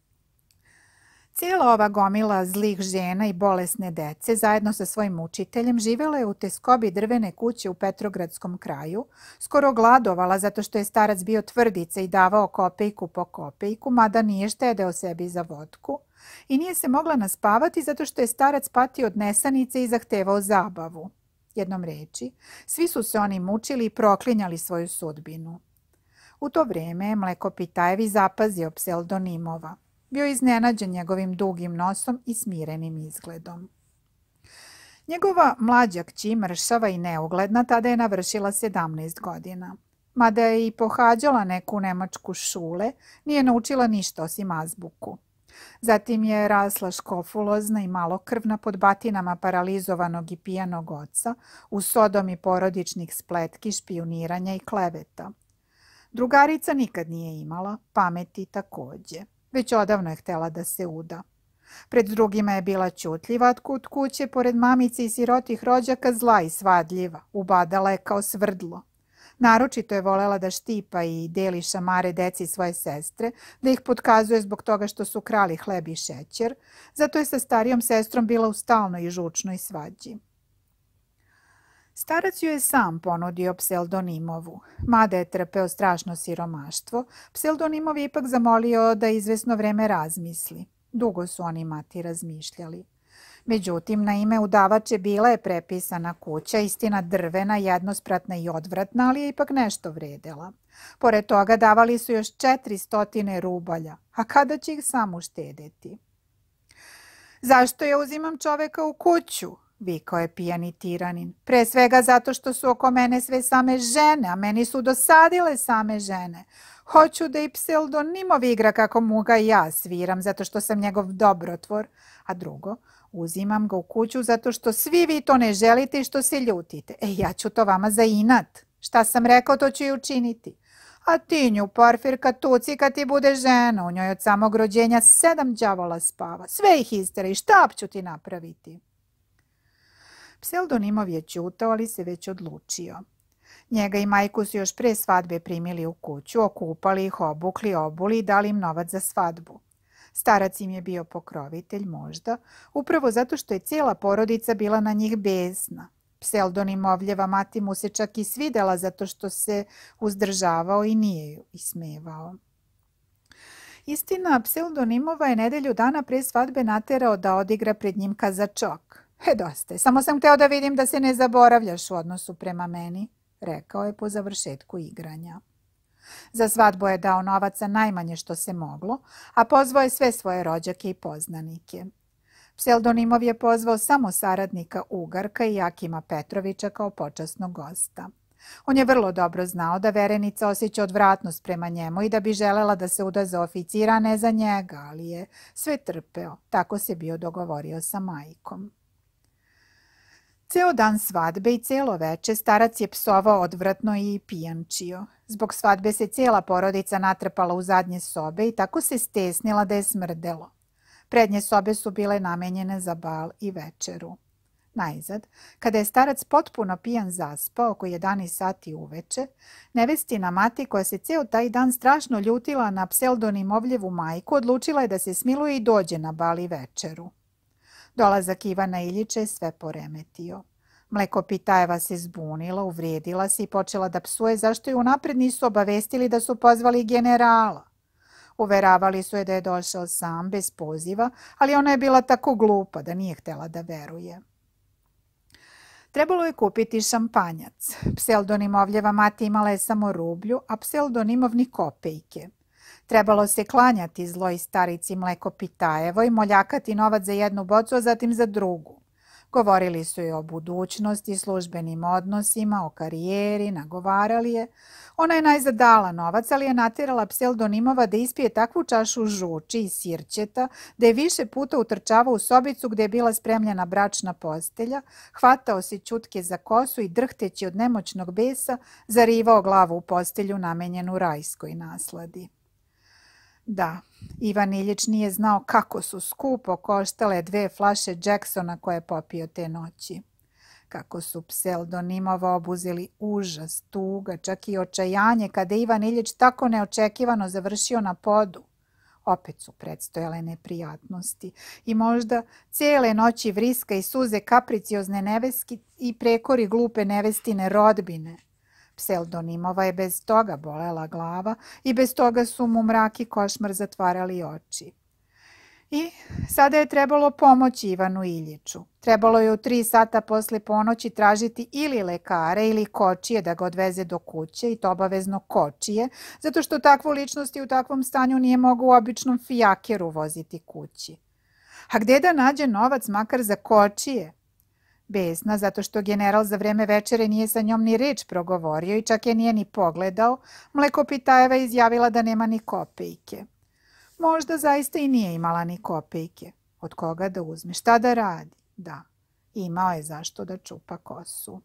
Cijela ova gomila zlih žena i bolesne dece zajedno sa svojim učiteljem živela je u teskobi drvene kuće u Petrogradskom kraju, skoro gladovala zato što je starac bio tvrdica i davao kopejku po kopejku, mada nije štedeo sebi za vodku, i nije se mogla naspavati zato što je starac patio od nesanice i zahtevao zabavu. Jednom reči, svi su se oni mučili i proklinjali svoju sudbinu. U to vreme je Mlekopitajev zapazio pseldonimova. Bio je iznenađen njegovim dugim nosom i smirenim izgledom. Njegova mlađa kći, mršava i neugledna, tada je navršila sedamnaest godina. Mada je i pohađala neku nemačku šule, nije naučila ništa osim azbuku. Zatim je rasla škofulozna i malokrvna pod batinama paralizovanog i pijanog oca, u sodomi porodičnih spletki, špijuniranja i kleveta. Drugarica nikad nije imala, pameti takođe. Već odavno je htela da se uda. Pred drugima je bila ćutljiva, kod kuće, pored mamice i sirotih rođaka, zla i svadljiva. Ubadala je kao svrdlo. Naročito je volela da štipa i deli šamare deci svoje sestre, da ih potkazuje zbog toga što su krali hleb i šećer, zato je sa starijom sestrom bila u stalnoj i žučnoj svađi. Starac ju je sam ponudio pseldonimovu. Mada je trpeo strašno siromaštvo, pseldonimov je ipak zamolio da izvesno vreme razmisli. Dugo su oni mati razmišljali. Međutim, na ime udavače bila je prepisana kuća, istina drvena, jednospratna i odvratna, ali je ipak nešto vredela. Pored toga davali su još četiri stotine rubalja, a kada će ih sam uštedeti? Zašto ja uzimam čoveka u kuću? Vikao je pijani tiranin. Pre svega zato što su oko mene sve same žene, a meni su dosadile same žene. Hoću da i pseldonimov igra kako mu ga ja sviram, zato što sam njegov dobrotvor. A drugo, uzimam ga u kuću zato što svi vi to ne želite i što se ljutite. E, ja ću to vama za inat. Šta sam rekao, to ću i učiniti. A ti nju, Porfirka, tuci kad ti bude žena. U njoj od samog rođenja sedam đavola spava. Sve ih istera i štap ću ti napraviti. Pseldonimov je ćutao, ali se već odlučio. Njega i majku su još pre svadbe primili u kuću, okupali ih, obukli, obuli i dali im novac za svadbu. Starac im je bio pokrovitelj možda, upravo zato što je cijela porodica bila na njih besna. Pseldonimovljeva mati mu se čak i svidela zato što se uzdržavao i nije ju ismevao. Istina, pseldonimova je nedelju dana pre svadbe naterao da odigra pred njim kazačok. E, dosta je, samo sam hteo da vidim da se ne zaboravljaš u odnosu prema meni, rekao je po završetku igranja. Za svadbu je dao novaca najmanje što se moglo, a pozvao je sve svoje rođake i poznanike. Pseldonimov je pozvao samo saradnika Ugarka i Jakima Petrovića kao počasnog gosta. On je vrlo dobro znao da verenica osjeća odvratnost prema njemu i da bi želela da se uda za oficira, a ne za njega, ali je sve trpeo. Tako se bio dogovorio sa majkom. Ceo dan svadbe i celo veče starac je psovao odvratno i pijančio. Zbog svadbe se cijela porodica natrpala u zadnje sobe i tako se stesnila da je smrdelo. Prednje sobe su bile namenjene za bal i večeru. Najzad, kada je starac potpuno pijan zaspao oko jedanaest sati uveče, nevestina mati, koja se ceo taj dan strašno ljutila na Pseldonimovljevu majku, odlučila je da se smiluje i dođe na bal i večeru. Dolazak Ivana Iljića je sve poremetio. Mlekopitajeva se zbunila, uvrijedila se i počela da psuje zašto ju unapred nisu obavestili da su pozvali generala. Uveravali su je da je došao sam, bez poziva, ali ona je bila tako glupa da nije htjela da veruje. Trebalo je kupiti šampanjac. Pseldonimovljeva mati imala je samo rublju, a Pseldonimov ni kopejke. Trebalo se klanjati zloj starici Mlekopitajevoj, moljakati novac za jednu bocu, a zatim za drugu. Govorili su joj o budućnosti, službenim odnosima, o karijeri, nagovarali je. Ona je najzad dala novac, ali je natjerala Pseldonimova da ispije takvu čašu žuči i sirćeta da je više puta utrčavao u sobicu gdje je bila spremljena bračna postelja, hvatao se ćutke za kosu i drhteći od nemoćnog besa zarivao glavu u postelju namenjenu rajskoj nasladi. Da, Ivan Iljić nije znao kako su skupo koštale dve flaše Jacksona koje je popio te noći. Kako su Pseldonimova obuzeli užas, tuga, čak i očajanje kada je Ivan Iljić tako neočekivano završio na podu. Opet su predstojale neprijatnosti i možda cijele noći vriska i suze kapriciozne neveski i prekori glupe nevestine rodbine. Pseldonimova je bez toga bolela glava i bez toga su mu mrak i košmar zatvarali oči. I sada je trebalo pomoći Ivanu Iljiću. Trebalo je u tri sata posle ponoći tražiti ili lekare ili kočije da ga odveze do kuće, i to obavezno kočije, zato što takvu ličnost i u takvom stanju nije mogao u običnom fijakeru voziti kući. A gdje da nađe novac makar za kočije? Besna, zato što general za vreme večere nije sa njom ni reč progovorio i čak je nije ni pogledao, Mlekopitajeva je izjavila da nema ni kopejke. Možda zaista i nije imala ni kopejke. Od koga da uzme? Šta da radi? Da, imao je zašto da čupa kosu.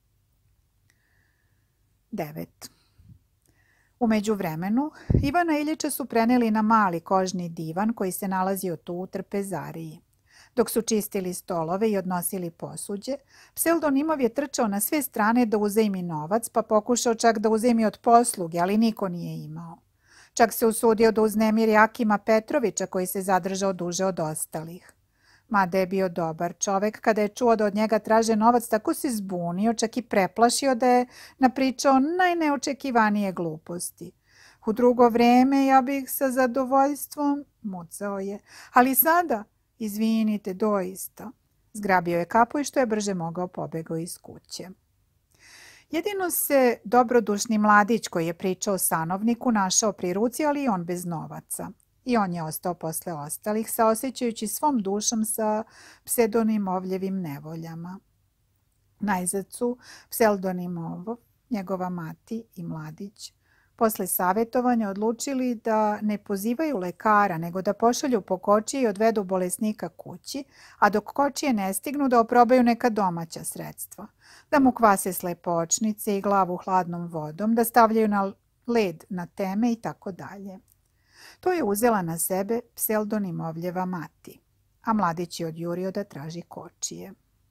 devet. U međuvremenu, Ivana Iljića su preneli na mali kožni divan koji se nalazio tu u trpezariji. Dok su čistili stolove i odnosili posuđe, Pseldonimov je trčao na sve strane da uzajmi novac, pa pokušao čak da uzajmi od posluge, ali niko nije imao. Čak se usudio da uznemiri Jakima Petrovića, koji se zadržao duže od ostalih. Mada je bio dobar čovek, kada je čuo da od njega traže novac, tako se zbunio, čak i preplašio da je napričao najneočekivanije gluposti. U drugo vreme ja bih sa zadovoljstvom, mucao je, ali sada, izvinite, doista. Zgrabio je kapu i što je brže mogao pobegao iz kuće. Jedino se dobrodušni mladić koji je pričao sanovniku našao pri ruci, ali i on bez novaca. I on je ostao posle ostalih, saosećajući svom dušom sa Pseldonimovljevim nevoljama. Najzad su Pseldonimov, njegova mati i mladić, posle savjetovanja odlučili da ne pozivaju lekara, nego da pošalju po kočije i odvedu bolesnika kući, a dok kočije ne stignu da oprobaju neka domaća sredstva, da mu kvase slepočnice i glavu hladnom vodom, da stavljaju na led na teme i tako dalje. To je uzela na sebe Pseldonimovljeva mati, a mladić je odjurio da traži kočije.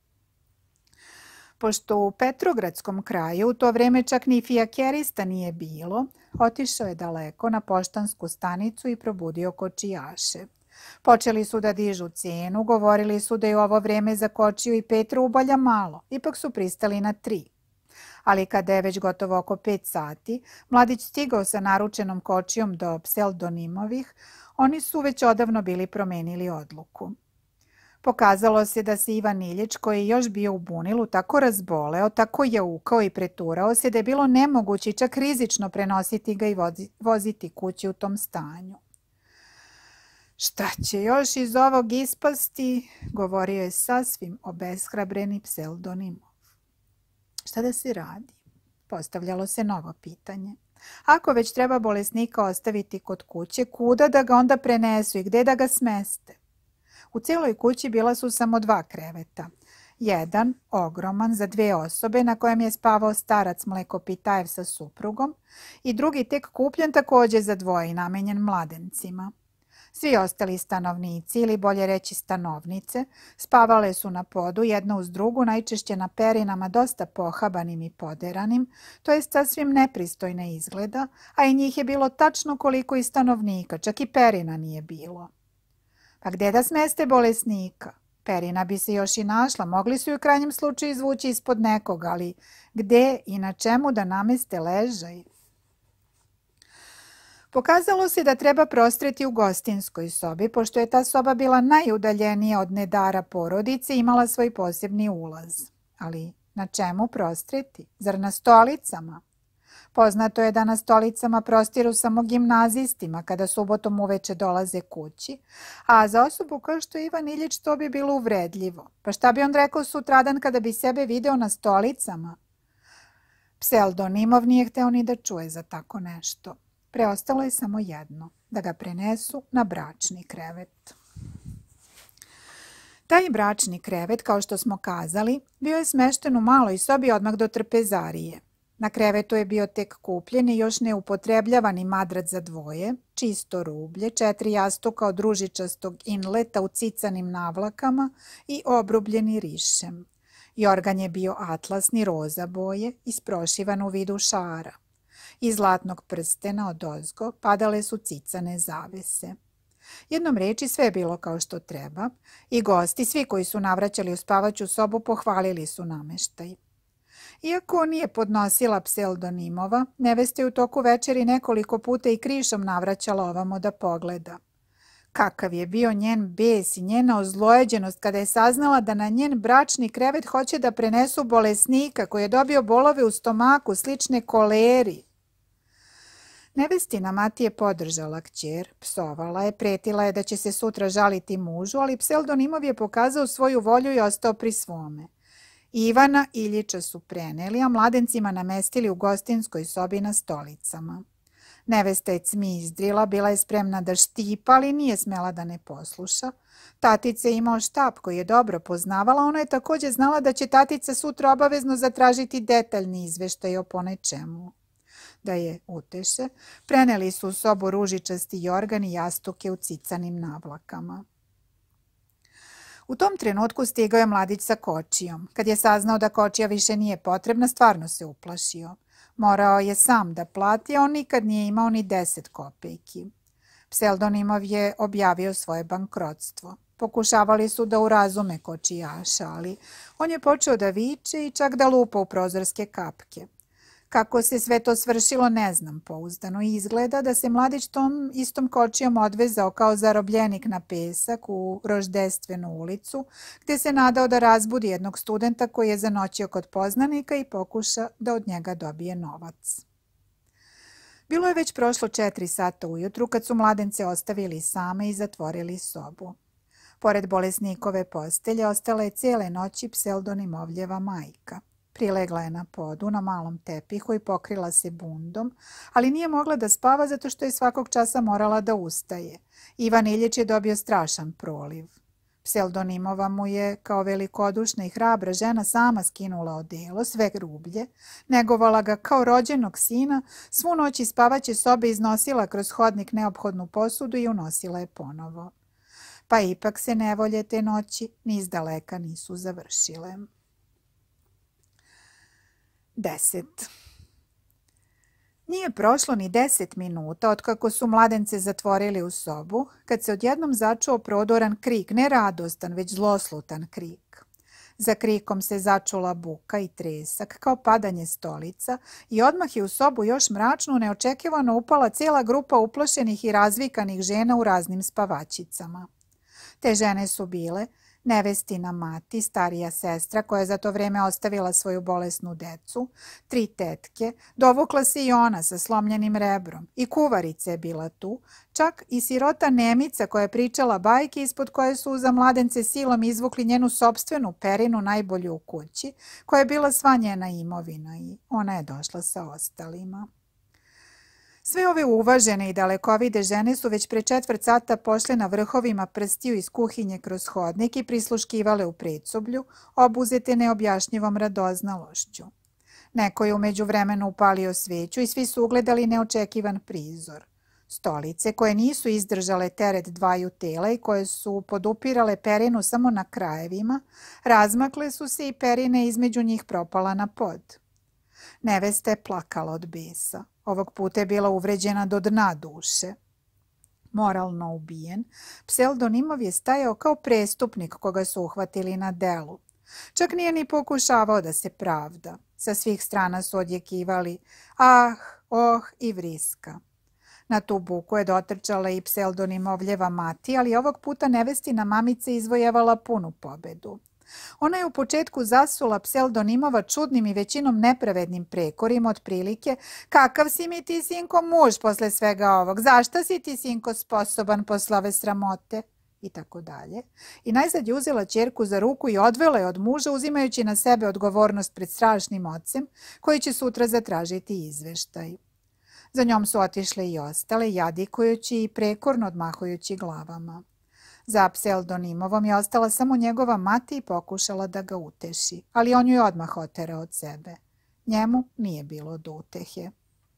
Pošto u Petrogradskom kraju u to vreme čak ni fijakerista nije bilo, otišao je daleko na poštansku stanicu i probudio kočijaše. Počeli su da dižu cenu, govorili su da je u ovo vreme za kočiju i pet rubalja malo, ipak su pristali na tri. Ali kada je već gotovo oko pet sati, mladić stigao sa naručenom kočijom do Pseldonimovih, oni su već odavno bili promenili odluku. Pokazalo se da se Ivan Iljić, koji je još bio u bunilu, tako razboleo, tako jaukao i preturao se da je bilo nemoguće i čak rizično prenositi ga i voziti kući u tom stanju. Šta će još iz ovog ispasti, govorio je sasvim obeshrabreni Pseldonimov. Šta da se radi? Postavljalo se novo pitanje. Ako već treba bolesnika ostaviti kod kuće, kuda da ga onda prenesu i gde da ga smeste? U cijeloj kući bila su samo dva kreveta. Jedan, ogroman, za dve osobe, na kojem je spavao starac Mlekopitajev sa suprugom, i drugi tek kupljen također za dvoje i namenjen mladencima. Svi ostali stanovnici, ili bolje reći stanovnice, spavale su na podu jedna uz drugu, najčešće na perinama dosta pohabanim i poderanim, to jest sasvim nepristojne izgleda, a i njih je bilo tačno koliko i stanovnika, čak i perina nije bilo. Pa gde da smeste bolesnika? Perina bi se još i našla, mogli su ju u krajnjem slučaju izvući ispod nekog, ali gde i na čemu da nameste ležaj? Pokazalo se da treba prostreti u gostinskoj sobi, pošto je ta soba bila najudaljenija od nedara porodice i imala svoj posebni ulaz. Ali na čemu prostreti? Zar na stolicama? Poznato je da na stolicama prostiru samo gimnazistima kada subotom uveče dolaze kući, a za osobu kao što je Ivan Iljić to bi bilo uvredljivo. Pa šta bi on rekao sutradan kada bi sebe video na stolicama? Pseldonimov nije hteo ni da čuje za tako nešto. Preostalo je samo jedno, da ga prenesu na bračni krevet. Taj bračni krevet, kao što smo kazali, bio je smešten u maloj sobi odmah do trpezarije. Na krevetu je bio tek kupljen i još neupotrebljavani madrac za dvoje, čisto rublje, četiri jastuka od ružičastog inleta u cicanim navlakama i obrubljeni rišem. Jorgan je bio atlasni roza boje, isprošivan u vidu šara. Iz zlatnog prstena odozgo padale su cicane zavese. Jednom reči sve je bilo kao što treba i gosti, svi koji su navraćali u spavaću sobu, pohvalili su nameštaj. Iako nije podnosila Pseldonimova, nevesta je u toku večeri nekoliko puta i krišom navraćala ovamo da pogleda. Kakav je bio njen bes i njena ozlojeđenost kada je saznala da na njen bračni krevet hoće da prenesu bolesnika koji je dobio bolove u stomaku slične koleri. Nevestina mati je podržala kćer, psovala je, pretila je da će se sutra žaliti mužu, ali Pseldonimov je pokazao svoju volju i ostao pri svome. Ivana Iljića su preneli, a mladencima namestili u gostinskoj sobi na stolicama. Nevesta je cmizdrila, bila je spremna da štipa, ali nije smela da ne posluša. Tatica je imao štap koji je dobro poznavala, ona je također znala da će tatica sutra obavezno zatražiti detaljni izveštaj o ponečemu. Da je uteše, preneli su u sobu ružičasti jorgan i jastuke u cicanim navlakama. U tom trenutku stigao je mladić sa kočijom. Kad je saznao da kočija više nije potrebna, stvarno se uplašio. Morao je sam da plati, a on nikad nije imao ni deset kopejki. Pseldonimov je objavio svoje bankrotstvo. Pokušavali su da urazume kočijaša, ali on je počeo da viče i čak da lupa u prozorske kapke. Kako se sve to svršilo ne znam pouzdano i izgleda da se mladić tom istom kočijom odvezao kao zarobljenik na pesak u Roždestvenu ulicu, gdje se nadao da razbudi jednog studenta koji je zanoćio kod poznanika i pokuša da od njega dobije novac. Bilo je već prošlo četiri sata ujutru kad su mladence ostavili same i zatvorili sobu. Pored bolesnikove postelje ostala je cijele noći Pseldonimovljeva majka. Prilegla je na podu na malom tepihu i pokrila se bundom, ali nije mogla da spava zato što je svakog časa morala da ustaje. Ivan Iljić je dobio strašan proliv. Pseldonimova mu je, kao velikodušna i hrabra žena, sama skinula odelo, sve rublje, negovala ga kao rođenog sina, svu noć iz spavaće sobe iznosila kroz hodnik neophodnu posudu i unosila je ponovo. Pa ipak se nevolje te noći ni izdaleka nisu završile. Deset. Nije prošlo ni deset minuta otkako su mladence zatvorili u sobu, kad se odjednom začuo prodoran krik, ne radostan, već zloslutan krik. Za krikom se začula buka i tresak, kao padanje stolica, i odmah je u sobu još mračnu neočekivano upala cijela grupa uplašenih i razvikanih žena u raznim spavačicama. Te žene su bile nevestina mati, starija sestra koja je za to vreme ostavila svoju bolesnu decu, tri tetke, dovukla se i ona sa slomljenim rebrom, i kuvarica je bila tu, čak i sirota Nemica koja je pričala bajke ispod koje su za mladence silom izvukli njenu sopstvenu perinu najbolju u kući, koja je bila sva njena imovina i ona je došla sa ostalima. Sve ove uvažene i dalekovide žene su već pre četvrt sata pošle na vrhovima prstiju iz kuhinje kroz hodnik i prisluškivale u predsoblju, obuzete neobjašnjivom radoznalošću. Neko je umeđu vremenu upalio sveću i svi su ugledali neočekivan prizor. Stolice koje nisu izdržale teret dvaju tela i koje su podupirale perinu samo na krajevima, razmakle su se i perine između njih propala na pod. Nevesta je plakala od besa. Ovog puta je bila uvređena do dna duše. Moralno ubijen, Pseldonimov je stajao kao prestupnik koga su uhvatili na delu. Čak nije ni pokušavao da se pravda. Sa svih strana su odjekivali ah, oh i vriska. Na tu buku je dotrčala i Pseldonimovljeva mati, ali ovog puta nevestina mamica izvojevala punu pobedu. Ona je u početku zasula Pseldonimova čudnim i većinom nepravednim prekorima otprilike kakav si mi ti, sinko, muž posle svega ovog, zašta si ti, sinko, sposoban posle ove sramote, i tako dalje. I najzad je uzela ćerku za ruku i odvela je od muža uzimajući na sebe odgovornost pred strašnim ocem koji će sutra zatražiti izveštaj. Za njom su otišle i ostale, jadikujući i prekorno odmahujući glavama. Za Pseldonimovom je ostala samo njegova mati i pokušala da ga uteši, ali on ju je odmah oterao od sebe. Njemu nije bilo do utehe.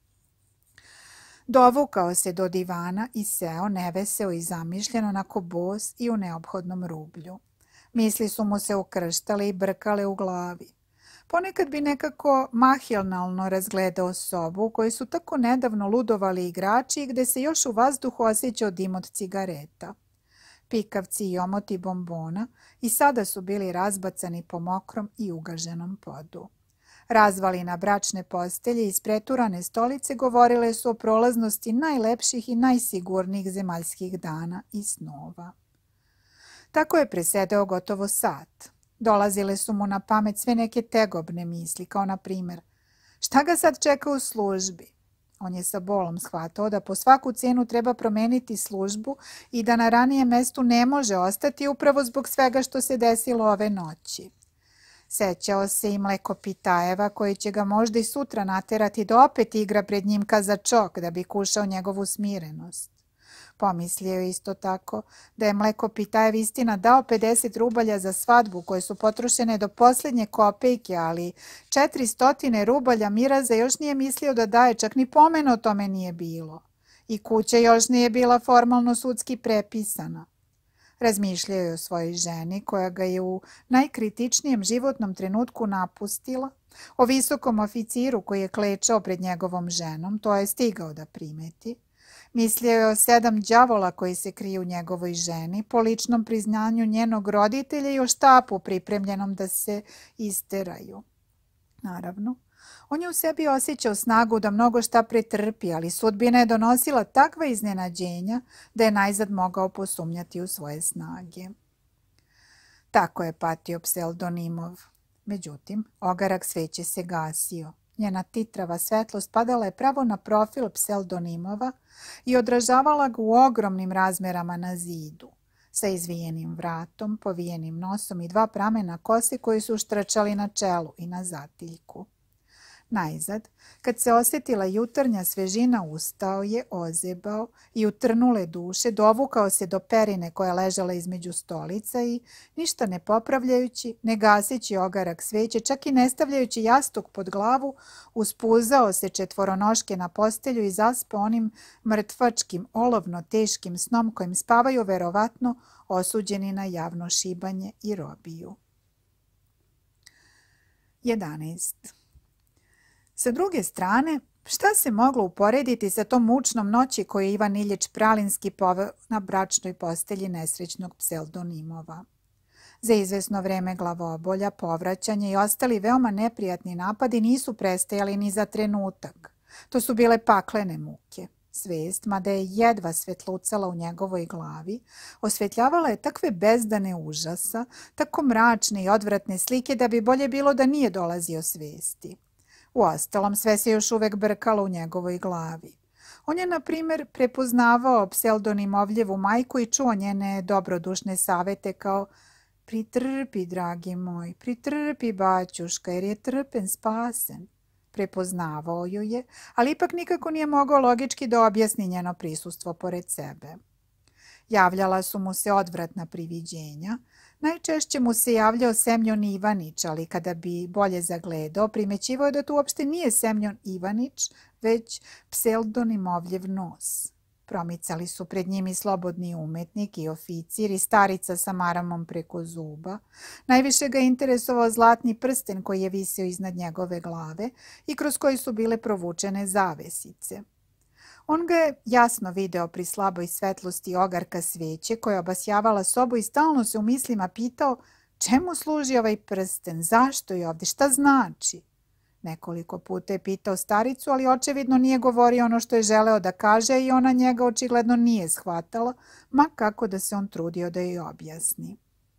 Dovukao se do divana i seo neveseo i zamišljen onako bos i u neophodnom rublju. Misli su mu se ukrštale i brkale u glavi. Ponekad bi nekako mahilnalno razgledao sobu u kojoj su tako nedavno ludovali igrači i gde se još u vazduhu osjećao dim od cigareta. Pikavci i omoti bombona i sada su bili razbacani po mokrom i ugaženom podu. Razvalina bračne postelje i ispreturane stolice govorile su o prolaznosti najlepših i najsigurnijih zemaljskih dana i snova. Tako je presedeo gotovo sat. Dolazile su mu na pamet sve neke tegobne misli, kao na primjer, šta ga sad čeka u službi? On je sa bolom shvatao da po svaku cijenu treba promeniti službu i da na ranijem mestu ne može ostati upravo zbog svega što se desilo ove noći. Sećao se i Mlekopitajeva koji će ga možda i sutra naterati da opet igra pred njim kazačok da bi kušao njegovu smirenost. Pomislio je isto tako da je Mlekopitajev istina dao pedeset rubalja za svadbu koje su potrošene do posljednje kopejke, ali četiristo rubalja Miraza još nije mislio da daje, čak ni pomena o tome nije bilo. I kuća još nije bila formalno sudski prepisana. Razmišljao je o svojoj ženi koja ga je u najkritičnijem životnom trenutku napustila, o visokom oficiru koji je klečao pred njegovom ženom, to je stigao da primeti. Mislio je o sedam đavola koji se kriju u njegovoj ženi, po ličnom priznanju njenog roditelja i o štapu pripremljenom da se isteraju. Naravno, on je u sebi osjećao snagu da mnogo šta pretrpi, ali sudbina je donosila takva iznenađenja da je najzad mogao posumnjati u svoje snage. Tako je patio Pseldonimov. Međutim, ogarak sveće se gasio. Njena titrava svetlost padala je pravo na profil Pseldonimova i odražavala ga u ogromnim razmerama na zidu, sa izvijenim vratom, povijenim nosom i dva pramena kose koji su štrčali na čelu i na zatiljku. Najzad, kad se osjetila jutarnja svežina, ustao je, ozebao i u trnule duše dovukao se do perine koja je ležala između stolica i, ništa ne popravljajući, ne gaseći ogarak sveće, čak i ne stavljajući jastuk pod glavu, uspuzao se četvoronoške na postelju i zaspao onim mrtvačkim, olovno teškim snom kojim spavaju verovatno osuđeni na javno šibanje i robiju. jedanaest. Sa druge strane, šta se moglo uporediti sa tom mučnom noći koju je Ivan Iljič Pralinski poveo na bračnoj postelji nesrećnog Pseldonimova? Za izvesno vreme glavobolja, povraćanje i ostali veoma neprijatni napadi nisu prestajali ni za trenutak. To su bile paklene muke. Svest, mada je jedva svetlucala u njegovoj glavi, osvetljavala je takve bezdane užasa, tako mračne i odvratne slike da bi bolje bilo da nije dolazio svesti. Uostalom, sve se još uvek brkalo u njegovoj glavi. On je, na primjer, prepoznavao pseldonimovljevu majku i čuo njene dobrodušne savete kao pritrpi, dragi moj, pritrpi, baćuška, jer je trpen spasen. Prepoznavao ju je, ali ipak nikako nije mogao logički da objasni njeno prisustvo pored sebe. Javljala su mu se odvratna priviđenja. Najčešće mu se javljao Semljon Ivanić, ali kada bi bolje zagledao, primećivao je da to uopšte nije Semljon Ivanić, već pseldonimovljev nos. Promicali su pred njim i slobodni umetnik i oficir i starica sa maramom preko zuba. Najviše ga interesovao zlatni prsten koji je visio iznad njegove glave i kroz koji su bile provučene zavesice. On ga je jasno video pri slaboj svetlosti ogarka sveće koja je obasjavala sobu i stalno se u mislima pitao čemu služi ovaj prsten, zašto je ovdje, šta znači. Nekoliko puta je pitao staricu, ali očevidno nije govorio ono što je želeo da kaže i ona njega očigledno nije shvatala, ma kako da se on trudio da joj objasni.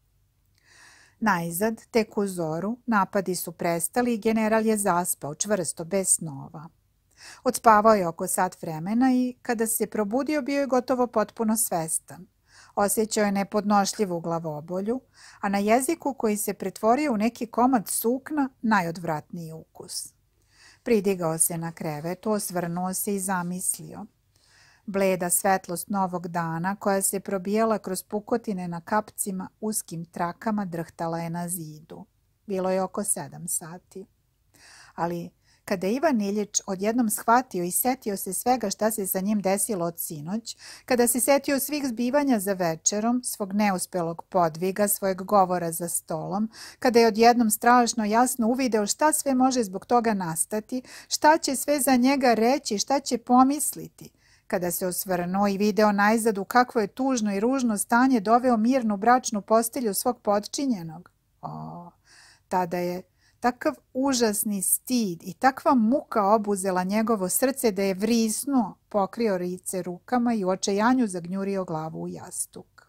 Najzad, tek u zoru, napadi su prestali i general je zaspao čvrsto, bez snova. Odspavao je oko sat vremena i kada se probudio bio je gotovo potpuno svestan. Osjećao je nepodnošljivu glavobolju, a na jeziku koji se pretvorio u neki komad sukna najodvratniji ukus. Pridigao se na krevetu, osvrnuo se i zamislio. Bleda svetlost novog dana koja se probijala kroz pukotine na kapcima uskim trakama drhtala je na zidu. Bilo je oko sedam sati. Ali kada je Ivan Iljič odjednom shvatio i setio se svega šta se sa njim desilo od sinoć, kada se setio svih zbivanja za večerom, svog neuspelog podviga, svojeg govora za stolom, kada je odjednom strašno jasno uvideo šta sve može zbog toga nastati, šta će sve za njega reći, šta će pomisliti, kada se osvrnuo i video najzad u kakvo je tužno i ružno stanje doveo mirnu bračnu postelju svog potčinjenog. O, tada je takav užasni stid i takva muka obuzela njegovo srce da je vrisnuo, pokrio lice rukama i u očajanju zagnjurio glavu u jastuk.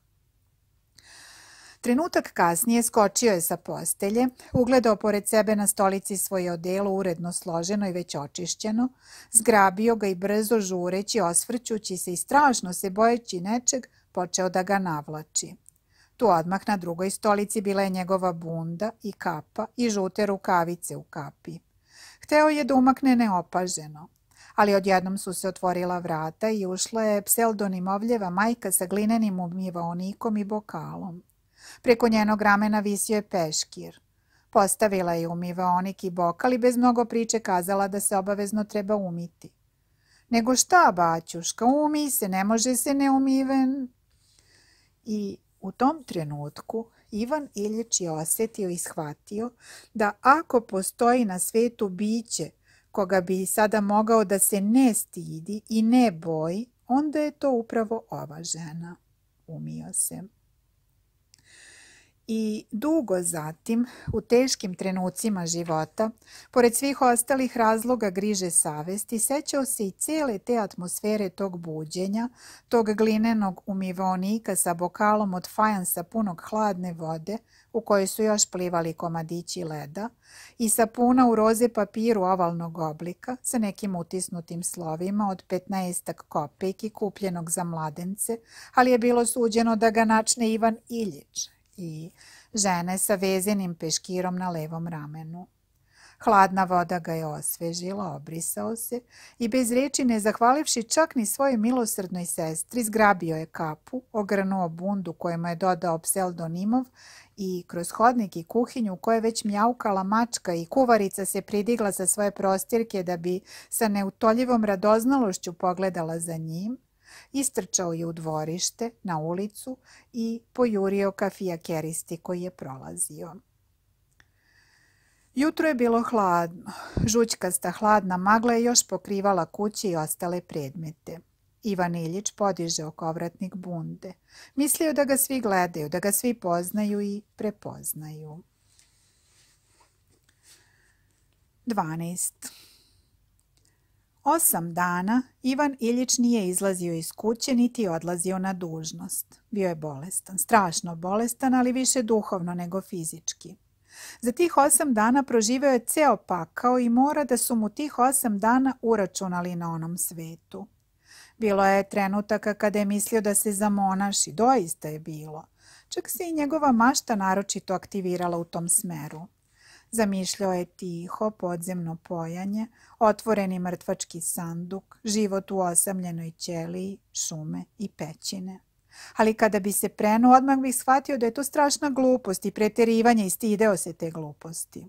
Trenutak kasnije skočio je sa postelje, ugledao pored sebe na stolici svoje odelo uredno složeno i već očišćeno, zgrabio ga i brzo žureći, osvrćući se i strašno se bojeći nečeg, počeo da ga navlači. Tu odmah na drugoj stolici bila je njegova bunda i kapa i žute rukavice u kapi. Hteo je da umakne neopaženo, ali odjednom su se otvorila vrata i ušla je pseldonimovljeva majka sa glinenim umivaonikom i bokalom. Preko njenog ramena visio je peškir. Postavila je umivaonik i bokal i bez mnogo priče kazala da se obavezno treba umiti. Nego šta, baćuška, umij se, ne može se neumiven. I u tom trenutku Ivan Iljič je osjetio i shvatio da ako postoji na svetu biće koga bi sada mogao da se ne stidi i ne boji, onda je to upravo ova žena. Umio se. I dugo zatim, u teškim trenucima života, pored svih ostalih razloga griže savesti, sećao se i cijele te atmosfere tog buđenja, tog glinenog umivaonika sa bokalom od fajansa punog hladne vode, u kojoj su još plivali komadići leda, i sapuna u roze papiru ovalnog oblika sa nekim utisnutim slovima od petnaestak kopejki kupljenog za mladence, ali je bilo suđeno da ga načne Ivan Iljič, i žene sa vezenim peškirom na levom ramenu. Hladna voda ga je osvežila, obrisao se i bez riječi ne zahvalivši čak ni svojoj milosrdnoj sestri, zgrabio je kapu, ogrnuo bundu kojemu je dodao pseldonimov i kroz hodnik i kuhinju u kojoj je već mjaukala mačka i kuvarica se pridigla sa svoje prostirke da bi sa neutoljivom radoznalošću pogledala za njim, istrčao je u dvorište, na ulicu i pojurio ka fijakeristi koji je prolazio. Jutro je bilo hladno. Žućkasta hladna magla je još pokrivala kuće i ostale predmete. Ivan Iljič podiže okovratnik bunde. Mislio da ga svi gledaju, da ga svi poznaju i prepoznaju. dvanaest. Osam dana Ivan Iljić nije izlazio iz kuće niti odlazio na dužnost. Bio je bolestan, strašno bolestan, ali više duhovno nego fizički. Za tih osam dana proživeo je ceo pakao i mora da su mu tih osam dana uračunali na onom svetu. Bilo je trenutaka kada je mislio da se zamonaši, doista je bilo. Čak se i njegova mašta naročito aktivirala u tom smeru. Zamišljao je tiho, podzemno pojanje, otvoreni mrtvački sanduk, život u osamljenoj ćeliji, šume i pećine. Ali kada bi se prenuo, odmah bih shvatio da je to strašna glupost i preterivanje i stideo se te gluposti.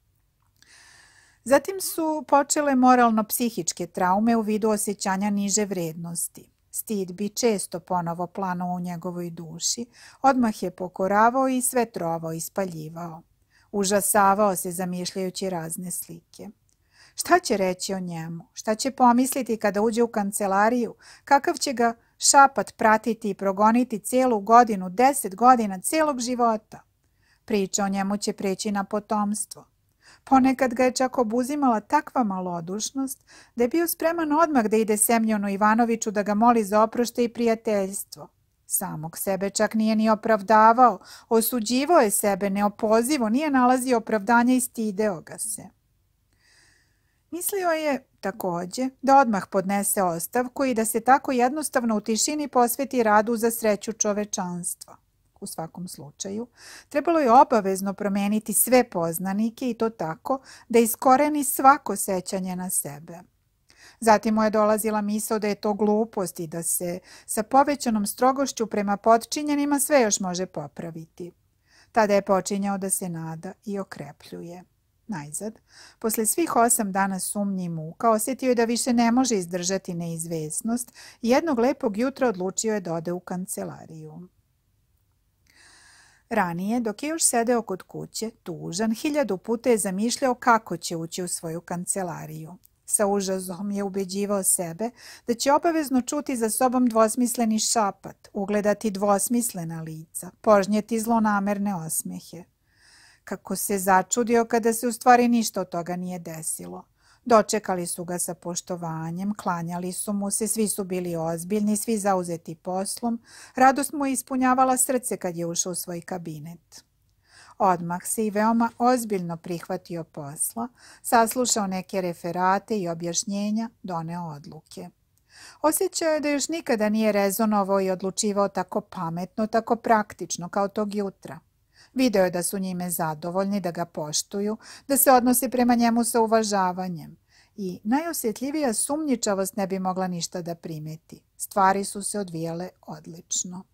Zatim su počele moralno-psihičke traume u vidu osjećanja niže vrednosti. Stid bi često ponovo planuo u njegovoj duši, odmah je pokoravao i sve trovao i spaljivao. Užasavao se zamišljajući razne slike. Šta će reći o njemu? Šta će pomisliti kada uđe u kancelariju? Kakav će ga šapat pratiti i progoniti cijelu godinu, deset godina, cijelog života? Priča o njemu će preći na potomstvo. Ponekad ga je čak obuzimala takva malodušnost da je bio spreman odmah da ide Semjonu Ivanoviću da ga moli za oproštaj i prijateljstvo. Samog sebe čak nije ni opravdavao, osuđivao je sebe neopozivo, nije nalazio opravdanja i stideo ga se. Mislio je, također, da odmah podnese ostavku i da se tako jednostavno u tišini posveti radu za sreću čovečanstva. U svakom slučaju, trebalo je obavezno promijeniti sve poznanike i to tako da iskoreni svako sećanje na sebe. Zatim mu je dolazila misao da je to glupost i da se sa povećanom strogošću prema potčinjenima sve još može popraviti. Tada je počinjao da se nada i okrepljuje. Najzad, posle svih osam dana sumnji i muka, osjetio je da više ne može izdržati neizvesnost i jednog lepog jutra odlučio je da ode u kancelariju. Ranije, dok je još sedeo kod kuće, tužan, hiljadu puta je zamišljao kako će ući u svoju kancelariju. Sa užasom je ubeđivao sebe da će obavezno čuti za sobom dvosmisleni šapat, ugledati dvosmislena lica, požnjeti zlonamerne osmehe. Kako se začudio kada se u stvari ništa od toga nije desilo. Dočekali su ga sa poštovanjem, klanjali su mu se, svi su bili ozbiljni, svi zauzeti poslom. Radost mu je ispunjavala srce kad je ušao u svoj kabinet. Odmah se i veoma ozbiljno prihvatio posla, saslušao neke referate i objašnjenja, doneo odluke. Osjećao je da još nikada nije rezonovao i odlučivao tako pametno, tako praktično kao tog jutra. Video je da su njime zadovoljni, da ga poštuju, da se odnose prema njemu sa uvažavanjem. I najosjetljivija sumnjičavost ne bi mogla ništa da primeti. Stvari su se odvijale odlično.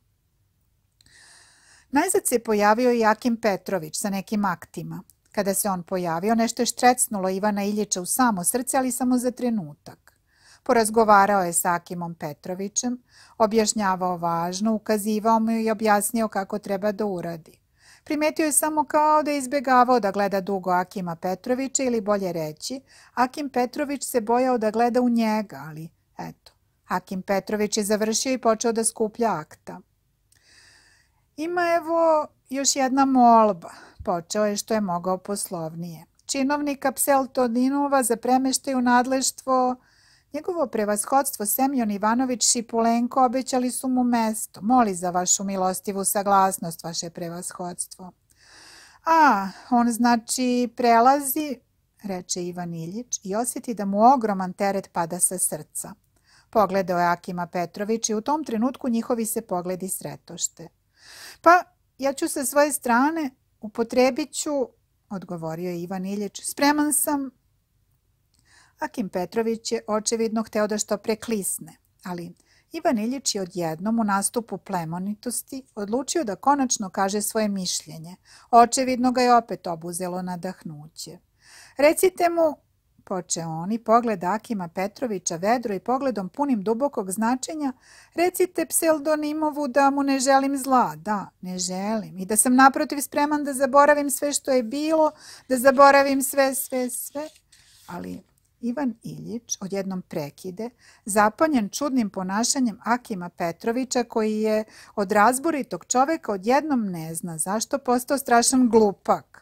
Najzad se pojavio i Akim Petrović sa nekim aktima. Kada se on pojavio, nešto je štrecnulo Ivana Iljića u samo srce, ali samo za trenutak. Porazgovarao je sa Akimom Petrovićem, objašnjavao važno, ukazivao mu i objasnio kako treba da uradi. Primetio je samo kao da je izbjegavao da gleda dugo Akima Petrovića ili bolje reći, Akim Petrović se bojao da gleda u njega, ali eto, Akim Petrović je završio i počeo da skuplja akta. Ima evo još jedna molba, počeo je što je mogao poslovnije. Činovnika Pseltodinova za premeštaj u nadleštvo, njegovo prevashodstvo Semjon Ivanović Šipulenko obećali su mu mesto. Moli za vašu milostivu saglasnost, vaše prevashodstvo. A, on znači prelazi, reče Ivan Iljić i osjeti da mu ogroman teret pada sa srca. Pogledao je Akima Petrović i u tom trenutku njihovi se pogledi sretošte. Pa, ja ću sa svoje strane, upotrebit ću, odgovorio je Ivan Iljić, spreman sam. Akim Petrović je očevidno hteo da što preklisne, ali Ivan Iljić je odjednom u nastupu plemenitosti odlučio da konačno kaže svoje mišljenje. Očevidno ga je opet obuzelo nadahnuće. Recite mu, poče on i pogleda Akima Petrovića vedro i pogledom punim dubokog značenja, recite Pseldonimovu da mu ne želim zla, da, ne želim, i da sam naprotiv spreman da zaboravim sve što je bilo, da zaboravim sve, sve, sve, ali Ivan Iljić odjednom prekide, zapanjen čudnim ponašanjem Akima Petrovića koji je od razboritog čoveka odjednom ne zna zašto postao strašan glupak.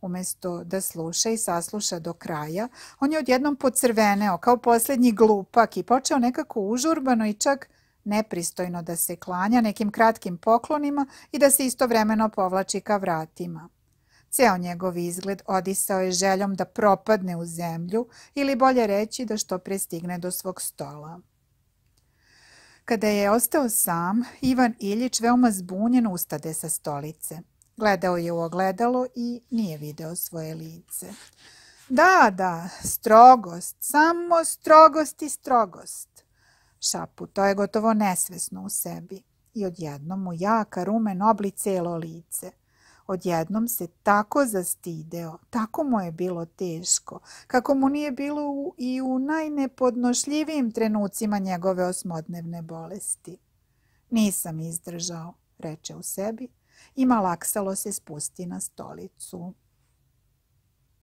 Umjesto da sluša i sasluša do kraja, on je odjednom pocrveneo kao posljednji glupak i počeo nekako užurbano i čak nepristojno da se klanja nekim kratkim poklonima i da se istovremeno povlači ka vratima. Ceo njegov izgled odisao je željom da propadne u zemlju ili bolje reći da što pre stigne do svog stola. Kada je ostao sam, Ivan Iljić veoma zbunjen ustade sa stolice. Gledao je u ogledalo i nije video svoje lice. Da, da, strogost, samo strogost i strogost. Šaputao je gotovo nesvesno u sebi i odjednom mu jaka rumen obli celo lice. Odjednom se tako zastideo, tako mu je bilo teško, kako mu nije bilo u, i u najnepodnošljivijim trenucima njegove osmodnevne bolesti. Nisam izdržao, reče u sebi i malaksalo se spusti na stolicu.